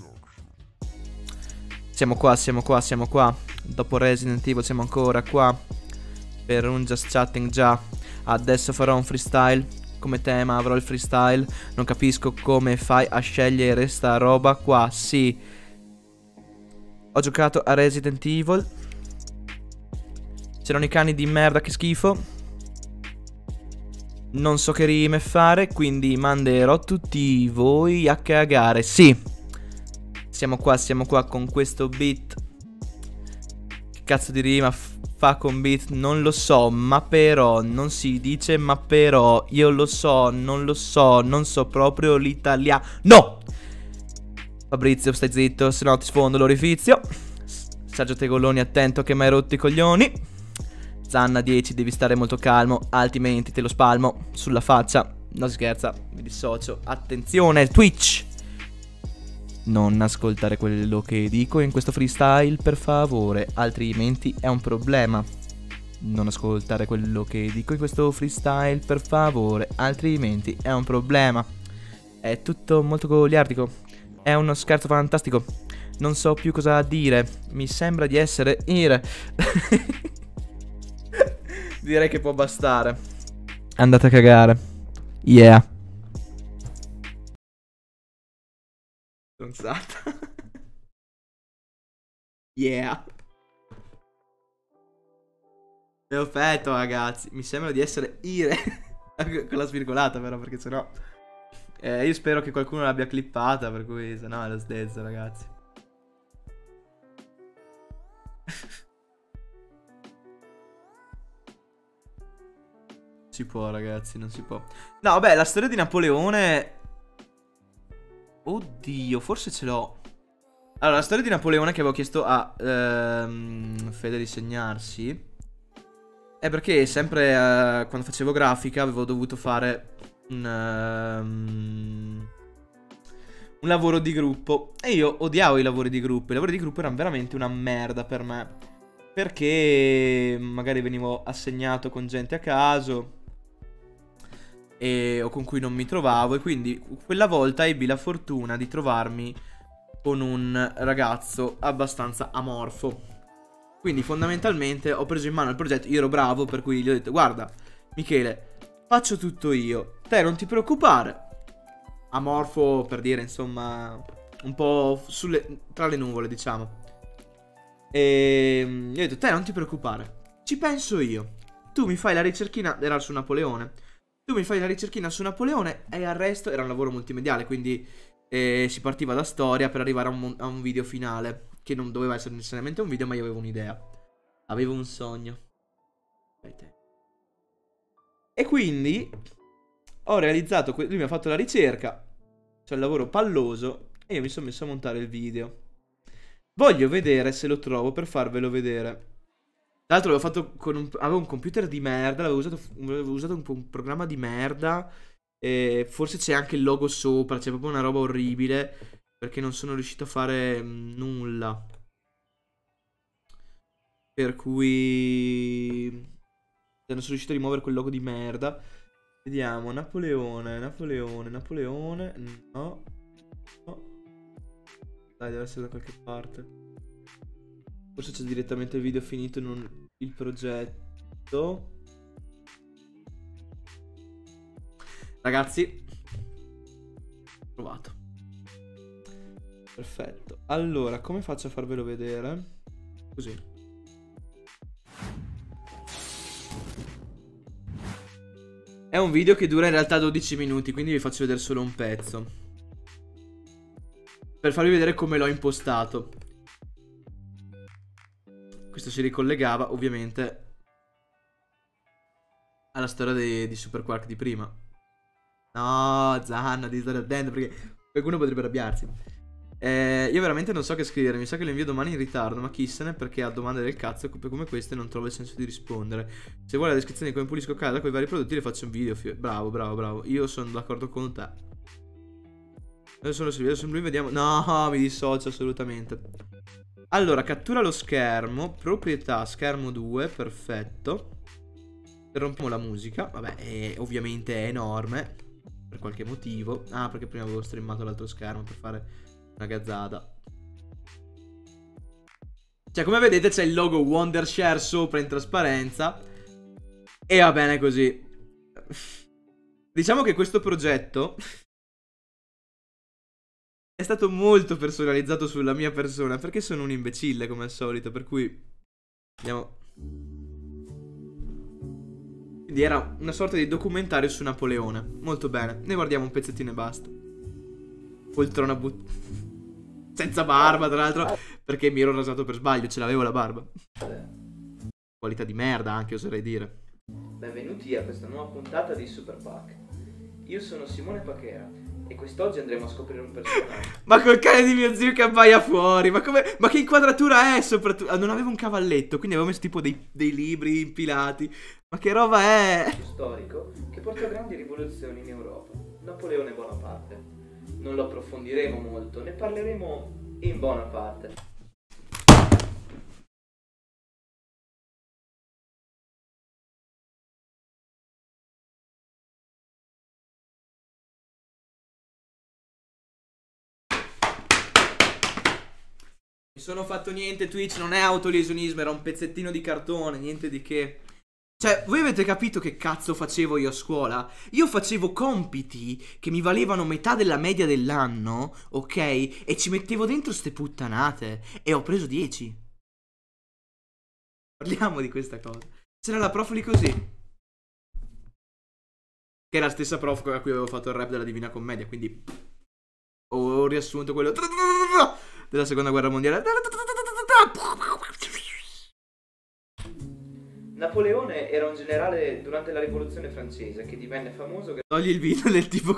Siamo qua, siamo qua, siamo qua. Dopo Resident Evil siamo ancora qua per un just chatting già. Adesso farò un freestyle. Come tema avrò il freestyle. Non capisco come fai a scegliere sta roba qua. Sì. Ho giocato a Resident Evil. C'erano i cani di merda, che schifo. Non so che rime fare, quindi manderò tutti voi a cagare. Sì. Siamo qua con questo beat. Che cazzo di rima fa con beat? Non lo so, ma però non si dice ma però. Io lo so, non lo so, non so proprio l'italiano. No! Fabrizio, stai zitto, se no ti sfondo l'orifizio. Sergio Tegoloni, attento che mi hai rotto i coglioni. Zanna 10, devi stare molto calmo, altrimenti te lo spalmo sulla faccia. No, si scherza, mi dissocio. Attenzione, Twitch! Non ascoltare quello che dico in questo freestyle, per favore, altrimenti è un problema. Non ascoltare quello che dico in questo freestyle, per favore, altrimenti è un problema. È tutto molto goliardico. È uno scherzo fantastico. Non so più cosa dire. Mi sembra di essere Ire. Direi che può bastare. Andate a cagare. Yeah. Stronzata. Yeah. Perfetto, ragazzi. Mi sembra di essere Ire. Con la svirgolata però, perché sennò io spero che qualcuno l'abbia clippata, per cui sennò è lo stesso, ragazzi. Si può, ragazzi, non si può. No, vabbè, la storia di Napoleone. Oddio, forse ce l'ho. Allora, la storia di Napoleone che avevo chiesto a Fede di segnarsi è perché sempre quando facevo grafica avevo dovuto fare un lavoro di gruppo. E io odiavo i lavori di gruppo. I lavori di gruppo erano veramente una merda per me, perché magari venivo assegnato con gente a caso o con cui non mi trovavo. E quindi quella volta ebbi la fortuna di trovarmi con un ragazzo abbastanza amorfo. Quindi fondamentalmente ho preso in mano il progetto. Io ero bravo, per cui gli ho detto: guarda Michele, faccio tutto io, te non ti preoccupare. Amorfo per dire, insomma, un po' tra le nuvole, diciamo. E gli ho detto: te non ti preoccupare, ci penso io. Tu mi fai la ricerchina. Era su Napoleone. Tu mi fai la ricerchina su Napoleone e il resto. Era un lavoro multimediale, quindi si partiva da storia per arrivare a un video finale, che non doveva essere necessariamente un video, ma io avevo un'idea. Avevo un sogno. E quindi ho realizzato, lui mi ha fatto la ricerca, cioè il lavoro palloso, e io mi sono messo a montare il video. Voglio vedere se lo trovo per farvelo vedere. Tra l'altro l'avevo fatto avevo un computer di merda, avevo usato un programma di merda, e forse c'è anche il logo sopra, c'è proprio una roba orribile. perché non sono riuscito a fare nulla. Per cui non sono riuscito a rimuovere quel logo di merda. Vediamo, Napoleone. No. Dai, deve essere da qualche parte. Forse c'è direttamente il video finito, non il progetto. Ragazzi, provato. Perfetto. Allora, come faccio a farvelo vedere? Così. È un video che dura in realtà 12 minuti, quindi vi faccio vedere solo un pezzo, per farvi vedere come l'ho impostato. Questo si ricollegava ovviamente alla storia di Super Quark di prima. No, Zanna, devi stare attento perché qualcuno potrebbe arrabbiarsi. Io veramente non so che scrivere. Mi sa che lo invio domani in ritardo, ma chi se ne, perché a domande del cazzo come queste non trovo il senso di rispondere. Se vuoi la descrizione di come pulisco casa con i vari prodotti, le faccio un video. Bravo. Io sono d'accordo con te. Adesso su lui vediamo. No, mi dissocio assolutamente. Allora, cattura lo schermo. Proprietà, schermo 2, perfetto. Interrompiamo la musica. Vabbè, ovviamente è enorme, per qualche motivo. Ah, perché prima avevo streamato l'altro schermo per fare una gazzata. Cioè, come vedete c'è il logo Wondershare sopra in trasparenza. E va bene così. Diciamo che questo progetto è stato molto personalizzato sulla mia persona, perché sono un imbecille come al solito. Per cui andiamo. Quindi era una sorta di documentario su Napoleone. Molto bene. Ne guardiamo un pezzettino e basta. Poltrona senza barba, tra l'altro, perché mi ero rasato per sbaglio, ce l'avevo la barba. Qualità di merda anche, oserei dire. Benvenuti a questa nuova puntata di Super Pack. Io sono Simone Pachera e quest'oggi andremo a scoprire un personaggio. Ma col cane di mio zio che abbaia fuori. Ma come? Ma che inquadratura è soprattutto? Non avevo un cavalletto, quindi avevo messo tipo dei libri impilati. Ma che roba è? Storico che portò grandi rivoluzioni in Europa. Napoleone Bonaparte. Non lo approfondiremo molto, ne parleremo in buona parte. Mi sono fatto niente, Twitch non è autolesionismo, era un pezzettino di cartone, niente di che. Cioè, voi avete capito che cazzo facevo io a scuola? Io facevo compiti che mi valevano metà della media dell'anno, ok? E ci mettevo dentro ste puttanate. E ho preso 10. Parliamo di questa cosa. C'era la prof lì così, che è la stessa prof a cui avevo fatto il rap della Divina Commedia, quindi ho riassunto quello della seconda guerra mondiale. Napoleone era un generale durante la rivoluzione francese che divenne famoso. Togli il video del tipo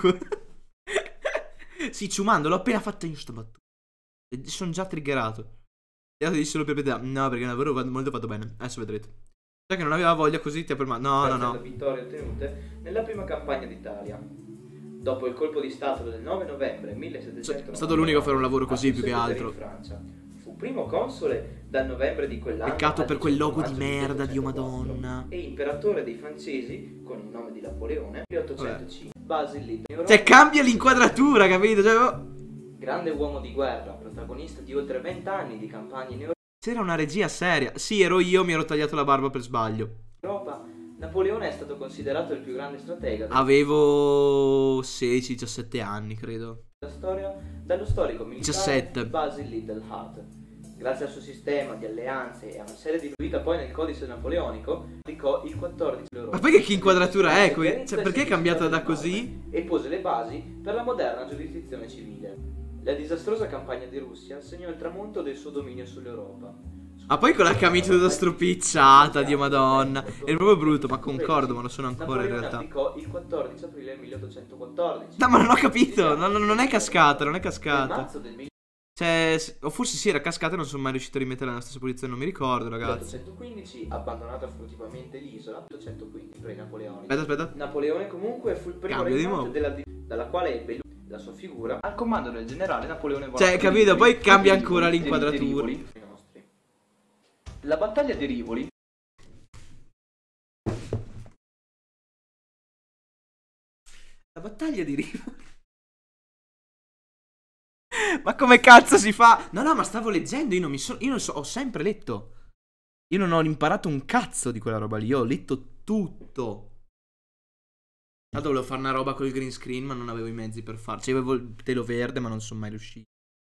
sì, ciumando, l'ho appena fatto in sto battuto. Sono già triggerato. E io ti dico solo per proprietà. No, perché è un lavoro molto fatto bene. Adesso vedrete. Sai che non aveva voglia così ti ha permesso. No. Le vittorie ottenute nella prima campagna d'Italia. Dopo il colpo di stato del 9 novembre 1700. È stato l'unico a fare un lavoro così più che altro. Fu primo console dal novembre di quell'anno. Peccato per quel logo di merda, Dio madonna. E imperatore dei francesi con il nome di Napoleone 1805. Basil lì. Cioè cambia l'inquadratura, capito? Cioè, grande uomo di guerra, protagonista di oltre 20 anni di campagne in Europa. C'era una regia seria. Sì, ero io, mi ero tagliato la barba per sbaglio. Napoleone è stato considerato il più grande stratega. Avevo 16-17 anni, credo. La storia dallo storico militare 17. Basil Liddell-Hart. Grazie al suo sistema di alleanze e a una serie di vita poi nel codice napoleonico, indicò il 14 l'Europa. Ma poi che inquadratura è qui? Cioè, perché è cambiata da così? E pose le basi per la moderna giurisdizione civile. La disastrosa campagna di Russia segnò il tramonto del suo dominio sull'Europa. Ma poi con la camicia tutta stropicciata, Dio madonna. È proprio brutto, ma concordo, ma lo sono ancora in realtà. Napoleone il 14 aprile 1814. No, ma non ho capito, non è cascata, non è cascata. Cioè, o forse sì, era cascata e non sono mai riuscito a rimetterla nella stessa posizione, non mi ricordo, ragazzi. 1815, abbandonata furtivamente l'isola, 1815 pre-napoleonico. Aspetta. Napoleone comunque fu il primo regnante dalla quale ebbe la sua figura al comando del generale Napoleone Bonaparte. Cioè, capito? Poi cambia ancora l'inquadratura. La battaglia di Rivoli. La battaglia di Rivoli. Ma come cazzo si fa? No, no, ma stavo leggendo, io non so, ho sempre letto. Io non ho imparato un cazzo di quella roba lì, io ho letto tutto. Tanto volevo fare una roba col green screen, ma non avevo i mezzi per farlo. Cioè, avevo il telo verde, ma non sono mai riuscito.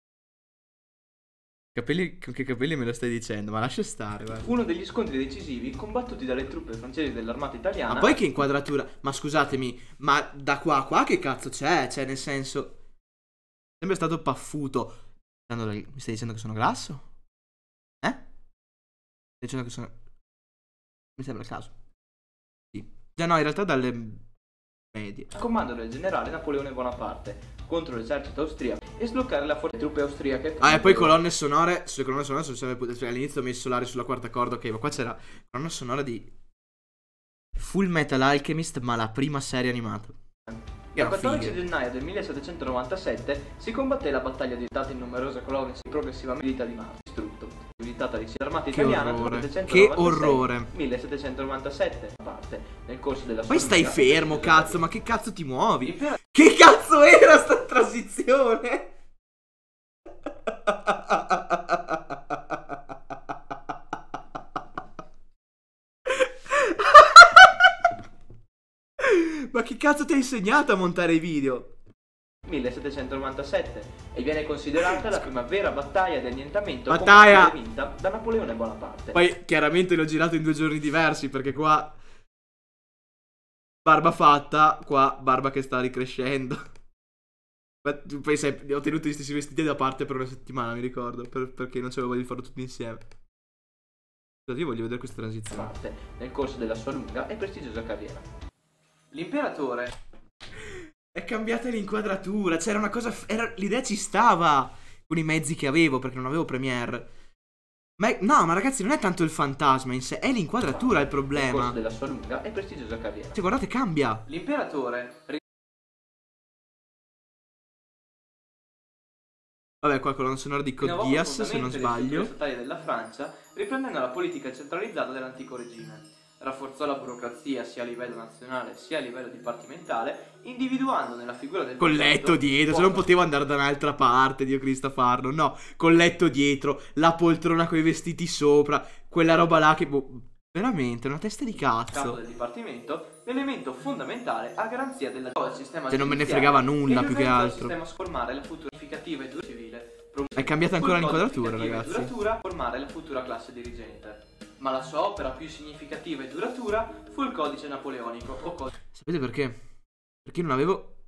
Capelli, con che capelli me lo stai dicendo? Ma lascia stare, guarda. Uno degli scontri decisivi combattuti dalle truppe francesi dell'armata italiana. Ma poi che inquadratura? Ma scusatemi, ma da qua a qua che cazzo c'è? Cioè, nel senso, sempre stato paffuto. Mi stai dicendo che sono grasso? Mi stai dicendo che sono... Mi sembra il caso. Sì. Già no, in realtà dalle medie. Comando del generale Napoleone Bonaparte contro l'esercito austriaco e sbloccare la forza delle truppe austriache. Ah, e poi colonne sonore. Sulle colonne sonore sono sempre. Cioè, all'inizio ho messo l'aria sulla quarta corda. Ok, ma qua c'era colonna sonora di Full Metal Alchemist, ma la prima serie animata. Il 14 gennaio del 1797 si combatté la battaglia di Stati in numerose colonne progressivamente unità di Marte, distrutto, diventata l'armata italiana che orrore. 1797 parte nel corso della sua. Poi stai fermo, cazzo, ma che cazzo ti muovi? Che cazzo era sta transizione? Ma che cazzo ti ha insegnato a montare i video? 1797 e viene considerata la prima vera battaglia di annientamento vinta da Napoleone Bonaparte. Poi chiaramente l'ho girato in 2 giorni diversi, perché qua barba fatta, qua barba che sta ricrescendo. Poi ho tenuto gli stessi vestiti da parte per una settimana, mi ricordo, perché non c'avevo voglia di farlo tutti insieme. Scusate, io voglio vedere questa transizione. Nel corso della sua lunga e prestigiosa carriera. L'imperatore è cambiata l'inquadratura. C'era una cosa. L'idea ci stava con i mezzi che avevo, perché non avevo Premiere. No, ma ragazzi, non è tanto il fantasma in sé, è l'inquadratura il problema. Nel corso della sua lunga e prestigiosa carriera. Cioè, guardate, cambia. L'imperatore. Vabbè, qua colonna sonora di Code Geass, se non sbaglio. Le strutture della Francia, riprendendo la politica centralizzata dell'antico regime. Rafforzò la burocrazia sia a livello nazionale sia a livello dipartimentale, individuando nella figura del col letto dietro, se non potevo andare da un'altra parte, Dio Cristo, a farlo. No, col letto dietro, la poltrona con i vestiti sopra, quella roba là che... veramente, una testa di cazzo. Capo del dipartimento, l'elemento fondamentale a garanzia della sistema. Cioè non me ne fregava nulla più che altro. Il sistema formare la futura significativa e dura civile. È cambiata ancora l'inquadratura, ragazzi. Formare la futura classe dirigente. Ma la sua opera più significativa e duratura fu il codice napoleonico. Sapete perché? Perché non avevo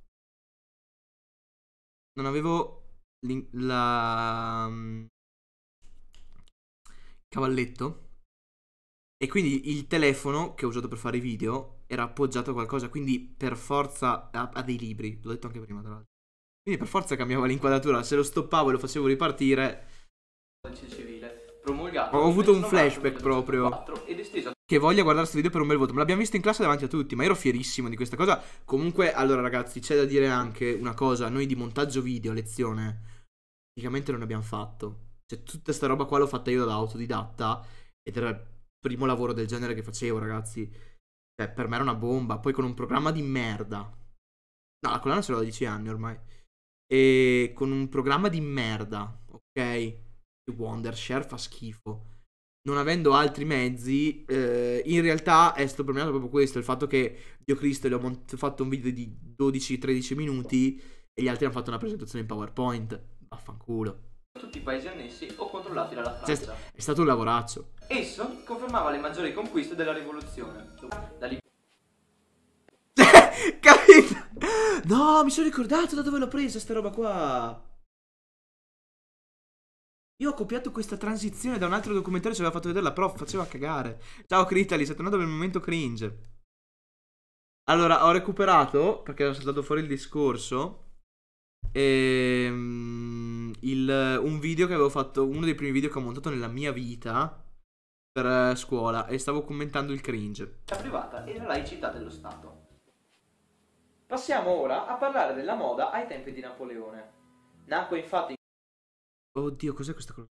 cavalletto. E quindi il telefono che ho usato per fare i video era appoggiato a qualcosa. Quindi per forza a dei libri. L'ho detto anche prima, tra l'altro. Quindi per forza cambiava l'inquadratura. Se lo stoppavo e lo facevo ripartire. Codice civile. Promulgato ho avuto un flashback proprio. Che voglia guardare questo video per un bel voto. Me l'abbiamo visto in classe davanti a tutti, ma ero fierissimo di questa cosa. Comunque, allora ragazzi, c'è da dire anche una cosa. Noi di montaggio video a lezione praticamente non ne abbiamo fatto. Cioè tutta sta roba qua l'ho fatta io da autodidatta. Ed era il primo lavoro del genere che facevo, ragazzi. Cioè per me era una bomba. Poi con un programma di merda. No, la collana ce l'ho da 10 anni ormai. E con un programma di merda, ok? Wondershare fa schifo. Non avendo altri mezzi, in realtà è stato premiato proprio questo. Il fatto che Dio Cristo le ho fatto un video di 12-13 minuti e gli altri hanno fatto una presentazione in PowerPoint. Vaffanculo. Tutti i paesi annessi o controllati dalla Francia. Cioè, è stato un lavoraccio. Esso confermava le maggiori conquiste della rivoluzione. Capito? No, mi sono ricordato da dove l'ho presa sta roba qua. Io ho copiato questa transizione da un altro documentario che ci aveva fatto vedere la prof, faceva cagare. Ciao Critali, sei tornato per il momento cringe. Allora, ho recuperato, perché era saltato fuori il discorso, un video che avevo fatto, uno dei primi video che ho montato nella mia vita per scuola, e stavo commentando il cringe. La privata e la laicità dello Stato. Passiamo ora a parlare della moda ai tempi di Napoleone. Nacque infatti Oddio, cos'è questa cosa?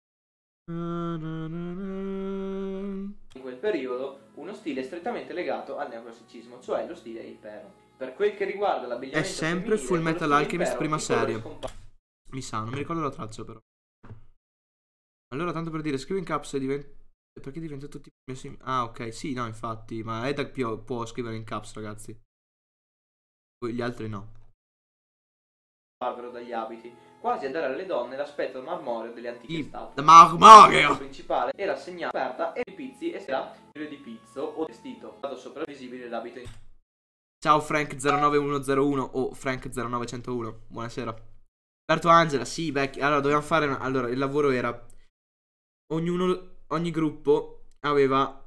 in quel periodo uno stile strettamente legato al neoclassicismo, cioè lo stile impero. Per quel che riguarda È l'abbigliamento sempre femminile, Full con lo Metal stile Alchemist impero, prima i colori serie. scompaiono. Mi sa, non mi ricordo la traccia però. Allora, tanto per dire, scrivi in caps e diventa... Perché diventa tutti... Ah, ok, sì, no, infatti. Ma Edag può scrivere in caps, ragazzi. Gli altri no. Barbaro dagli abiti, quasi a dare alle donne l'aspetto marmoreo delle antiche statue. Marmoreo! Il principale era segnato aperta e i pizzi e sera di pizzo o vestito, dato sopra visibile l'abito. Ciao Frank09101 o Frank09101. Buonasera. Alberto Angela, sì, Becky. Allora, dovevamo fare... Allora, il lavoro era... Ogni gruppo aveva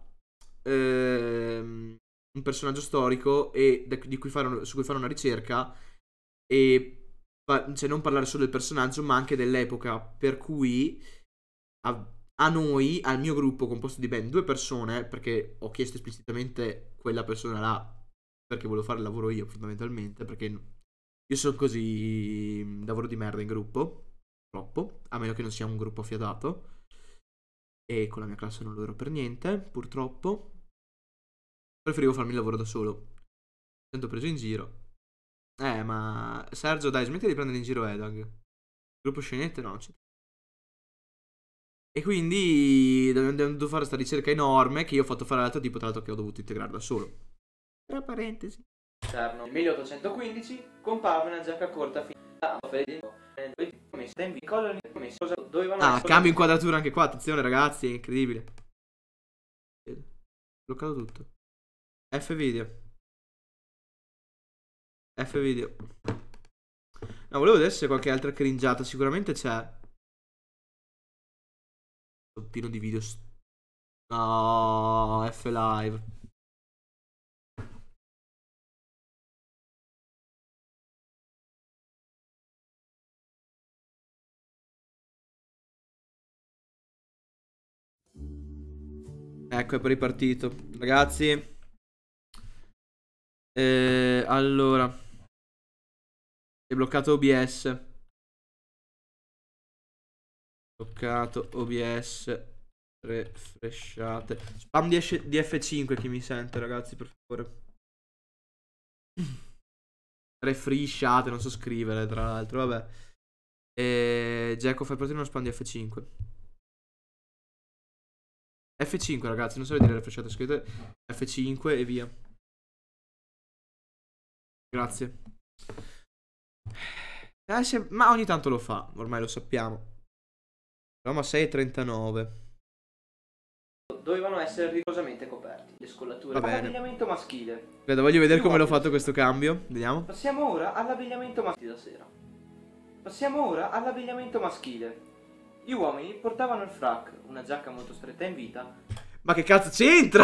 un personaggio storico e su cui fare una ricerca e cioè non parlare solo del personaggio ma anche dell'epoca, per cui a noi, al mio gruppo composto di ben 2 persone, perché ho chiesto esplicitamente quella persona là perché volevo fare il lavoro io fondamentalmente, perché io sono così lavoro di merda in gruppo, troppo, a meno che non sia un gruppo fiadato. E con la mia classe non lo ero per niente, purtroppo. Preferivo farmi il lavoro da solo. Mi sento preso in giro. Ma Sergio, dai, smetti di prendere in giro Edag. Gruppo scenette, no. E quindi abbiamo dovuto fare questa ricerca enorme che io ho fatto fare all'altro tipo, tra l'altro, che ho dovuto integrare da solo. Tra parentesi. Nel 1815 comparve una giacca corta finita a messa in colori dovevano essere... cambio inquadratura anche qua, attenzione ragazzi, è incredibile. Bloccato tutto. F video. No, volevo vedere se qualche altra cringiata, sicuramente c'è. Pieno di video. No, F live. Ecco, è poi ripartito. Ragazzi, allora, è bloccato OBS. Bloccato OBS. Refreshate. Spam di F5 chi mi sente, ragazzi, per favore. Refreshate, non so scrivere, tra l'altro, vabbè. Jacko, fai partire uno spam di F5. F5 ragazzi, non so vedere refreshate, scrivete F5 e via. Grazie. Ma ogni tanto lo fa, ormai lo sappiamo. Siamo a 6:39. Dovevano essere rigorosamente coperti. Le scollature. L'abbigliamento maschile. Vedo, voglio vedere come l'ho fatto questo cambio. Vediamo. Passiamo ora all'abbigliamento maschile da sera. Passiamo ora all'abbigliamento maschile. Gli uomini portavano il frac, una giacca molto stretta in vita. Ma che cazzo c'entra?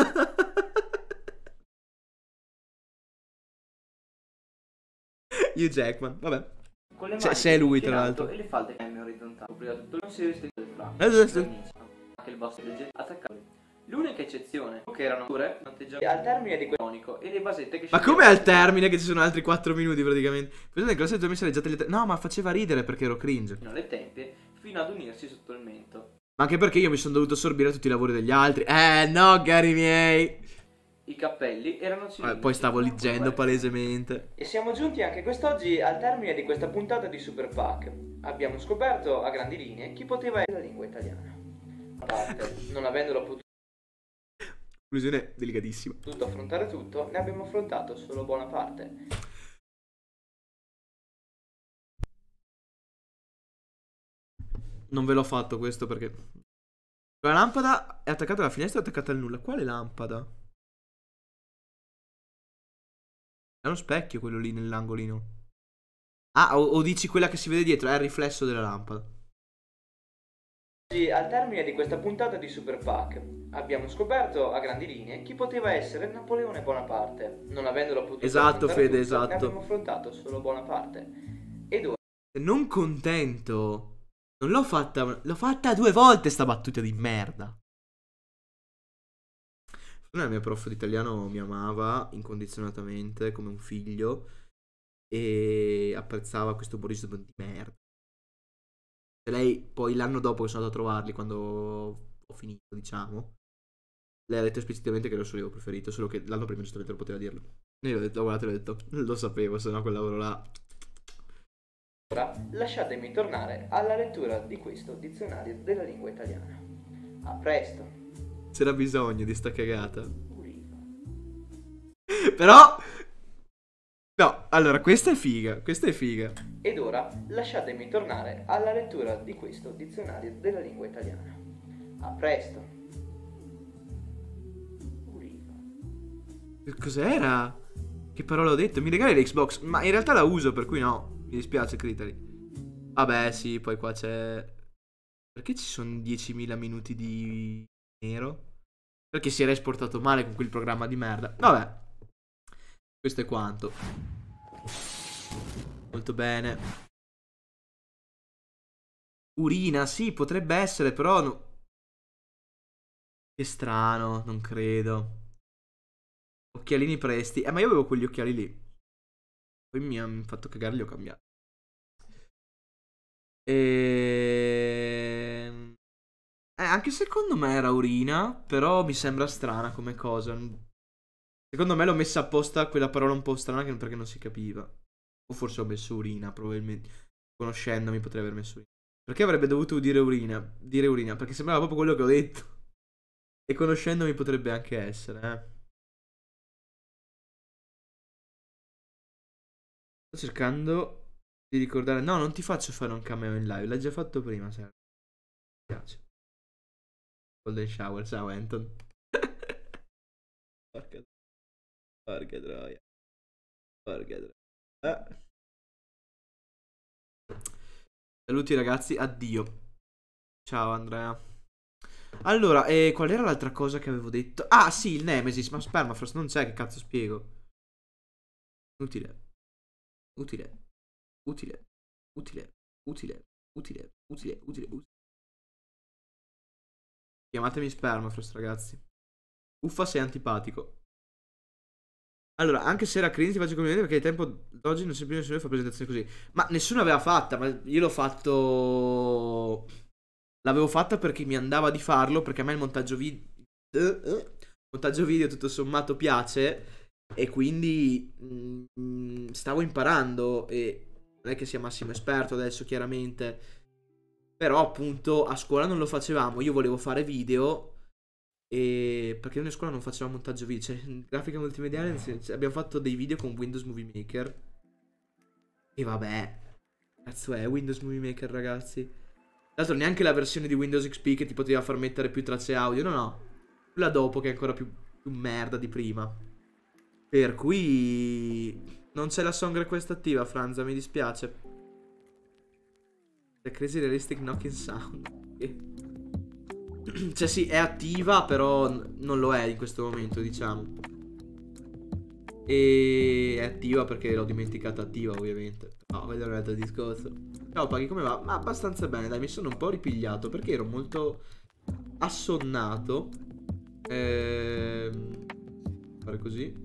Hugh Jackman, vabbè. Con le se è lui tra l'altro. E le falde M orizzontali. Copriva tutto, non si restringe il frac. Anche il basso del attaccabile. L'unica eccezione che erano pure al termine di quel tonico e le basette che... Ma come al termine che ci sono altri 4 minuti praticamente? Pensate che classe 2 mi sarei già No, ma faceva ridere perché ero cringe. Le tempie fino ad unirsi sotto il mento. Ma anche perché io mi sono dovuto assorbire tutti i lavori degli altri. No, cari miei. I cappelli erano cilindrici. Poi stavo leggendo palesemente. E siamo giunti anche quest'oggi al termine di questa puntata di Super Pack. Abbiamo scoperto a grandi linee chi poteva essere la lingua italiana. A parte, non avendolo potuto conclusione delicatissima. Affrontare tutto, ne abbiamo affrontato solo buona parte. Non ve l'ho fatto questo perché la lampada è attaccata alla finestra o è attaccata al nulla? Quale lampada? È uno specchio quello lì nell'angolino. Ah, o dici quella che si vede dietro? È il riflesso della lampada. Al termine di questa puntata di Super Pack abbiamo scoperto a grandi linee chi poteva essere Napoleone Bonaparte. Non avendolo potuto esatto, Fede, tutto, esatto. Ne abbiamo affrontato solo buona parte. Ed ora non contento. Non l'ho fatta 2 volte sta battuta di merda. La mia prof di italiano mi amava incondizionatamente come un figlio. e apprezzava questo umorismo di merda. E lei poi l'anno dopo che sono andato a trovarli, quando ho finito, diciamo, lei ha detto esplicitamente che era il suo libro preferito, solo che l'anno prima giustamente non poteva dirlo. E io ho detto, guardate, l'ho detto, lo sapevo, se no quel lavoro là. Ora lasciatemi tornare alla lettura di questo dizionario della lingua italiana. A presto. C'era bisogno di sta cagata. Però... No, allora, questa è figa, questa è figa. Ed ora lasciatemi tornare alla lettura di questo dizionario della lingua italiana. A presto. Cos'era? Che parola ho detto? Mi regali l'Xbox? Ma in realtà la uso, per cui no. Mi dispiace, Critali. Vabbè, sì, poi qua c'è... Perché ci sono 10.000 minuti di nero? Perché si era esportato male con quel programma di merda. Vabbè. Questo è quanto. Molto bene. Urina, sì, potrebbe essere, però... No. Che strano, non credo. Occhialini presti. Ma io avevo quegli occhiali lì. Poi mi hanno fatto cagare, li ho cambiati. Anche secondo me era urina, però mi sembra strana come cosa. Secondo me l'ho messa apposta quella parola un po' strana perché non si capiva. O forse ho messo urina, probabilmente. Conoscendomi potrei aver messo urina. Perché avrebbe dovuto dire urina? Dire urina, perché sembrava proprio quello che ho detto. E conoscendomi potrebbe anche essere, Sto cercando di ricordare. No, non ti faccio fare un cameo in live. L'hai già fatto prima, Sergio. Mi piace. Golden Shower, ciao Anton. Porca troia. Porca troia. Saluti ragazzi, addio. Ciao Andrea. Allora, qual era l'altra cosa che avevo detto? Ah sì, il Nemesis. Ma Spermafrost non c'è, che cazzo spiego? Utile. Utile. Utile. Utile. Utile. Utile. Utile. Utile. Utile. Chiamatemi Spermafrost, ragazzi. Uffa, sei antipatico. Allora, anche se era cringe ti faccio complimenti perché al tempo d'oggi non sempre nessuno fa presentazioni così. Ma nessuno aveva fatta, ma io l'ho fatto... L'avevo fatta perché mi andava di farlo, perché a me il montaggio video... montaggio video tutto sommato piace. E quindi stavo imparando. E non è che sia massimo esperto adesso, chiaramente. Però appunto a scuola non lo facevamo. Io volevo fare video... E perché noi a scuola non facevamo montaggio video, cioè in grafica multimediale abbiamo fatto dei video con Windows Movie Maker. E vabbè, cazzo è Windows Movie Maker, ragazzi. Tra l'altro neanche la versione di Windows XP che ti poteva far mettere più tracce audio, no. Quella dopo che è ancora più merda di prima. Per cui non c'è la song request attiva, Franza, mi dispiace. The Crazy Realistic Knocking Sound. Cioè sì, è attiva, però non lo è in questo momento, diciamo. E è attiva perché l'ho dimenticata attiva, ovviamente. No, quello è un altro discorso. Ciao Paghi, come va? Ma abbastanza bene, dai, mi sono un po' ripigliato perché ero molto assonnato. Fare così.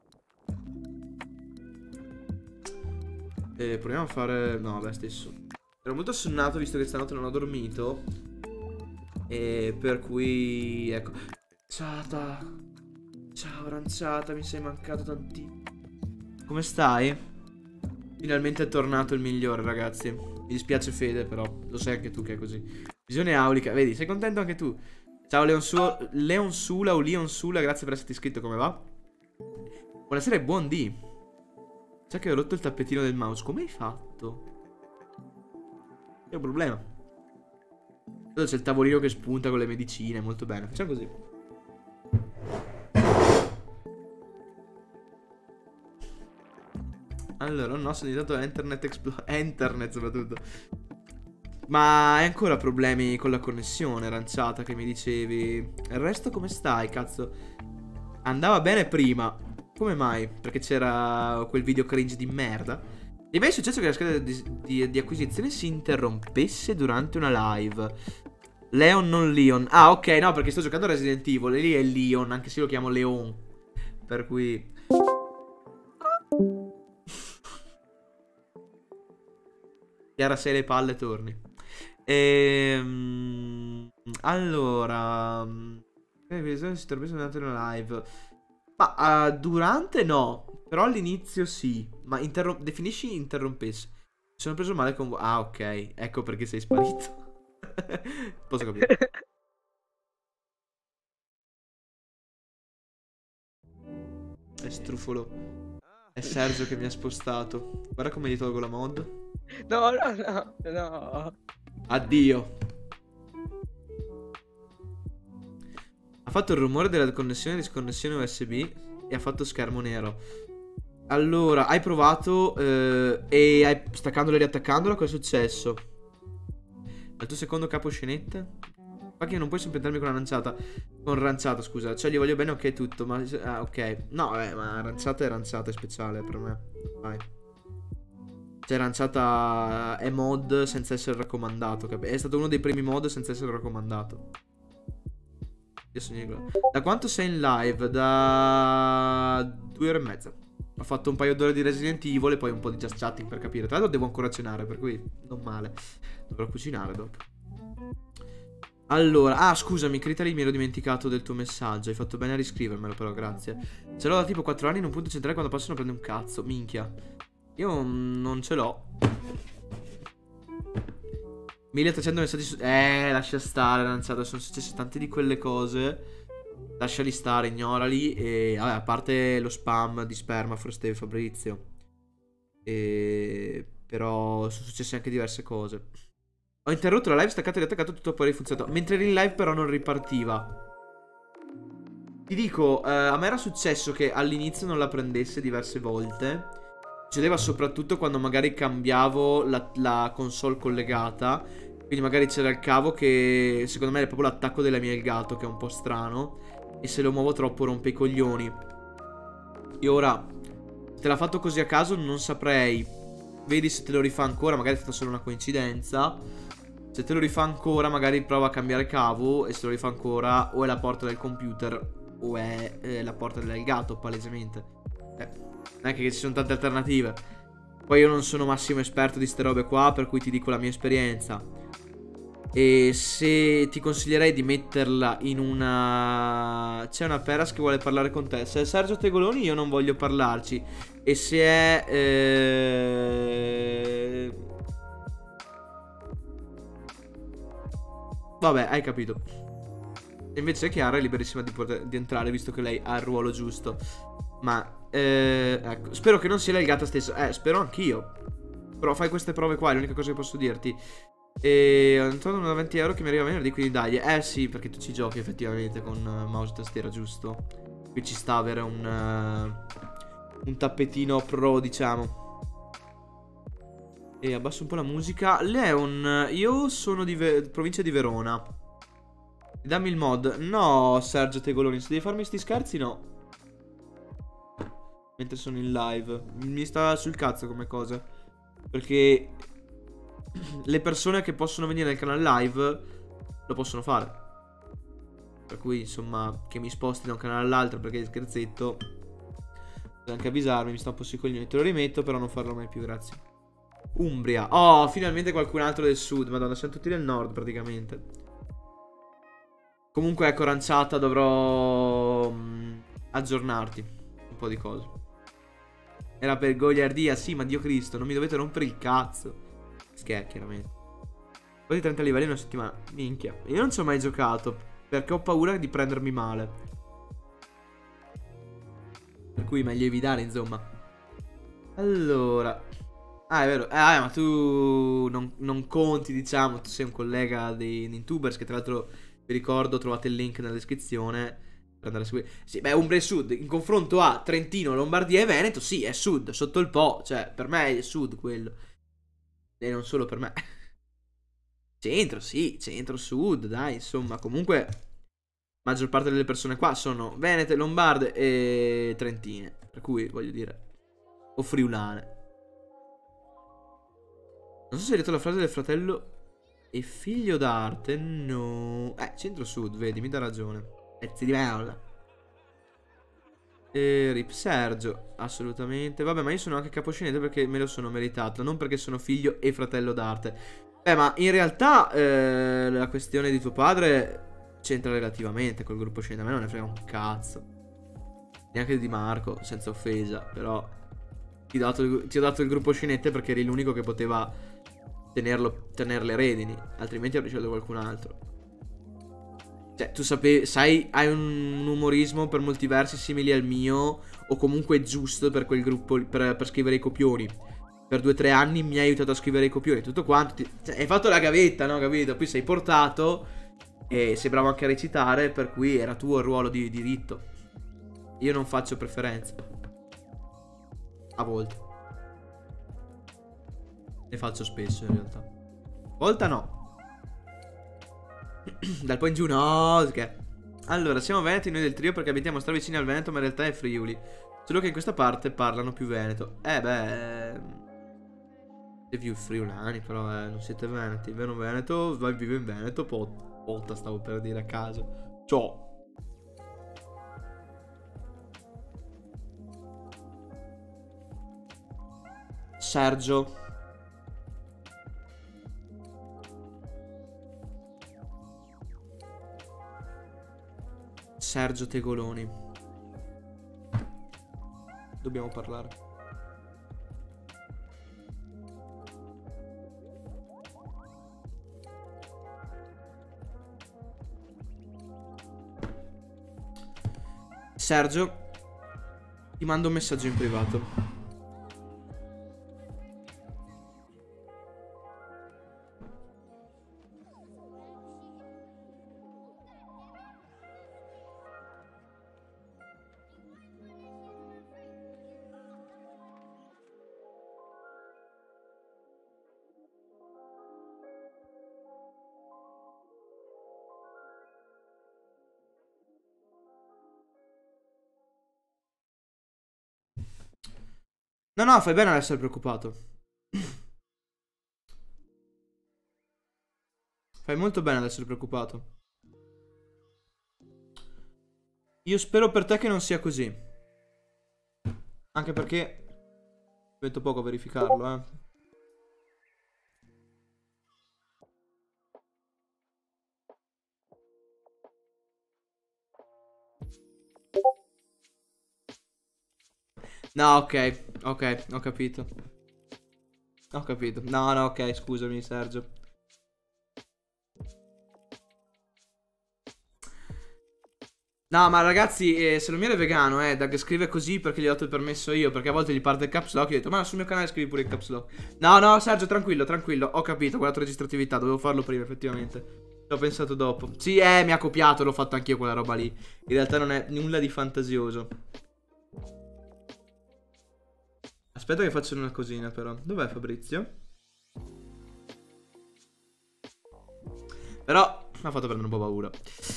Proviamo a fare... No, vabbè, stesso. Ero molto assonnato visto che stanotte non ho dormito. E per cui ecco. Ciao aranciata, mi sei mancato tantissimo. Come stai? Finalmente è tornato il migliore, ragazzi. Mi dispiace Fede, però lo sai anche tu che è così. Visione aulica, vedi, sei contento anche tu. Ciao Leon Sula o Leon Sula, grazie per esserti iscritto, come va? Buonasera e buon D. Sai che ho rotto il tappetino del mouse, come hai fatto? C'è un problema. C'è il tavolino che spunta con le medicine, molto bene. Facciamo così. Allora, no, sono diventato Internet soprattutto. Ma hai ancora problemi con la connessione, aranciata, che mi dicevi? Il resto come stai, cazzo? Andava bene prima. Come mai? Perché c'era quel video cringe di merda? E mai è successo che la scheda di acquisizione si interrompesse durante una live? Leon non Leon. Ah, ok, no, perché sto giocando a Resident Evil. E lì è Leon, anche se io lo chiamo Leon. Per cui... Chiara, sei le palle, torni. Allora, si torna durante una live. Ma durante no, però all'inizio sì. Ma definisci interrompesse. Mi sono preso male con voi. Ah, ok, ecco perché sei sparito. Posso capire. È strufolo. È Sergio che mi ha spostato. Guarda come gli tolgo la mod. No, no, no, no. Addio. Ha fatto il rumore della connessione e disconnessione USB e ha fatto schermo nero. Allora, hai provato e hai staccandola e riattaccandola, cosa è successo? Al tuo secondo capo scenetta? Ma che non puoi sempre entrarmi con la ranciata. Con ranciata, scusa. Cioè, gli voglio bene, ok, tutto. Ma ok. No, ma ranciata è ranciata, è speciale per me. Vai. Cioè, ranciata è mod senza essere raccomandato. È stato uno dei primi mod senza essere raccomandato. Io sono Nicola. Da quanto sei in live? Da 2 ore e mezza. Ho fatto un paio d'ore di Resident Evil e poi un po' di just chatting per capire. Tra l'altro devo ancora cenare, per cui non male. Dovrò cucinare dopo. Allora, scusami, Critali, mi ero dimenticato del tuo messaggio. Hai fatto bene a riscrivermelo, però, grazie. Ce l'ho da tipo 4 anni in un punto centrale, quando passo non prende un cazzo. Minchia. Io non ce l'ho. 1300 messaggi su... lascia stare, lanciato. Sono successe tante di quelle cose. Lasciali stare, ignorali. E vabbè, a parte lo spam di Spermafrost e Fabrizio. Però sono successe anche diverse cose. Ho interrotto la live, staccato e riattaccato, tutto poi rifunzionato. Mentre eri in live però non ripartiva. Ti dico, a me era successo che all'inizio non la prendesse diverse volte. Succedeva soprattutto quando magari cambiavo la console collegata. Quindi magari c'era il cavo che secondo me è proprio l'attacco della mia Elgato, che è un po' strano. E se lo muovo troppo rompe i coglioni. E ora, se te l'ha fatto così a caso non saprei. Vedi se te lo rifà ancora, magari è stata solo una coincidenza. Se te lo rifà ancora, magari prova a cambiare cavo. E se lo rifà ancora, o è la porta del computer o è la porta dell'Elgato, palesemente. Non è che ci sono tante alternative. Poi io non sono massimo esperto di ste robe qua, per cui ti dico la mia esperienza. E se ti consiglierei di metterla in una... C'è una Peras che vuole parlare con te. Se è Sergio Tegoloni io non voglio parlarci. E se è... Vabbè, hai capito. E invece Chiara è liberissima di entrare, visto che lei ha il ruolo giusto. Ma ecco, spero che non sia l'Elgato stesso. Spero anch'io. Però fai queste prove qua, è l'unica cosa che posso dirti. E ho trovato una 20 euro che mi arriva venerdì, quindi dai. Sì, perché tu ci giochi effettivamente con mouse e tastiera, giusto? Qui ci sta avere un tappetino pro, diciamo. E abbasso un po' la musica. Leon, io sono di provincia di Verona. Dammi il mod. No, Sergio Tegoloni, se devi farmi sti scherzi, no. Mentre sono in live mi sta sul cazzo come cosa. Perché le persone che possono venire nel canale live lo possono fare. Per cui insomma, che mi sposti da un canale all'altro perché è scherzetto, devi anche avvisarmi, mi sta un po' sui coglioni. Te lo rimetto, però non farlo mai più, grazie. Umbria. Oh, finalmente qualcun altro del sud. Madonna, siamo tutti del nord praticamente. Comunque ecco, ranciata, dovrò aggiornarti un po' di cose. Era per goliardia, sì, ma Dio Cristo, non mi dovete rompere il cazzo. Scherzo, chiaramente. Quasi 30 livelli in una settimana. Minchia. Io non ci ho mai giocato, perché ho paura di prendermi male. Per cui meglio evitare, insomma. Allora. È vero. Ma tu non conti, diciamo. Tu sei un collega dei Nintubers, che tra l'altro vi ricordo, trovate il link nella descrizione per andare a seguire. Sì, beh, Umbria è sud. In confronto a Trentino, Lombardia e Veneto, sì, è sud, sotto il Po. Cioè, per me è sud quello. E non solo per me. Centro, sì, centro-sud, dai, insomma. Comunque, la maggior parte delle persone qua sono venete, lombarde e trentine. Per cui, voglio dire, o friulane. Non so se hai detto la frase del fratello e figlio d'arte. No. Centro-sud, vedi, mi dà ragione. Pezzi di merda. Rip Sergio, assolutamente. Vabbè, ma io sono anche caposcenetto perché me lo sono meritato, non perché sono figlio e fratello d'arte. Ma in realtà la questione di tuo padre c'entra relativamente col gruppo scenetto. A me non ne frega un cazzo. Neanche di Marco, senza offesa. Però ti ho dato il gruppo scenette perché eri l'unico che poteva tenere le redini. Altrimenti avrei scelto qualcun altro. Cioè, tu sai, hai un umorismo per molti versi simili al mio, o comunque giusto per quel gruppo, per scrivere i copioni. Per 2 o 3 anni mi hai aiutato a scrivere i copioni, tutto quanto. Cioè, hai fatto la gavetta, no? Capito? Poi sei portato e sei bravo anche a recitare, per cui era tuo il ruolo di diritto. Io non faccio preferenze. A volte. Ne faccio spesso, in realtà. Volta no. Dal po' in giù no, che... Allora, siamo veneti noi del trio perché abitiamo vicini al Veneto, ma in realtà è Friuli. Solo che in questa parte parlano più veneto. Beh, siete più friulani, però non siete veneti. Vero Veneto, vive in Veneto, potta stavo per dire a caso. Ciao. Sergio. Sergio Tegoloni. Dobbiamo parlare. Sergio, ti mando un messaggio in privato. No, fai bene ad essere preoccupato. Fai molto bene ad essere preoccupato. Io spero per te che non sia così. Anche perché metto poco a verificarlo, No, ok, ho capito. Ho capito. No, ok, scusami, Sergio. No, ma ragazzi, se lo mio è vegano, Dag scrive così perché gli ho dato il permesso io, perché a volte gli parte il caps lock, gli ho detto, ma sul mio canale scrivi pure il caps lock. No, Sergio, tranquillo, ho capito, ho guardato registratività, dovevo farlo prima, effettivamente. L'ho pensato dopo. Sì, mi ha copiato, l'ho fatto anch'io quella roba lì. In realtà non è nulla di fantasioso. Aspetta che faccio una cosina però. Dov'è Fabrizio? Però mi ha fatto prendere un po' paura.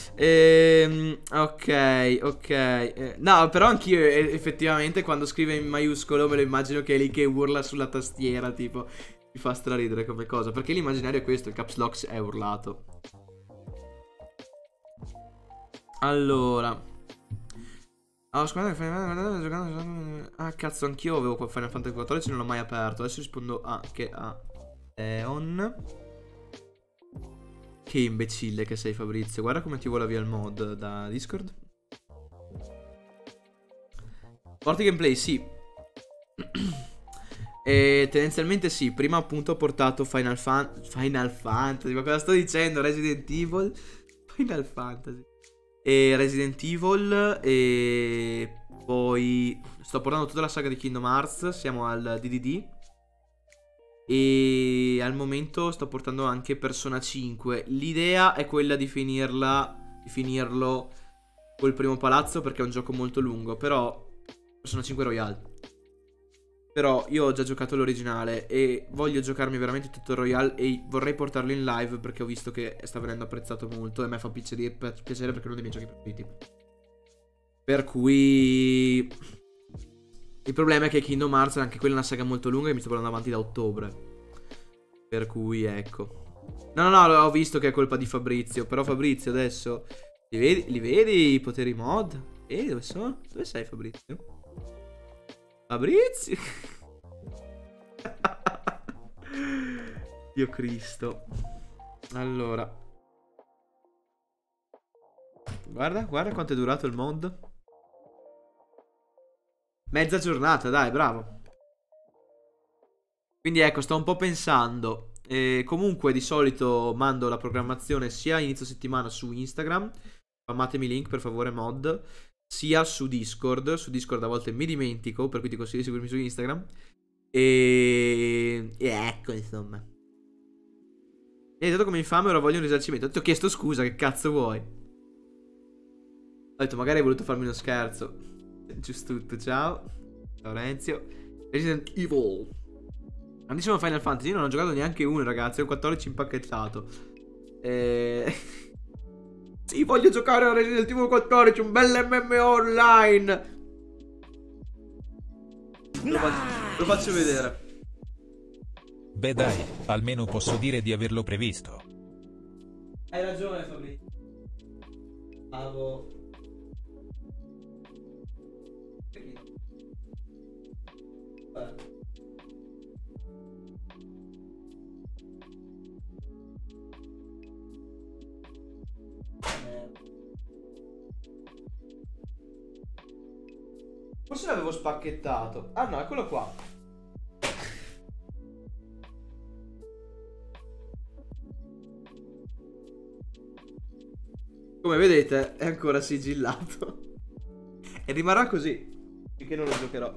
Ok. No, però anch'io effettivamente quando scrive in maiuscolo me lo immagino che è lì che urla sulla tastiera, tipo. Mi fa straridere come cosa. Perché l'immaginario è questo, il caps lock è urlato. Allora. Scusate, giocando. Ah, cazzo, anch'io avevo Final Fantasy XIV, non l'ho mai aperto. Adesso rispondo anche a Leon. Che imbecille che sei, Fabrizio. Guarda come ti vola via il mod da Discord. Porti gameplay, sì. E tendenzialmente sì. Prima appunto ho portato Final Fantasy. Ma cosa sto dicendo? Resident Evil. Final Fantasy. E Resident Evil. E poi sto portando tutta la saga di Kingdom Hearts. Siamo al DDD. E al momento sto portando anche Persona 5. L'idea è quella di finirlo col primo palazzo, perché è un gioco molto lungo. Però Persona 5 Royale. Però io ho già giocato l'originale e voglio giocarmi veramente tutto il Royale. E vorrei portarlo in live perché ho visto che sta venendo apprezzato molto. E a me fa piacere perché è uno dei miei giochi preferiti. Per cui il problema è che Kingdom Hearts è anche quella una saga molto lunga e mi sto portando avanti da ottobre. Per cui ecco. No, ho visto che è colpa di Fabrizio. Però Fabrizio adesso li vedi i poteri mod? dove sono? Dove sei, Fabrizio? Fabrizio? Dio Cristo. Allora. Guarda quanto è durato il mod. Mezza giornata, dai, bravo. Quindi ecco, sto un po' pensando. Comunque di solito mando la programmazione sia inizio settimana su Instagram. Spammatemi link per favore, mod. Sia su Discord. Su Discord a volte mi dimentico, per cui ti consiglio di seguirmi su Instagram. E ecco, insomma. Mi hai detto come infame, ora voglio un risarcimento. Ti ho chiesto scusa, che cazzo vuoi? Ho detto magari hai voluto farmi uno scherzo. Giusto tutto, ciao. Ciao Renzo. Resident Evil. Grandissimo Final Fantasy. Io non ho giocato neanche uno, ragazzi. Ho 14 impacchettato. Sì, voglio giocare a Resident Evil 14. Un bel MMO online. Lo faccio vedere. Beh dai, almeno posso dire di averlo previsto. Hai ragione, Fabrizio. Bravo. Forse l'avevo spacchettato. Ah no, eccolo qua. Come vedete è ancora sigillato. E rimarrà così finché non lo giocherò.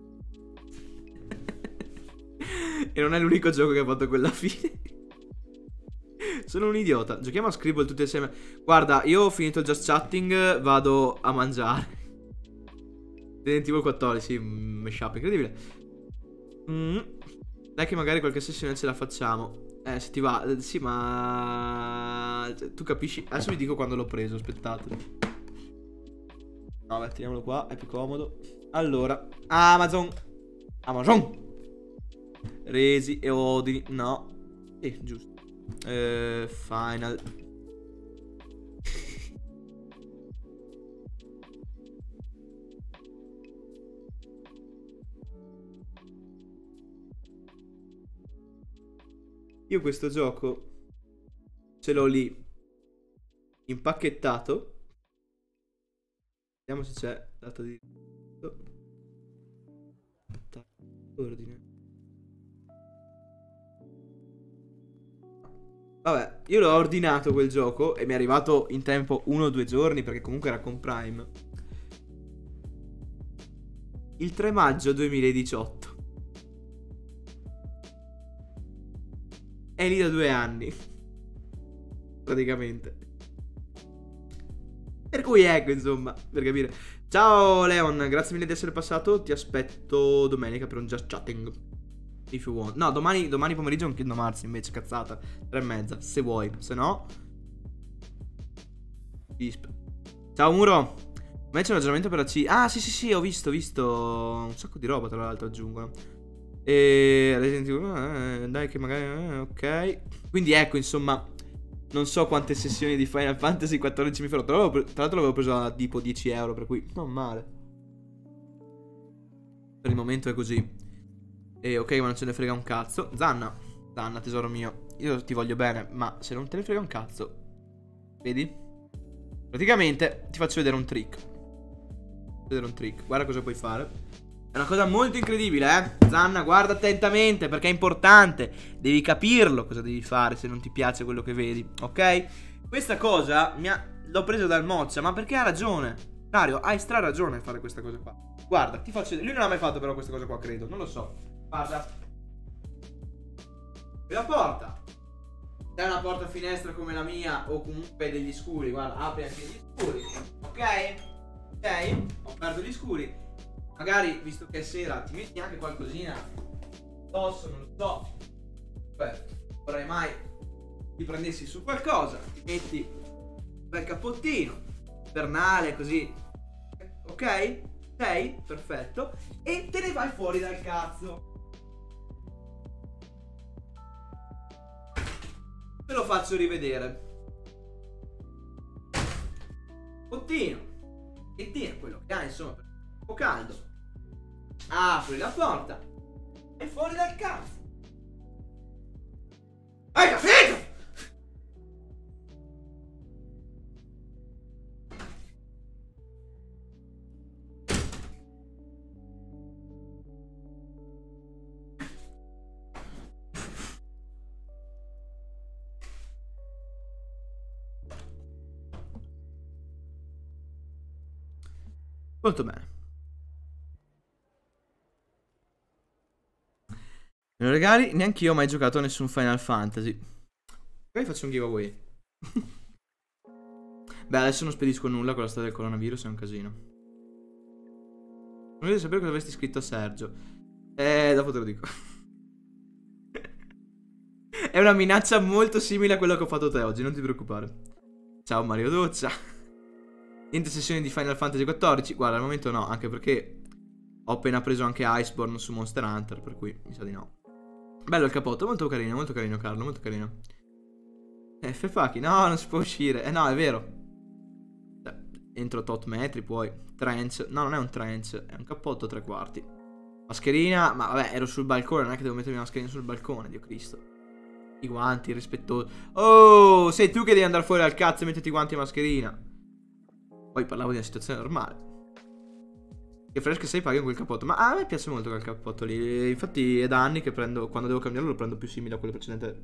E non è l'unico gioco che ha fatto quella fine. Sono un idiota. Giochiamo a Scribble tutti insieme. Guarda, io ho finito il Just Chatting. Vado a mangiare. Resident Evil 14, sì, mashup incredibile. Dai che magari qualche sessione ce la facciamo. Se ti va. Sì, ma tu capisci. Adesso vi dico quando l'ho preso, aspettate. No, beh, teniamolo qua, è più comodo. Allora, Amazon. Resi e ordini. No. Giusto. Final. Io questo gioco ce l'ho lì impacchettato. Vediamo se c'è data di ordine. Vabbè, io l'ho ordinato quel gioco e mi è arrivato in tempo 1 o 2 giorni, perché comunque era con Prime. Il 3 maggio 2018. È lì da 2 anni. Praticamente. Per cui ecco, insomma, per capire. Ciao Leon, grazie mille di essere passato. Ti aspetto domenica per un Just Chatting, if you want. No, domani pomeriggio è un Kingdom Hearts invece, cazzata. 3:30, se vuoi. Se no ciao Muro. Ma c'è un aggiornamento per la C. Ah sì, ho visto un sacco di roba, tra l'altro aggiungono. E Resident Evil, dai che magari ok. Quindi ecco, insomma, non so quante sessioni di Final Fantasy 14 mi farò. Tra l'altro l'avevo preso a tipo 10 euro, per cui non male. Per il momento è così. E ok, ma non ce ne frega un cazzo. Zanna, tesoro mio, io ti voglio bene, ma se non te ne frega un cazzo, vedi? Praticamente ti faccio vedere un trick. Guarda cosa puoi fare. È una cosa molto incredibile, Zanna, guarda attentamente, perché è importante. Devi capirlo cosa devi fare se non ti piace quello che vedi, ok? Questa cosa l'ho presa dal Moccia, ma perché ha ragione. Dario, hai ragione a fare questa cosa qua. Guarda, ti faccio vedere. Lui non ha mai fatto però questa cosa qua, credo. Non lo so. Guarda. E la porta. Se è una porta finestra come la mia, o comunque degli scuri, guarda, apri anche gli scuri. Ok? Ho aperto gli scuri. Magari, visto che è sera, ti metti anche qualcosina addosso, non lo so. Beh, vorrei mai ti prendessi su qualcosa. Ti metti un bel cappottino invernale, così. Ok? Sei? Perfetto. E te ne vai fuori dal cazzo. Te lo faccio rivedere. Cappottino. e tira quello che ha, insomma, per un po' caldo. Apri la porta e fuori dal cazzo. Hai capito? Molto bene. Me lo regali? Neanche io ho mai giocato a nessun Final Fantasy. Poi faccio un giveaway. Beh, adesso non spedisco nulla con la storia del coronavirus, è un casino. Non voglio sapere cosa avresti scritto a Sergio. Dopo te lo dico. È una minaccia molto simile a quello che ho fatto te oggi, non ti preoccupare. Ciao Mario Doccia. Niente sessioni di Final Fantasy XIV. Guarda, al momento no, anche perché ho appena preso anche Iceborne su Monster Hunter, per cui mi sa di no. Bello il capotto, molto carino Carlo, molto carino. Fefaki, no, non si può uscire. No, è vero. Entro tot metri puoi. Trench, no, non è un trench, è un cappotto 3/4. Mascherina, ma vabbè, ero sul balcone, non è che devo mettermi la mascherina sul balcone, Dio Cristo. I guanti, rispettoso. Oh, sei tu che devi andare fuori dal cazzo e metterti i guanti e mascherina. Poi parlavo di una situazione normale. Che fresh che sei, paghi con quel cappotto. Ma a me piace molto quel cappotto lì. Infatti è da anni che prendo, quando devo cambiarlo lo prendo più simile a quello precedente.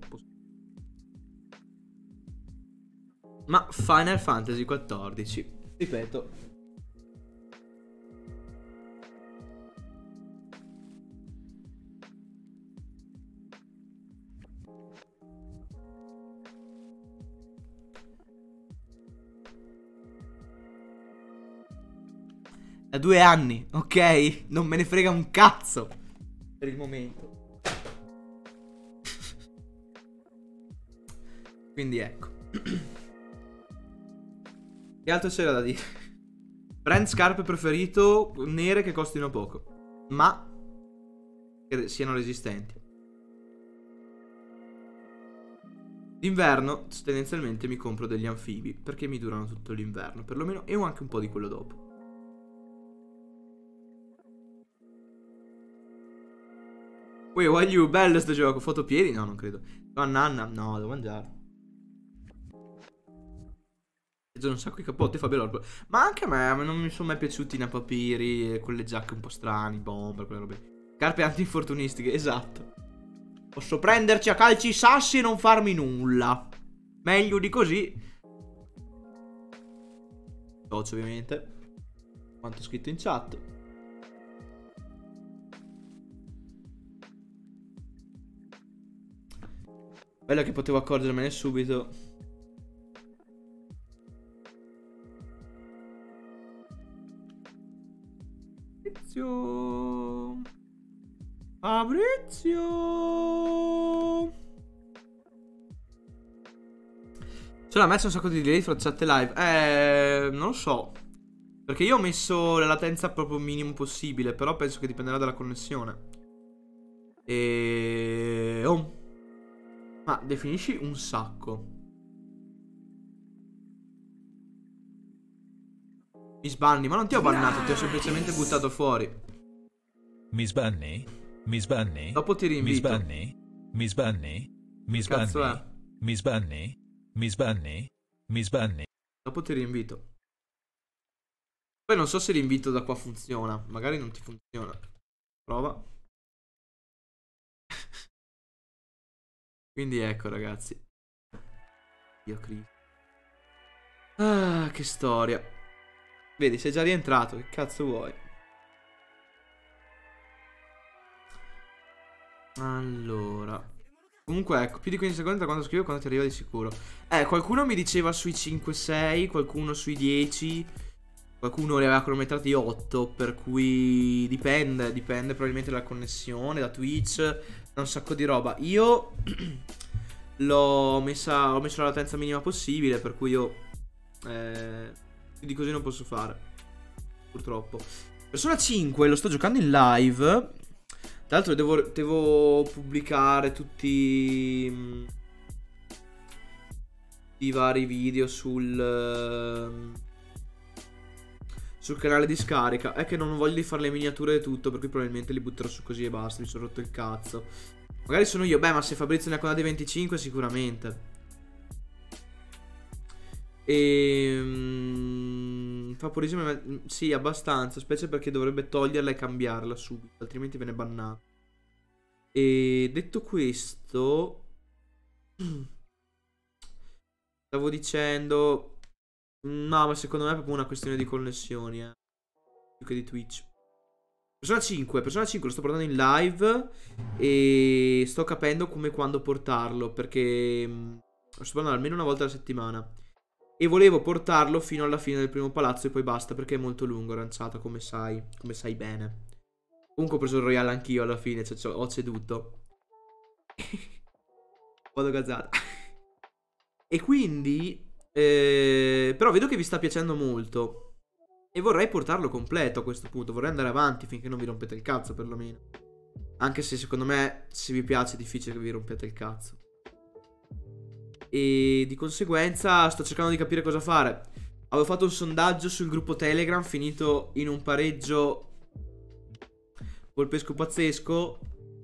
Ma Final Fantasy XIV, ripeto, da 2 anni, ok? Non me ne frega un cazzo per il momento. Quindi ecco. Che altro c'era da dire? Brand scarpe preferito nere che costino poco, ma che siano resistenti. D'inverno tendenzialmente mi compro degli anfibi perché mi durano tutto l'inverno, perlomeno, e anche un po' di quello dopo. Wait, why you? Bello sto gioco. Fotopiedi? No, non credo. Nanna? No, devo mangiare. Vedo un sacco di capotti, Fabio. Ma anche a me non mi sono mai piaciuti i napapiri, quelle giacche un po' strani, bomber, quelle robe. Carpe antinfortunistiche, esatto. Posso prenderci a calci i sassi e non farmi nulla. Meglio di così. Socio, ovviamente. Quanto scritto in chat. Bello che potevo accorgermene subito. Fabrizio. C'è la messa un sacco di delay fra chat e live. Non lo so. Perché io ho messo la latenza proprio minimo possibile. Però penso che dipenderà dalla connessione. Oh. Ma definisci un sacco. Mi sbanni, ma non ti ho bannato, ti ho semplicemente buttato fuori. Mi sbanni? Mi sbanni? Dopo ti rinvito. Mi sbanni? Mi sbanni? Mi sbanni? Mi sbanni? Mi sbanni? Mi sbanni? Dopo ti rinvito. Poi non so se l'invito da qua funziona. Magari non ti funziona. Prova. Quindi ecco ragazzi. Dio Cristo. Ah, che storia. Vedi, sei già rientrato. Che cazzo vuoi? Allora. Comunque ecco, più di 15 secondi da quando scrivo, quando ti arriva di sicuro. Qualcuno mi diceva sui 5-6, qualcuno sui 10, qualcuno li aveva cronometrati 8, per cui dipende probabilmente dalla connessione, da Twitch, da un sacco di roba. Io ho messo la latenza minima possibile, per cui io più di così non posso fare, purtroppo. Persona 5 lo sto giocando in live. Tra l'altro devo pubblicare tutti i vari video sul sul canale di scarica. È che non voglio di fare le miniature e tutto, per cui probabilmente li butterò su così e basta. Mi sono rotto il cazzo. Magari sono io. Beh, ma se Fabrizio ne ha condati 25 sicuramente. Fa purisimo. Sì, abbastanza. Specie perché dovrebbe toglierla e cambiarla subito, altrimenti viene bannato. E detto questo, stavo dicendo, no, ma secondo me è proprio una questione di connessioni, più che di Twitch. Persona 5 lo sto portando in live e sto capendo come e quando portarlo, perché lo sto portando almeno una volta alla settimana. E volevo portarlo fino alla fine del primo palazzo e poi basta, perché è molto lungo, Aranciata, come sai bene. Comunque ho preso il Royale anch'io alla fine, cioè ho ceduto. Vado gazzata. E quindi però vedo che vi sta piacendo molto e vorrei portarlo completo a questo punto. Vorrei andare avanti finché non vi rompete il cazzo, perlomeno. Anche se secondo me, se vi piace, è difficile che vi rompiate il cazzo. E di conseguenza sto cercando di capire cosa fare. Avevo fatto un sondaggio sul gruppo Telegram, finito in un pareggio polpesco pazzesco.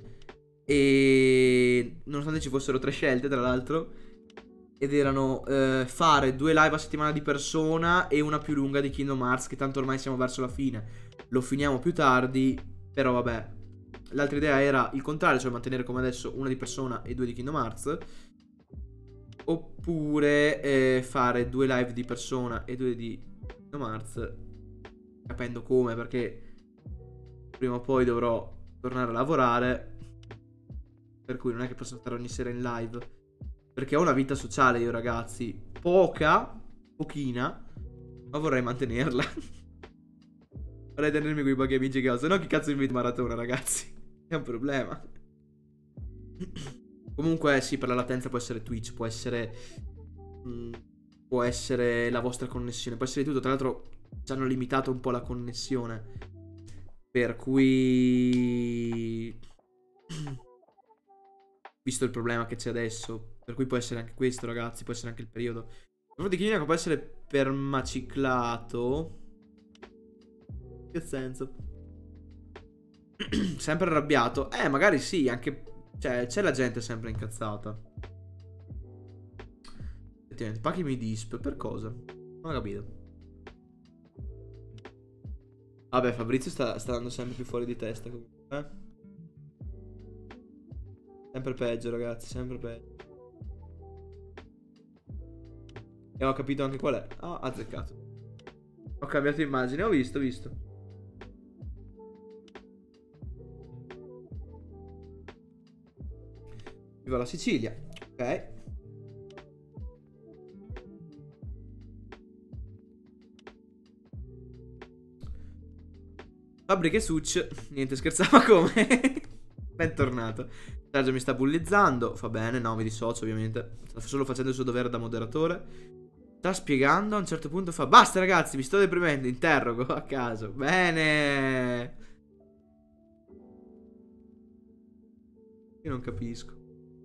E nonostante ci fossero 3 scelte, tra l'altro, ed erano fare 2 live a settimana di Persona e una più lunga di Kingdom Hearts, che tanto ormai siamo verso la fine, lo finiamo più tardi. Però vabbè, l'altra idea era il contrario, cioè mantenere come adesso una di Persona e 2 di Kingdom Hearts. Oppure fare 2 live di Persona e 2 di Kingdom Hearts, capendo come, perché prima o poi dovrò tornare a lavorare, per cui non è che posso stare ogni sera in live, perché ho una vita sociale io, ragazzi. Pochina, ma vorrei mantenerla. Vorrei tenermi quei pochi amici che ho. Se no chi cazzo invito maratona, ragazzi? È un problema. Comunque sì, per la latenza può essere Twitch, può essere la vostra connessione, può essere tutto. Tra l'altro ci hanno limitato un po' la connessione, per cui visto il problema che c'è adesso, per cui può essere anche questo, ragazzi. Può essere anche il periodo. Il numero di clinica può essere permaciclato. Che senso? Sempre arrabbiato? Magari sì, anche. Cioè, c'è la gente sempre incazzata. Effettivamente, pagami disp. Per cosa? Non ho capito. Vabbè, Fabrizio sta andando sempre più fuori di testa comunque. Sempre peggio, ragazzi, sempre peggio. E ho capito anche qual è. Ah, azzeccato. Ho cambiato immagine, ho visto. Viva la Sicilia. Ok. Fabbriche Succ. Niente, scherzava come. Bentornato. Sergio mi sta bullizzando. Fa bene, no, mi dissocio ovviamente. Sta solo facendo il suo dovere da moderatore. Sta spiegando, a un certo punto fa: basta ragazzi, mi sto deprimendo. Interrogo a caso. Bene. Io non capisco.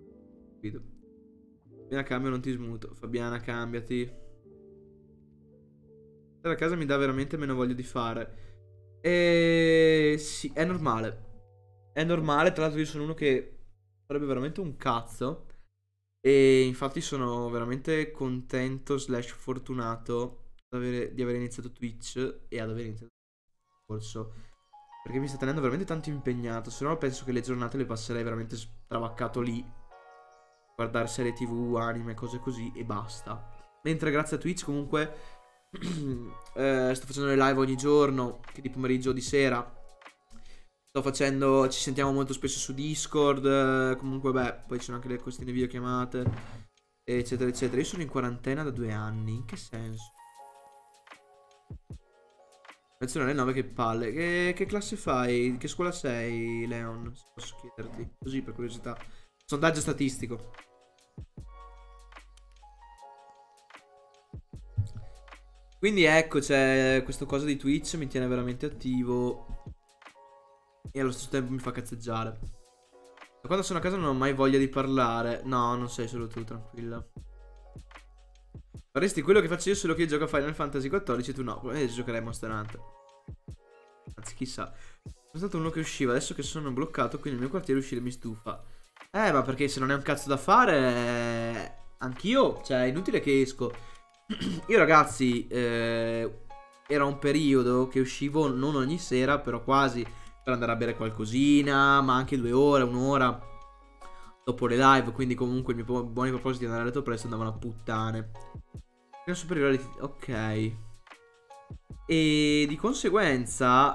Fabiana, cambia, non ti smuto. Fabiana, cambiati. Stare a casa mi dà veramente meno voglia di fare. Sì, è normale. È normale, tra l'altro io sono uno che farebbe veramente un cazzo. E infatti sono veramente contento / fortunato di aver iniziato Twitch e ad aver iniziato il corso, perché mi sta tenendo veramente tanto impegnato. Se no penso che le giornate le passerei veramente stravaccato lì, guardare serie TV, anime, cose così e basta. Mentre grazie a Twitch comunque sto facendo le live ogni giorno, che di pomeriggio o di sera. Ci sentiamo molto spesso su Discord. Comunque beh, poi ci sono anche le questioni videochiamate, eccetera eccetera. Io sono in quarantena da 2 anni. In che senso? Menzionare 9, che palle. Che classe fai? Che scuola sei, Leon? Se posso chiederti, così per curiosità. Sondaggio statistico. Quindi ecco, c'è questo cosa di Twitch, mi tiene veramente attivo e allo stesso tempo mi fa cazzeggiare. Da quando sono a casa non ho mai voglia di parlare. No, non sei solo tu, tranquilla. Faresti quello che faccio io, solo che io gioco a Final Fantasy XIV, tu no. Probabilmente giocherai Monster Hunter. Anzi, chissà. Sono stato uno che usciva, adesso che sono bloccato, quindi il mio quartiere uscire mi stufa. Ma perché se non è un cazzo da fare, anch'io, cioè, è inutile che esco. Io, ragazzi, era un periodo che uscivo non ogni sera, però quasi, per andare a bere qualcosina, ma anche 2 ore, 1 ora dopo le live, quindi comunque i miei buoni propositi di andare a letto presto andavano a puttane. Superiore, ok. E di conseguenza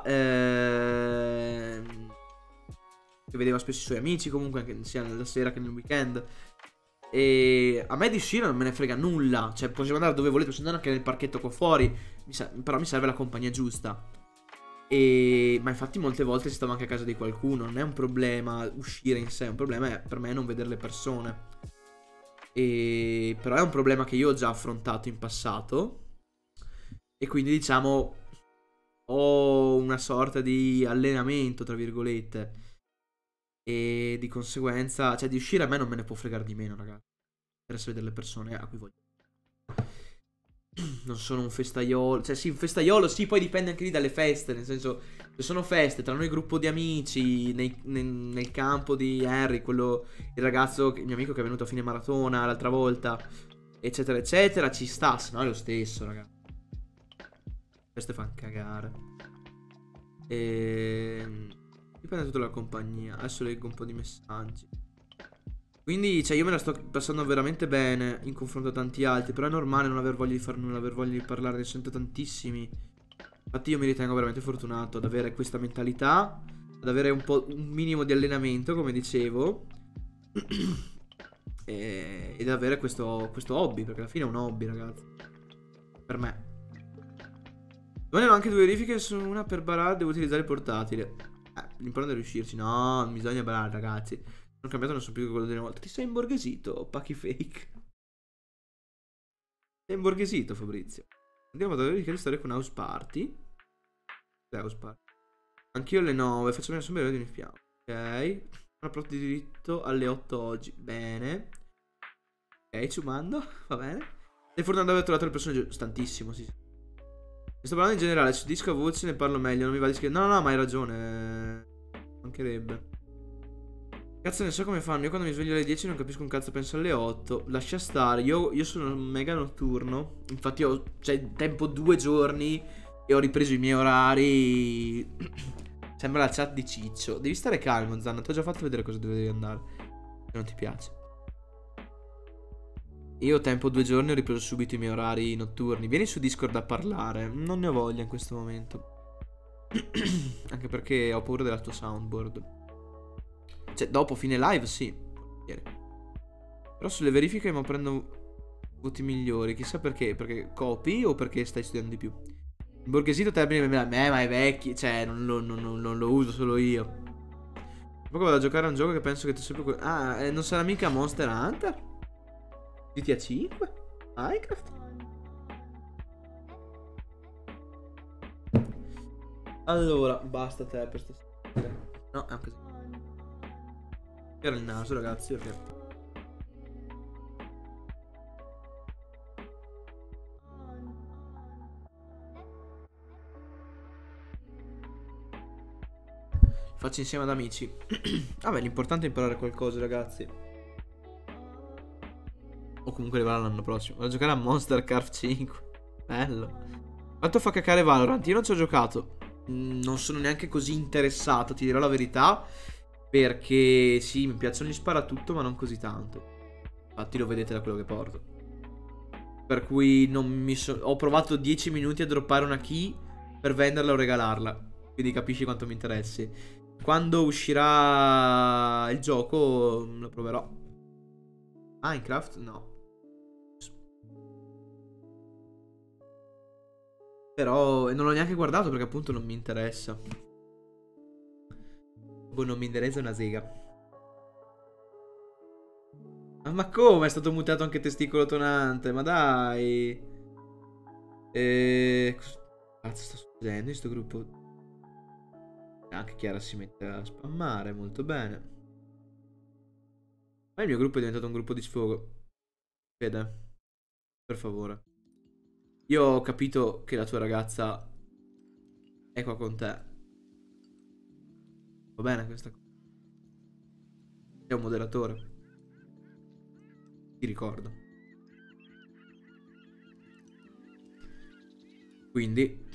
che vedeva spesso i suoi amici, comunque anche sia nella sera che nel weekend. E a me di uscire non me ne frega nulla. Cioè possiamo andare dove volete, possiamo andare anche nel parchetto qua fuori, però mi serve la compagnia giusta. Ma infatti molte volte si stava anche a casa di qualcuno. Non è un problema uscire in sé, un problema è per me non vedere le persone. Però è un problema che io ho già affrontato in passato. E quindi diciamo ho una sorta di allenamento, tra virgolette. E di conseguenza, cioè di uscire a me non me ne può fregare di meno, ragazzi. Interessa vedere le persone a cui voglio. Non sono un festaiolo. Cioè sì, un festaiolo sì, poi dipende anche lì dalle feste. Nel senso, se sono feste tra noi gruppo di amici nel campo di Harry, quello, il ragazzo, il mio amico che è venuto a fine maratona l'altra volta, eccetera eccetera, ci sta. Se no è lo stesso, ragazzi. Queste fanno cagare. Dipende tutta la compagnia. Adesso leggo un po' di messaggi. Quindi, cioè, io me la sto passando veramente bene in confronto a tanti altri. Però è normale non aver voglia di fare nulla, aver voglia di parlare. Ne sento tantissimi. Infatti io mi ritengo veramente fortunato ad avere questa mentalità, ad avere un minimo di allenamento, come dicevo, ed avere questo hobby, perché alla fine è un hobby, ragazzi. Per me. Domani ho anche 2 verifiche, su una per barare devo utilizzare il portatile. L'importante è riuscirci. No, non bisogna barare, ragazzi. Sono cambiato, non so più quello di una volta. Ti sei imborghesito, pacchi fake. Sei imborghesito, Fabrizio. Andiamo a verificare le storie con House Party. House Party. Anch'io alle 9, facciamo una sombrero di un fiamma. Ok. Una prova di diritto alle 8 oggi. Bene. Ok, ciumando. Va bene. Sei fortunato di aver trovato le persone tantissimo, sì. Sto parlando in generale, su disco a voce ne parlo meglio, non mi va di scrivere. No, ma hai ragione. Mancherebbe. Cazzo ne so come fanno, io quando mi sveglio alle 10 non capisco un cazzo, penso alle 8. Lascia stare, io sono mega notturno. Infatti ho, cioè, tempo 2 giorni e ho ripreso i miei orari. Sembra la chat di Ciccio. Devi stare calmo, Zanna, ti ho già fatto vedere cosa devi andare. Se non ti piace. Io ho tempo 2 giorni e ho ripreso subito i miei orari notturni. Vieni su Discord a parlare. Non ne ho voglia in questo momento. Anche perché ho paura della tua soundboard. Cioè, dopo fine live, sì. Però sulle verifiche mi prendo voti migliori. Chissà perché. Perché copi o perché stai studiando di più? Il borghesito termine ma è vecchio. Cioè, non lo uso solo io. Poi vado a giocare a un gioco che penso che tu sempre... non sarà mica Monster Hunter? GTA 5? Minecraft? Allora, basta te per stasera. No, è un casino. Era il naso, ragazzi, perché... Faccio insieme ad amici. Vabbè, l'importante è imparare qualcosa, ragazzi. O comunque arriverà l'anno prossimo. Vado a giocare a Monster Carf 5. Bello. Quanto fa cacare Valorant? Io non ci ho giocato. Non sono neanche così interessato, ti dirò la verità. Perché sì, mi piacciono gli sparatutto, ma non così tanto. Infatti lo vedete da quello che porto. Per cui non mi ho provato 10 minuti a droppare una key per venderla o regalarla. Quindi capisci quanto mi interessi. Quando uscirà il gioco lo proverò. Minecraft? No. Però non l'ho neanche guardato perché appunto non mi interessa. Boh, non mi interessa una sega. Ma come? È stato mutato anche testicolo tonante? Ma dai. Cazzo sta succedendo in sto gruppo? Anche Chiara si mette a spammare. Molto bene. Ma il mio gruppo è diventato un gruppo di sfogo. Vede? Per favore. Io ho capito che la tua ragazza è qua con te. Va bene questa cosa. Sei un moderatore. Ti ricordo. Quindi,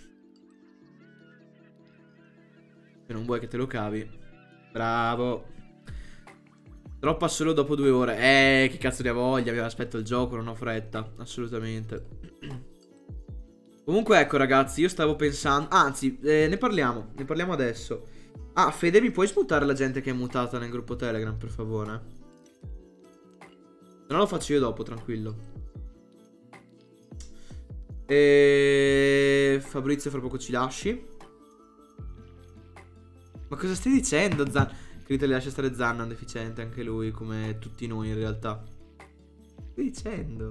se non vuoi che te lo cavi, bravo. Droppa solo dopo 2 ore. Che cazzo ne ha voglia. Mi aspetto il gioco, non ho fretta. Assolutamente. Comunque ecco ragazzi, io stavo pensando. Anzi, ne parliamo adesso. Ah, Fede, mi puoi smutare la gente che è mutata nel gruppo Telegram, per favore? Se no lo faccio io dopo, tranquillo. Fabrizio, fra poco ci lasci. Ma cosa stai dicendo, Zan? Crita li lascia stare Zanna, un deficiente anche lui, come tutti noi in realtà. Che stai dicendo?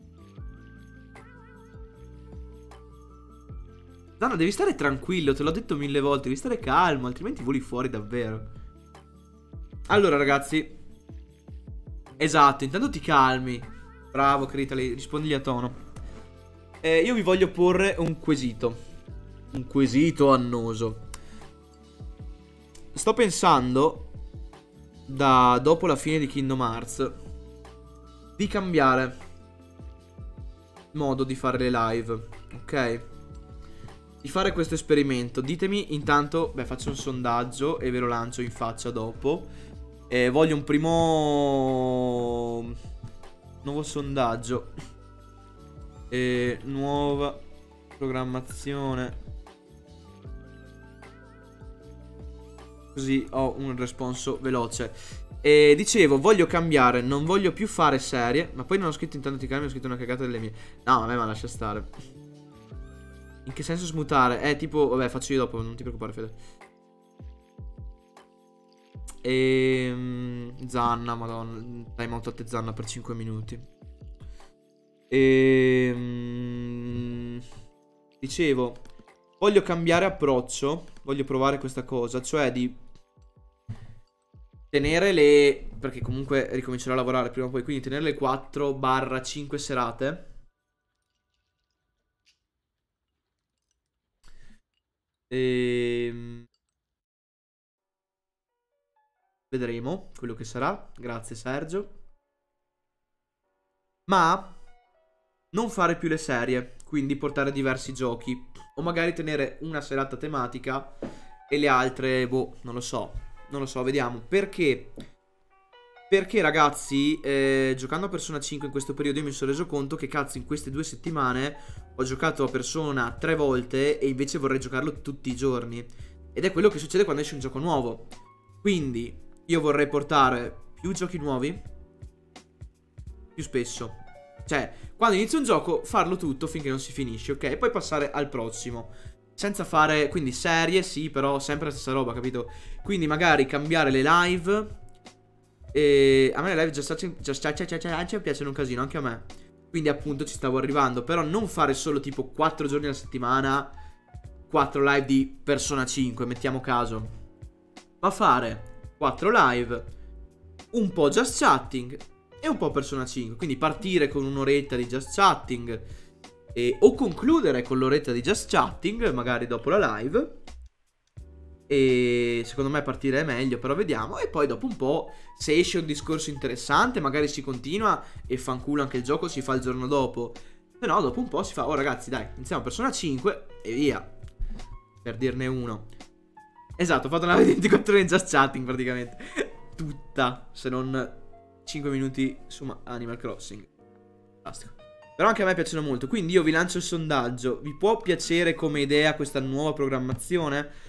Zanna, devi stare tranquillo, te l'ho detto 1000 volte, devi stare calmo, altrimenti voli fuori davvero. Allora ragazzi, esatto, intanto ti calmi. Bravo Critali, rispondigli a tono. Io vi voglio porre un quesito. Un quesito annoso. Sto pensando, dopo la fine di Kingdom Hearts, di cambiare modo di fare le live, ok? Di fare questo esperimento. Ditemi intanto, faccio un sondaggio e ve lo lancio in faccia dopo. Voglio un primo nuovo sondaggio. Nuova programmazione. Così ho un responso veloce. Dicevo, voglio cambiare. Non voglio più fare serie. Ma poi non ho scritto intanto ti calmi, ho scritto una cagata delle mie. No, vabbè, ma lascia stare. In che senso smutare? Tipo, vabbè, faccio io dopo, non ti preoccupare, Fede. Zanna, madonna. Time out a Zanna per 5 minuti. Dicevo, voglio cambiare approccio. Voglio provare questa cosa, cioè di tenere le... perché comunque ricomincerò a lavorare prima o poi, quindi tenere le 4/5 serate. Vedremo quello che sarà. Grazie Sergio. Ma non fare più le serie, quindi portare diversi giochi. O magari tenere una serata tematica e le altre, boh, non lo so. Non lo so, vediamo. Perché? Perché ragazzi, giocando a Persona 5 in questo periodo io mi sono reso conto che cazzo in queste 2 settimane ho giocato a Persona 3 volte e invece vorrei giocarlo tutti i giorni. Ed è quello che succede quando esce un gioco nuovo. Quindi io vorrei portare più giochi nuovi più spesso. Cioè, quando inizio un gioco, farlo tutto finché non si finisce, ok? E poi passare al prossimo. Senza fare, quindi serie, sì, però sempre la stessa roba, capito? Quindi magari cambiare le live. A me le live già piacciono un casino, anche a me. Quindi appunto ci stavo arrivando. Però non fare solo tipo 4 giorni alla settimana 4 live di Persona 5, mettiamo caso. Ma fare 4 live, un po' just chatting e un po' Persona 5. Quindi partire con un'oretta di just chatting o concludere con l'oretta di just chatting, magari dopo la live. E secondo me partire è meglio, però vediamo. E poi dopo un po', se esce un discorso interessante, magari si continua e fanculo anche il gioco, si fa il giorno dopo. Se no, dopo un po' si fa, oh ragazzi dai, iniziamo Persona 5 e via. Per dirne uno. Esatto, ho fatto una live di 24 ore in just chatting praticamente. Tutta, se non 5 minuti su Animal Crossing. Fantastico. Però anche a me piacciono molto. Quindi io vi lancio il sondaggio. Vi può piacere come idea questa nuova programmazione?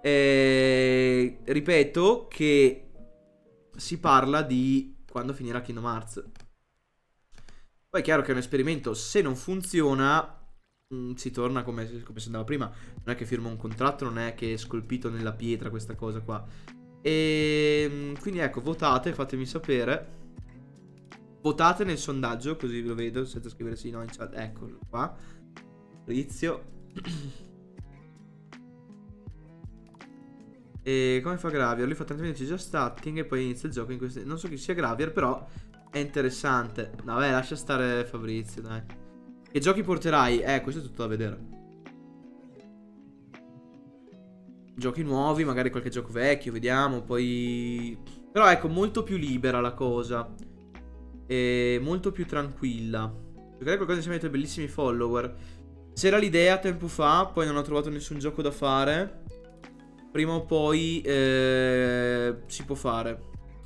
Ripeto che si parla di quando finirà Kingdom Hearts. Poi è chiaro che è un esperimento. Se non funziona si torna come si andava prima. Non è che firmo un contratto, non è che è scolpito nella pietra questa cosa qua. Quindi ecco, votate, fatemi sapere. Votate nel sondaggio, così lo vedo, senza scrivere sì, no in chat. Eccolo qua. Inizio. E come fa Gravier? Lui fa 30 minuti già starting e poi inizia il gioco in queste... Non so chi sia Gravier, però è interessante. Vabbè, lascia stare Fabrizio, dai. Che giochi porterai? Questo è tutto da vedere. Giochi nuovi, magari qualche gioco vecchio, vediamo. Poi... Però ecco, molto più libera la cosa. E molto più tranquilla. Giocare qualcosa insieme ai tuoi bellissimi follower. C'era l'idea tempo fa, poi non ho trovato nessun gioco da fare. Prima o poi si può fare.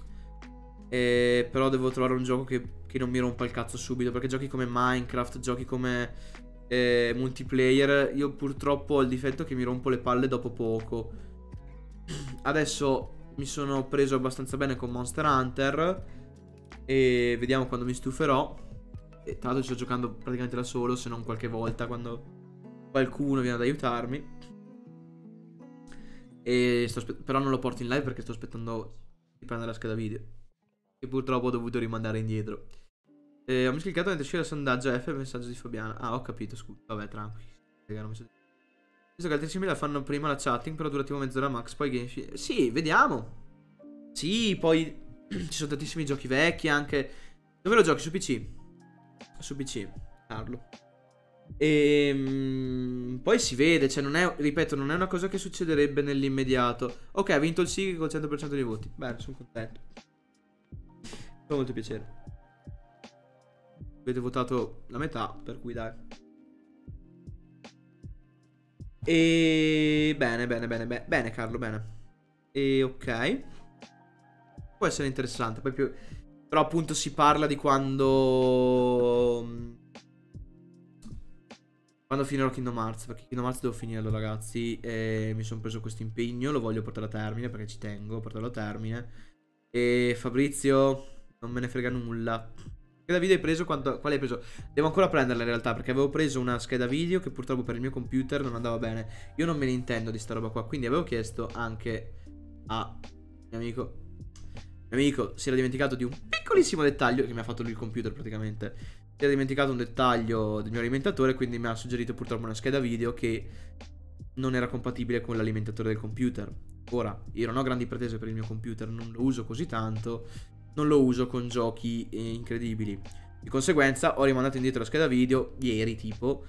Però devo trovare un gioco che non mi rompa il cazzo subito. Perché giochi come Minecraft, giochi come multiplayer, io purtroppo ho il difetto che mi rompo le palle dopo poco. Adesso mi sono preso abbastanza bene con Monster Hunter e vediamo quando mi stuferò. E tra l'altro sto giocando praticamente da solo, se non qualche volta quando qualcuno viene ad aiutarmi. Però non lo porto in live perché sto aspettando di prendere la scheda video, che purtroppo ho dovuto rimandare indietro. Ho miscliccato mentre uscire il sondaggio F, il messaggio di Fabiana. Ah, ho capito, scusa. Vabbè, tranquillo. Visto che altri simili la fanno prima la chatting, però dura tipo mezz'ora max, poi game... Sì, vediamo. Sì, poi ci sono tantissimi giochi vecchi anche. Dove lo giochi? Su PC? Su PC, Carlo. Poi si vede, cioè non è, ripeto, non è una cosa che succederebbe nell'immediato. Ok, ha vinto il sì col 100% dei voti. Bene, sono contento. Fa molto piacere. Avete votato la metà, per cui dai. E bene Carlo, bene. E ok. Può essere interessante. Poi più... Però appunto si parla di quando finirò Kingdom Hearts. Perché Kingdom Hearts devo finirlo, ragazzi. E mi sono preso questo impegno. Lo voglio portare a termine perché ci tengo a portarlo a termine. E Fabrizio, non me ne frega nulla. Scheda video hai preso? Quale hai preso? Devo ancora prenderla in realtà, perché avevo preso una scheda video che purtroppo per il mio computer non andava bene. Io non me ne intendo di sta roba qua, quindi avevo chiesto anche a mio amico si era dimenticato di un piccolissimo dettaglio che mi ha fatto lui il computer praticamente. Si era dimenticato un dettaglio del mio alimentatore, quindi mi ha suggerito purtroppo una scheda video che non era compatibile con l'alimentatore del computer. Ora, io non ho grandi pretese per il mio computer, non lo uso così tanto, non lo uso con giochi incredibili. Di conseguenza ho rimandato indietro la scheda video ieri tipo.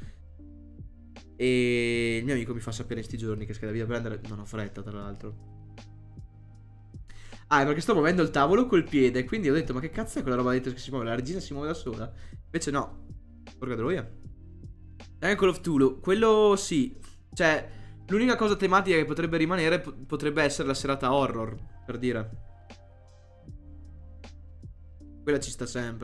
E il mio amico mi fa sapere in sti giorni che scheda video prendere. Non ho fretta tra l'altro. Ah, è perché sto muovendo il tavolo col piede, quindi ho detto ma che cazzo è quella roba dentro che si muove? La regina si muove da sola? Invece no. Porca troia. Call of Cthulhu, quello sì. Cioè, l'unica cosa tematica che potrebbe rimanere potrebbe essere la serata horror, per dire. Quella ci sta sempre.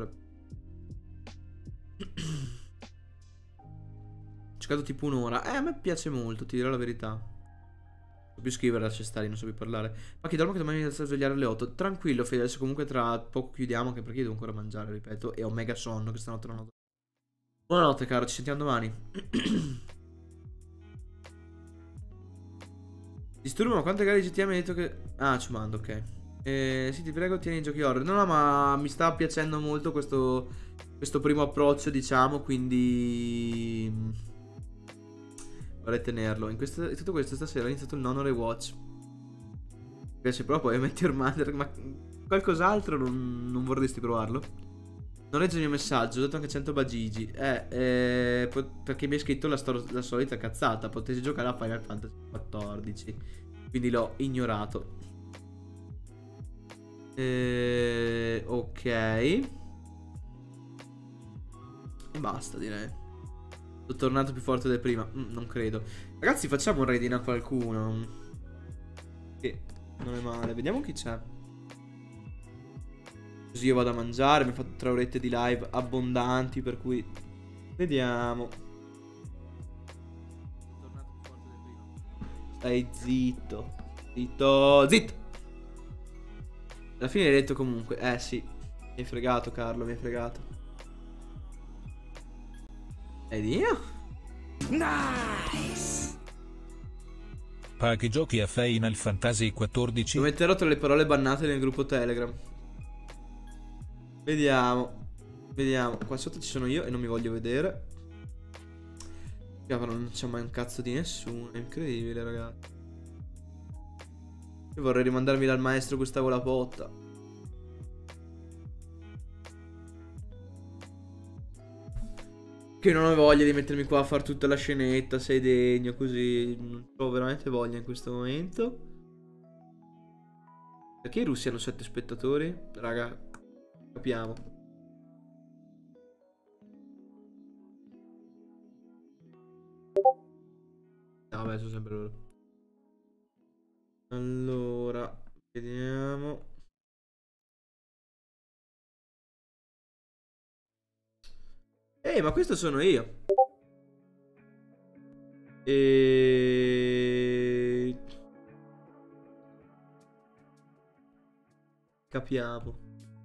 Ho giocato tipo un'ora. A me piace molto, ti dirò la verità. Non so più scrivere a cestari, non so più parlare. Ma chi dormo che domani inizio a svegliare alle 8. Tranquillo, Fede, adesso comunque tra poco chiudiamo, anche perché io devo ancora mangiare, ripeto. E ho mega sonno, che stanotte non ho... Buonanotte, caro, ci sentiamo domani. Disturbo, ma quante gare di GTA mi hai detto che... Ah, ci mando, ok. Sì, ti prego, tieni i giochi horror. No, ma mi sta piacendo molto questo primo approccio, diciamo, quindi vorrei tenerlo. In tutto questo stasera ho iniziato il nono rewatch. Mi piace proprio Meteor Mother, ma qualcos'altro non vorresti provarlo? Non leggo il mio messaggio, ho dato anche 100 bagigi. Perché mi hai scritto la solita cazzata. Potessi giocare a Final Fantasy XIV, quindi l'ho ignorato. Ok. E basta, direi. Sono tornato più forte del prima. Non credo. Ragazzi, facciamo un raiding a qualcuno, che non è male. Vediamo chi c'è. Così io vado a mangiare. Mi ho fatto 3 orette di live abbondanti, per cui vediamo. Sono tornato più forte del prima. Stai zitto. Zitto. Zitto. Alla fine hai detto comunque. Sì. Mi hai fregato, Carlo, mi hai fregato. Ed io? Nice. Che giochi a Final Fantasy XIV? Lo metterò tra le parole bannate nel gruppo Telegram. Vediamo. Vediamo. Qua sotto ci sono io e non mi voglio vedere. Però non c'è mai un cazzo di nessuno. È incredibile, ragazzi. Io vorrei rimandarmi dal maestro Gustavo Lapotta. Ok, Che non ho voglia di mettermi qua a fare tutta la scenetta, sei degno, così. Non ho veramente voglia in questo momento. Perché i russi hanno 7 spettatori? Raga, capiamo. No, vabbè, sono sempre loro. Allora, vediamo. Ma questo sono io. Capiamo.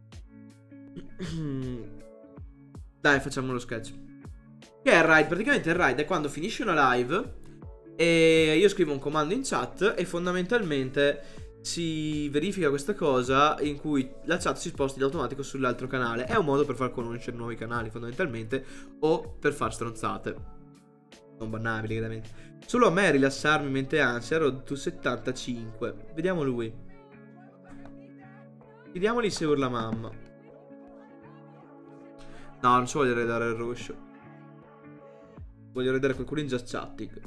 Dai, facciamo lo sketch. Che è il raid? Praticamente il raid è quando finisce una live e io scrivo un comando in chat e fondamentalmente si verifica questa cosa in cui la chat si sposta in automatico sull'altro canale. È un modo per far conoscere nuovi canali fondamentalmente, o per far stronzate non bannabili chiaramente. Solo a me rilassarmi mentre ansia. Road to 75. Vediamo lui. Chiediamogli se urla mamma. No, non ci voglio redare il ruscio. Voglio redare qualcuno in just chatting.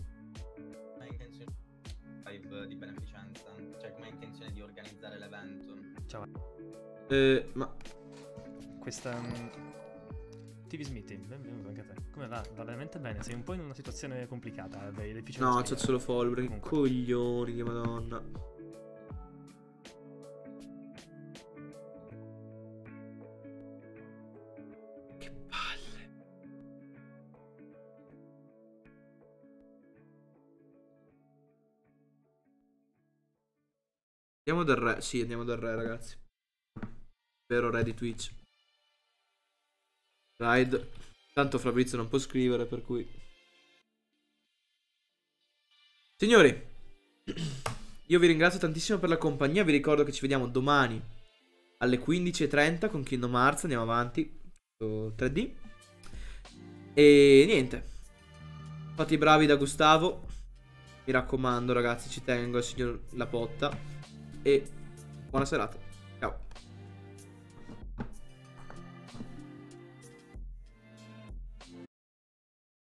Di beneficenza, cioè come hai intenzione di organizzare l'evento? Ciao. Ma questa TV Smithy, benvenuto anche a te. Come va? Va veramente bene, sei un po' in una situazione complicata, è difficile. No, c'è solo follower, che coglioni, che madonna. Che palle. Andiamo dal re, sì, andiamo dal re, ragazzi. Vero re di Twitch. Raid. Tanto Fabrizio non può scrivere, per cui... Signori, io vi ringrazio tantissimo per la compagnia. Vi ricordo che ci vediamo domani alle 15:30 con Kingdom Hearts. Andiamo avanti 3D. E niente, fate i bravi da Gustavo. Mi raccomando, ragazzi, ci tengo al signor Lapotta. E buona serata.